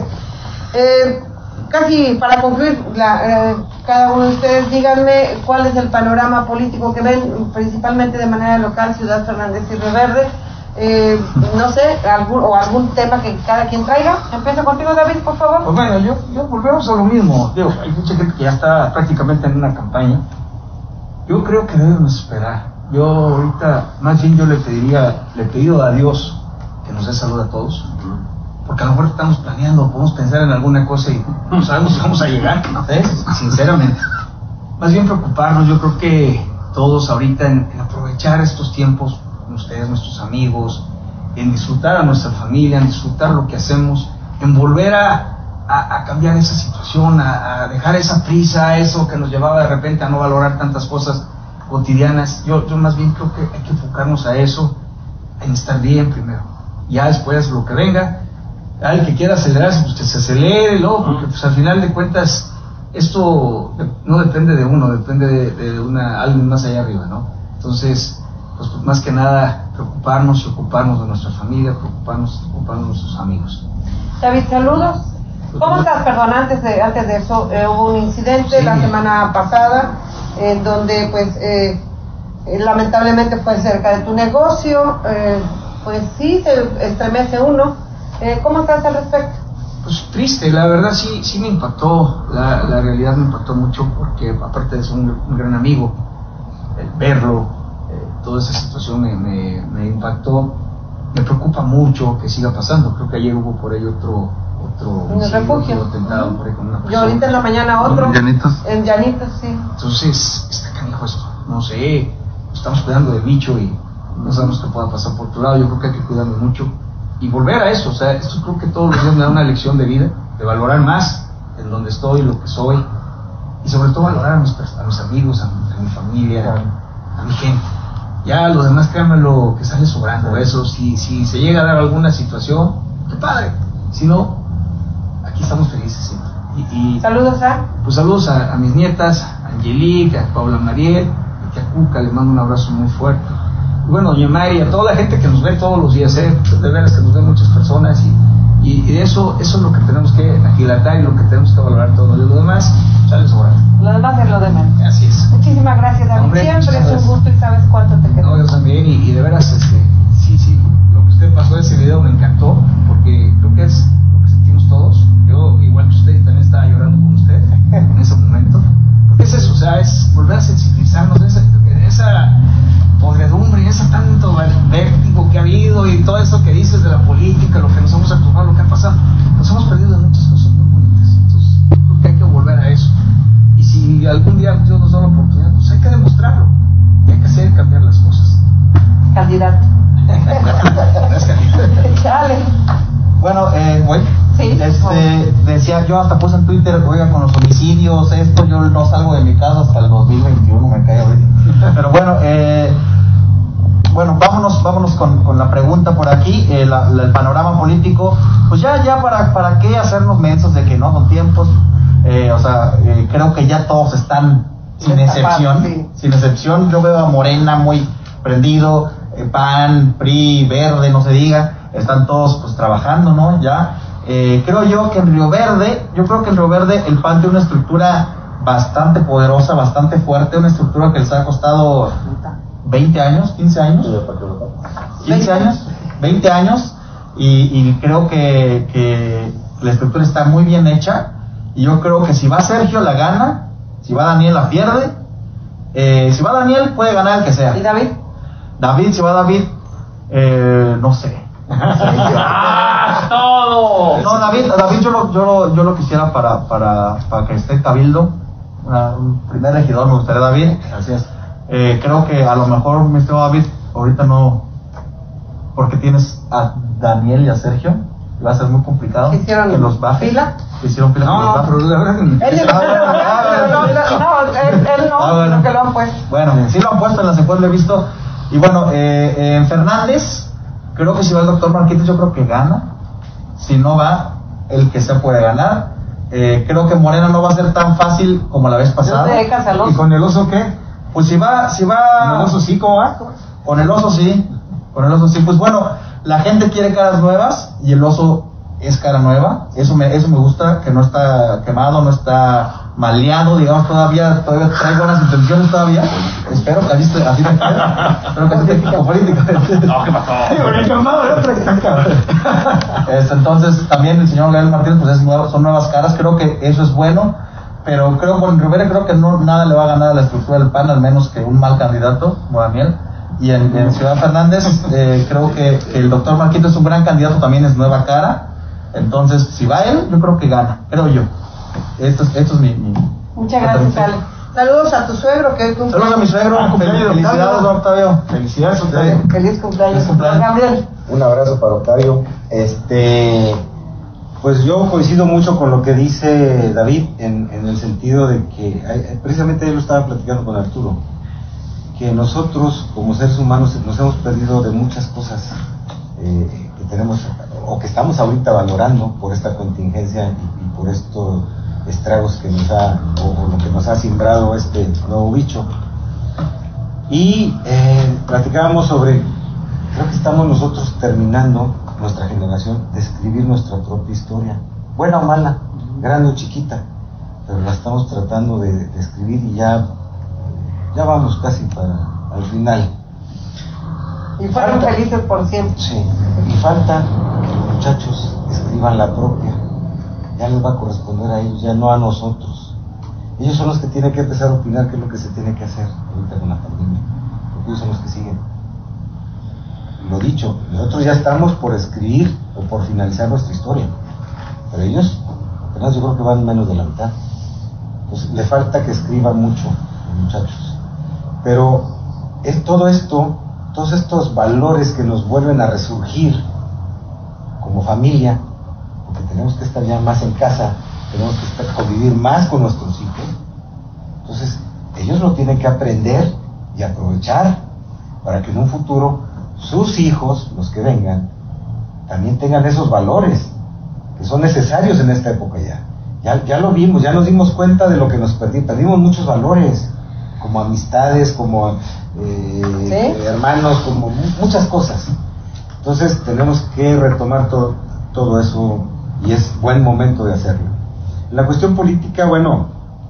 S1: Casi para concluir, cada uno de ustedes díganme cuál es el panorama político que ven, principalmente de manera local, Ciudad Fernández y Río Verde. No sé, algún tema que cada quien traiga. Empieza contigo, David, por favor.
S20: Pues bueno, yo volvemos a lo mismo. Digo, hay mucha gente que ya está prácticamente en una campaña. Yo creo que debemos esperar. Yo ahorita, más bien yo le he pedido a Dios que nos dé salud a todos, porque a lo mejor estamos planeando, podemos pensar en alguna cosa y no sabemos si vamos a llegar, sinceramente. Más bien preocuparnos, yo creo que todos ahorita en aprovechar estos tiempos con ustedes, nuestros amigos, en disfrutar a nuestra familia, en disfrutar lo que hacemos, en volver a cambiar esa situación, a dejar esa prisa, eso que nos llevaba de repente a no valorar tantas cosas cotidianas. Yo más bien creo que hay que enfocarnos a eso, en estar bien primero, ya después lo que venga. Al que quiera acelerarse, pues que se acelere, ¿no? Porque pues al final de cuentas esto no depende de uno, depende de alguien más allá arriba, ¿no? Entonces, pues más que nada preocuparnos y ocuparnos de nuestra familia, ocuparnos de nuestros amigos.
S1: David, saludos. ¿Cómo estás? Perdón, antes de eso, hubo un incidente la semana pasada en donde pues lamentablemente fue cerca de tu negocio, pues sí, se estremece uno. ¿Cómo estás al respecto?
S20: Pues triste, la verdad sí me impactó, la realidad me impactó mucho porque aparte de ser un gran amigo, verlo, toda esa situación me impactó, me preocupa mucho que siga pasando. Creo que ayer hubo por ahí otro
S1: en el refugio,
S20: atentado por ahí con una persona.
S1: Y ahorita en la mañana otro. En Llanitos, sí.
S20: Entonces, está canijo esto, no sé, estamos cuidando del bicho y no sabemos qué pueda pasar por otro lado. Yo creo que hay que cuidarnos mucho y volver a eso. O sea, esto creo que todos los días me da una lección de vida, de valorar más en donde estoy, lo que soy, y sobre todo valorar a mis amigos, a mi familia, a mi gente. Ya los demás, créanmelo, que sale sobrando eso. Si se llega a dar alguna situación, qué padre. Si no, aquí estamos felices siempre. Y
S1: saludos
S20: pues saludos a mis nietas, a Angelique, a Paula Mariel, a tía Cuca, le mando un abrazo muy fuerte. Y bueno, doña Mari, a toda la gente que nos ve todos los días, de veras que nos ven muchas personas, y eso es lo que tenemos que aquilatar y lo que tenemos que valorar todo. Y lo demás sale sobrando.
S1: Lo demás es lo demás.
S20: Así es.
S1: Muchísimas gracias, David.
S20: Hombre,
S1: siempre es un gusto y sabes cuánto te queda.
S20: No, yo también, y de veras, sí, lo que usted pasó de ese video me encantó, porque creo que es lo que sentimos todos. Yo, igual que usted, también estaba llorando con usted en ese momento. Porque es eso, o sea, es volver a sensibilizarnos de esa podredumbre, ese tanto vértigo que ha habido y todo eso que dices de la política, lo que nos hemos actuado, lo que ha pasado. Nos hemos perdido de muchas cosas muy bonitas. Entonces, creo que hay que volver a eso. Y si algún día Dios nos da la oportunidad, pues hay que demostrarlo. Y hay que hacer cambiar las cosas.
S1: Candidato.
S17: Chale. Bueno, güey.
S1: Sí,
S17: decía, yo hasta puse en Twitter, oiga, con los homicidios, yo no salgo de mi casa hasta el 2021, me cae ahorita. Pero bueno, vámonos con la pregunta por aquí, el panorama político. Pues ya para qué hacernos mensos de que no son tiempos. Creo que ya todos están sin excepción. Yo veo a Morena muy prendido, PAN, PRI, Verde, no se diga, están todos pues trabajando, ¿no? Ya. Creo yo que en Río Verde el PAN tiene una estructura bastante poderosa, bastante fuerte, una estructura que les ha costado 20 años, 15 años, 20 años, y creo que la estructura está muy bien hecha, y yo creo que si va Sergio la gana, si va Daniel la pierde, si va Daniel puede ganar el que sea.
S1: ¿Y David?
S17: Si va David, no sé.
S18: ¡Todo!
S17: No, David yo lo quisiera para que esté Cabildo, un primer regidor, me gustaría David.
S20: Así es.
S17: Creo que a lo mejor, mi estimado David, ahorita no, porque tienes a Daniel y a Sergio, va a ser muy complicado que los baje.
S1: ¿Fila?
S17: Hicieron fila.
S20: No, pero la verdad
S1: él no, que lo han puesto.
S17: Bueno, sí lo han puesto en la secuencia, lo he visto. Y bueno, en Fernández, creo que si va el doctor Marquitos, yo creo que gana. Si no va, el que se puede ganar. Creo que Morena no va a ser tan fácil como la vez pasada.
S20: ¿Y con el oso qué?
S17: Pues si va.
S20: ¿Con el oso sí, cómo va?
S17: Con el oso sí. Pues bueno, la gente quiere caras nuevas y el oso es cara nueva. Eso me gusta, que no está quemado, no está maleado, digamos, todavía trae buenas intenciones todavía. Espero que así te quede. Espero que así te quede política.
S18: No, ¿qué pasó?
S17: Entonces también el señor Gael Martínez pues son nuevas caras, creo que eso es bueno, pero con Rivera creo que nada le va a ganar a la estructura del PAN, al menos que un mal candidato como Daniel. Y en Ciudad Fernández creo que el doctor Marquito es un gran candidato, también es nueva cara. Entonces si va él, yo creo que gana, creo yo. Esto es mi
S1: Muchas gracias, Ale. Saludos a tu suegro que hoy cumple.
S17: Saludos a mi suegro. Felicidades, don Octavio.
S20: Felicidades, Octavio.
S1: Feliz cumpleaños. Gabriel.
S19: Un abrazo para Octavio. Pues yo coincido mucho con lo que dice David en el sentido de que precisamente él lo estaba platicando con Arturo, que nosotros como seres humanos nos hemos perdido de muchas cosas que tenemos o que estamos ahorita valorando por esta contingencia y por estos estragos que nos ha o lo que nos ha simbrado este nuevo bicho. Y platicábamos sobre, creo que estamos nosotros terminando, nuestra generación, de escribir nuestra propia historia, buena o mala, grande o chiquita, pero la estamos tratando de escribir y ya vamos casi para al final.
S1: Y fueron felices por siempre.
S19: Sí, y falta que los muchachos escriban la propia. ya les va a corresponder a ellos, ya no a nosotros. Ellos son los que tienen que empezar a opinar qué es lo que se tiene que hacer ahorita con la pandemia, porque ellos son los que siguen. Lo dicho, nosotros ya estamos por escribir o por finalizar nuestra historia, pero ellos apenas yo creo que van menos de la mitad. Entonces le falta que escriban mucho los muchachos, pero es todo esto, todos estos valores que nos vuelven a resurgir como familia, porque tenemos que estar ya más en casa, tenemos que convivir más con nuestros hijos. Entonces ellos lo tienen que aprender y aprovechar para que en un futuro sus hijos, los que vengan, también tengan esos valores que son necesarios en esta época ya lo vimos, ya nos dimos cuenta de lo que nos perdimos muchos valores, como amistades, como hermanos, como muchas cosas. Entonces tenemos que retomar todo eso y es buen momento de hacerlo. En la cuestión política, bueno,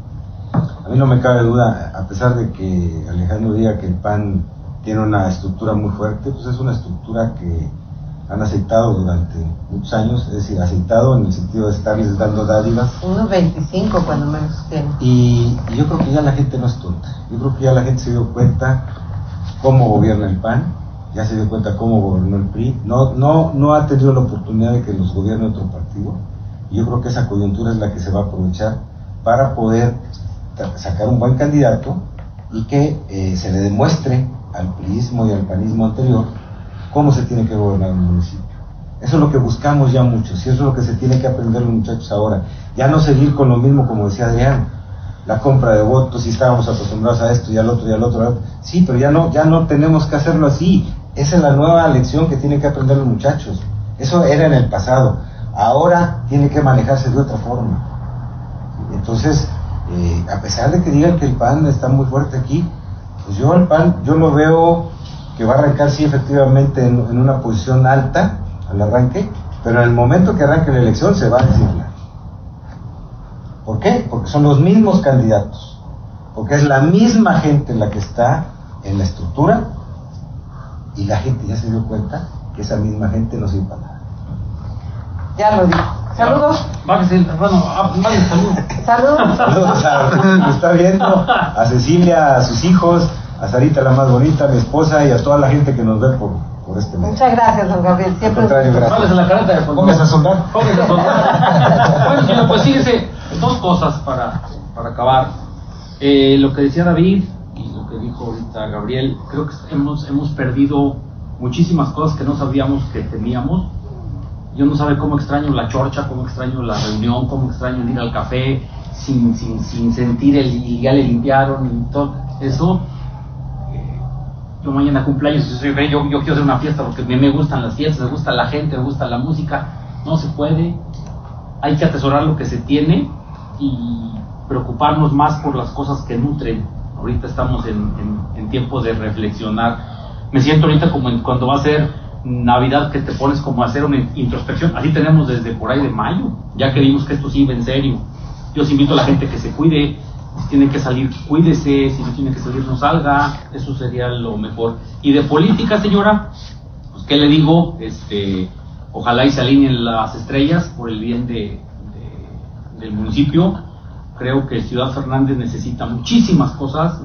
S19: a mí no me cabe duda, a pesar de que Alejandro diga que el PAN tiene una estructura muy fuerte, pues es una estructura que han aceitado durante muchos años, es decir, aceitado en el sentido de estarles dando dádivas.
S1: Unos 25 cuando menos tienen.
S19: Y yo creo que ya la gente no es tonta, yo creo que ya la gente se dio cuenta cómo gobierna el PAN, ya se dio cuenta cómo gobernó el PRI, no ha tenido la oportunidad de que los gobierne otro partido, y yo creo que esa coyuntura es la que se va a aprovechar para poder sacar un buen candidato y que se le demuestre al priismo y al panismo anterior cómo se tiene que gobernar un municipio. Eso es lo que buscamos ya muchos, y eso es lo que se tiene que aprender los muchachos ahora. Ya no seguir con lo mismo, como decía Adrián, la compra de votos, y estábamos acostumbrados a esto y al otro y al otro. Sí, pero ya no tenemos que hacerlo así. Esa es la nueva lección que tienen que aprender los muchachos. Eso era en el pasado. Ahora tiene que manejarse de otra forma. Entonces, a pesar de que digan que el PAN está muy fuerte aquí, pues yo al PAN, yo lo veo que va a arrancar, sí, efectivamente en una posición alta al arranque, pero en el momento que arranque la elección se va a desinflar. ¿Por qué? Porque son los mismos candidatos, porque es la misma gente la que está en la estructura, y la gente ya se dio cuenta que esa misma gente no sirve para nada.
S1: Ya lo dijo. Saludos.
S18: Bájese, bueno, saludos.
S1: Saludos.
S19: Saludos a, está viendo, a Cecilia, a sus hijos, a Sarita la más bonita, a mi esposa, y a toda la gente que nos ve por este medio.
S1: Muchas gracias, don Gabriel. Siempre.
S19: Al contrario, gracias.
S18: Póngase la careta de fondo.
S19: Póngase a soldar.
S18: Póngase a soldar. Bueno, señor, pues fíjese, dos cosas para acabar. Lo que decía David y lo que dijo ahorita Gabriel, creo que hemos perdido muchísimas cosas que no sabíamos que teníamos. Yo no sabe cómo extraño la chorcha, cómo extraño la reunión, cómo extraño el ir al café sin sentir ya le limpiaron y todo eso. Yo mañana cumpleaños, yo quiero hacer una fiesta porque me gustan las fiestas, me gusta la gente, me gusta la música. No se puede. Hay que atesorar lo que se tiene y preocuparnos más por las cosas que nutren. Ahorita estamos en tiempo de reflexionar. Me siento ahorita como cuando va a ser Navidad, que te pones como a hacer una introspección. Así tenemos desde por ahí de mayo, ya que vimos que esto sí iba en serio. Yo os invito a la gente que se cuide, si tiene que salir, cuídese, si no tiene que salir, no salga, eso sería lo mejor. Y de política, señora, pues qué le digo, ojalá y se alineen las estrellas por el bien del municipio. Creo que Ciudad Fernández necesita muchísimas cosas,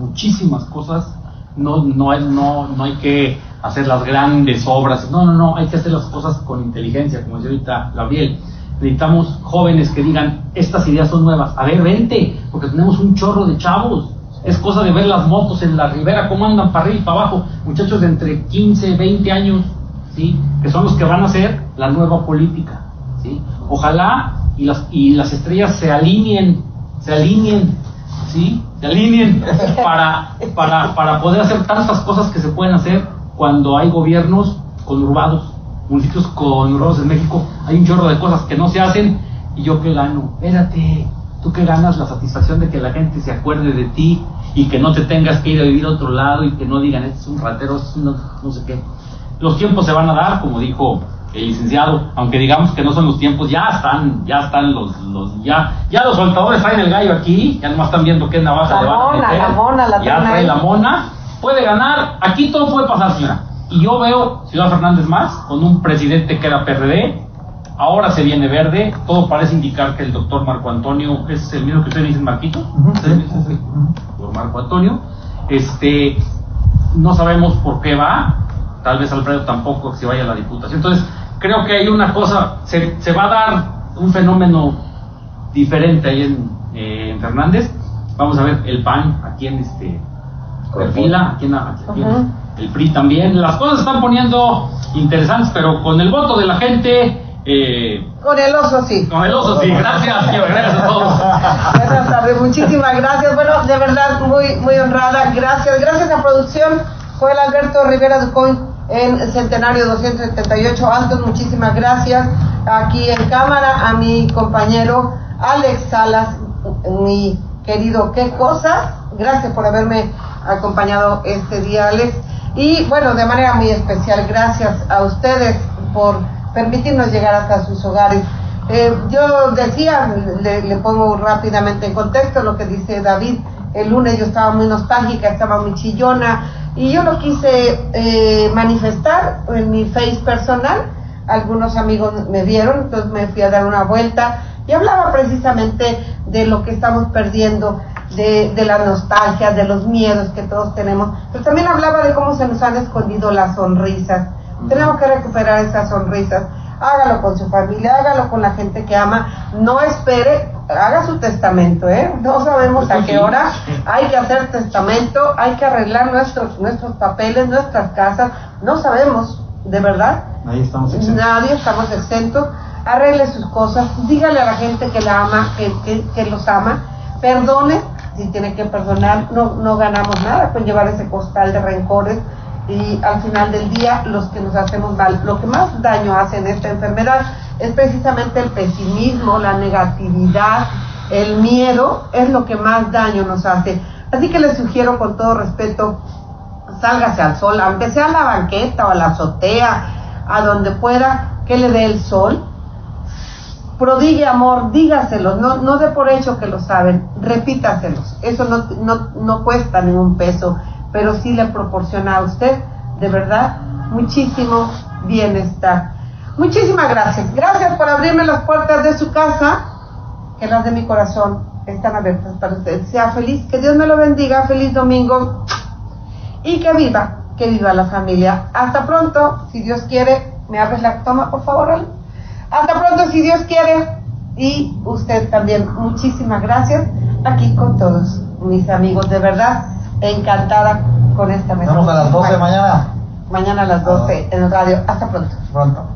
S18: no hay que hacer las grandes obras, no, hay que hacer las cosas con inteligencia, como decía ahorita Gabriel. Necesitamos jóvenes que digan, estas ideas son nuevas, a ver, vente, porque tenemos un chorro de chavos. Es cosa de ver las motos en la ribera, cómo andan para arriba y para abajo, muchachos de entre 15, 20 años, ¿sí? Que son los que van a hacer la nueva política, ¿sí? Ojalá y las estrellas se alineen, ¿sí? Se alineen para poder hacer tantas cosas que se pueden hacer cuando hay gobiernos conurbados, municipios conurbados en México. Hay un chorro de cosas que no se hacen, y yo qué gano. Espérate, tú qué ganas, la satisfacción de que la gente se acuerde de ti y que no te tengas que ir a vivir a otro lado y que no digan, este es un ratero, este es no sé qué. Los tiempos se van a dar, como dijo el licenciado, aunque digamos que no son los tiempos, ya están los soltadores traen el gallo aquí, ya nomás están viendo qué navaja le van a meter.
S1: La mona,
S18: ya trae la mona, puede ganar, aquí todo puede pasar, señora. Y yo veo Ciudad Fernández más, con un presidente que era PRD, Ahora se viene verde, todo parece indicar que el doctor Marco Antonio es el mismo que usted dice, Marquito. Sí. Doctor Marco Antonio. No sabemos por qué va, tal vez Alfredo tampoco si vaya a la Diputación. Entonces, creo que hay una cosa, se va a dar un fenómeno diferente ahí en Fernández. Vamos a ver el PAN, a quién perfila, a quién el PRI también. Las cosas se están poniendo interesantes, pero con el voto de la gente.
S1: Con el oso sí.
S18: Con el oso sí. Gracias, gracias a todos.
S1: Buenas tardes, muchísimas gracias. Bueno, de verdad, muy honrada. Gracias a producción. Joel Alberto Rivera Ducoy en Centenario 278 Altos. Muchísimas gracias. Aquí en cámara a mi compañero Alex Salas, mi querido ¿Qué cosas? Gracias por haberme acompañado este día, Alex. Y bueno, de manera muy especial, gracias a ustedes por permitirnos llegar hasta sus hogares. Yo decía, le pongo rápidamente en contexto lo que dice David. El lunes yo estaba muy nostálgica, estaba muy chillona, y yo lo quise manifestar en mi Face personal. Algunos amigos me vieron, entonces me fui a dar una vuelta y hablaba precisamente de lo que estamos perdiendo, de la nostalgia, de los miedos que todos tenemos, pero también hablaba de cómo se nos han escondido las sonrisas. Tenemos que recuperar esas sonrisas. Hágalo con su familia, hágalo con la gente que ama. No espere, haga su testamento, no sabemos a qué hora. Hay que hacer testamento, hay que arreglar nuestros papeles, nuestras casas. No sabemos, de verdad.
S20: Ahí estamos exentos.
S1: Nadie estamos exentos. Arregle sus cosas, dígale a la gente que la ama, que los ama. Perdone, si tiene que perdonar. No ganamos nada con llevar ese costal de rencores. Y al final del día, los que nos hacemos mal, lo que más daño hace en esta enfermedad es precisamente el pesimismo, la negatividad, el miedo, es lo que más daño nos hace. Así que les sugiero con todo respeto, sálgase al sol, aunque sea a la banqueta o a la azotea, a donde pueda, que le dé el sol. Prodigue amor, dígaselos, no dé por hecho que lo saben, repítaselos. Eso no cuesta ningún peso, pero sí le proporciona a usted, de verdad, muchísimo bienestar. Muchísimas gracias. Gracias por abrirme las puertas de su casa, que las de mi corazón están abiertas para usted. Sea feliz, que Dios me lo bendiga, feliz domingo, y que viva la familia. Hasta pronto, si Dios quiere. ¿Me abres la toma, por favor, Ale? Hasta pronto, si Dios quiere. Y usted también, muchísimas gracias, aquí con todos mis amigos, de verdad. Encantada con esta mesa.
S20: Estamos a las 12 mañana.
S1: Mañana a las 12 en el radio. Hasta pronto.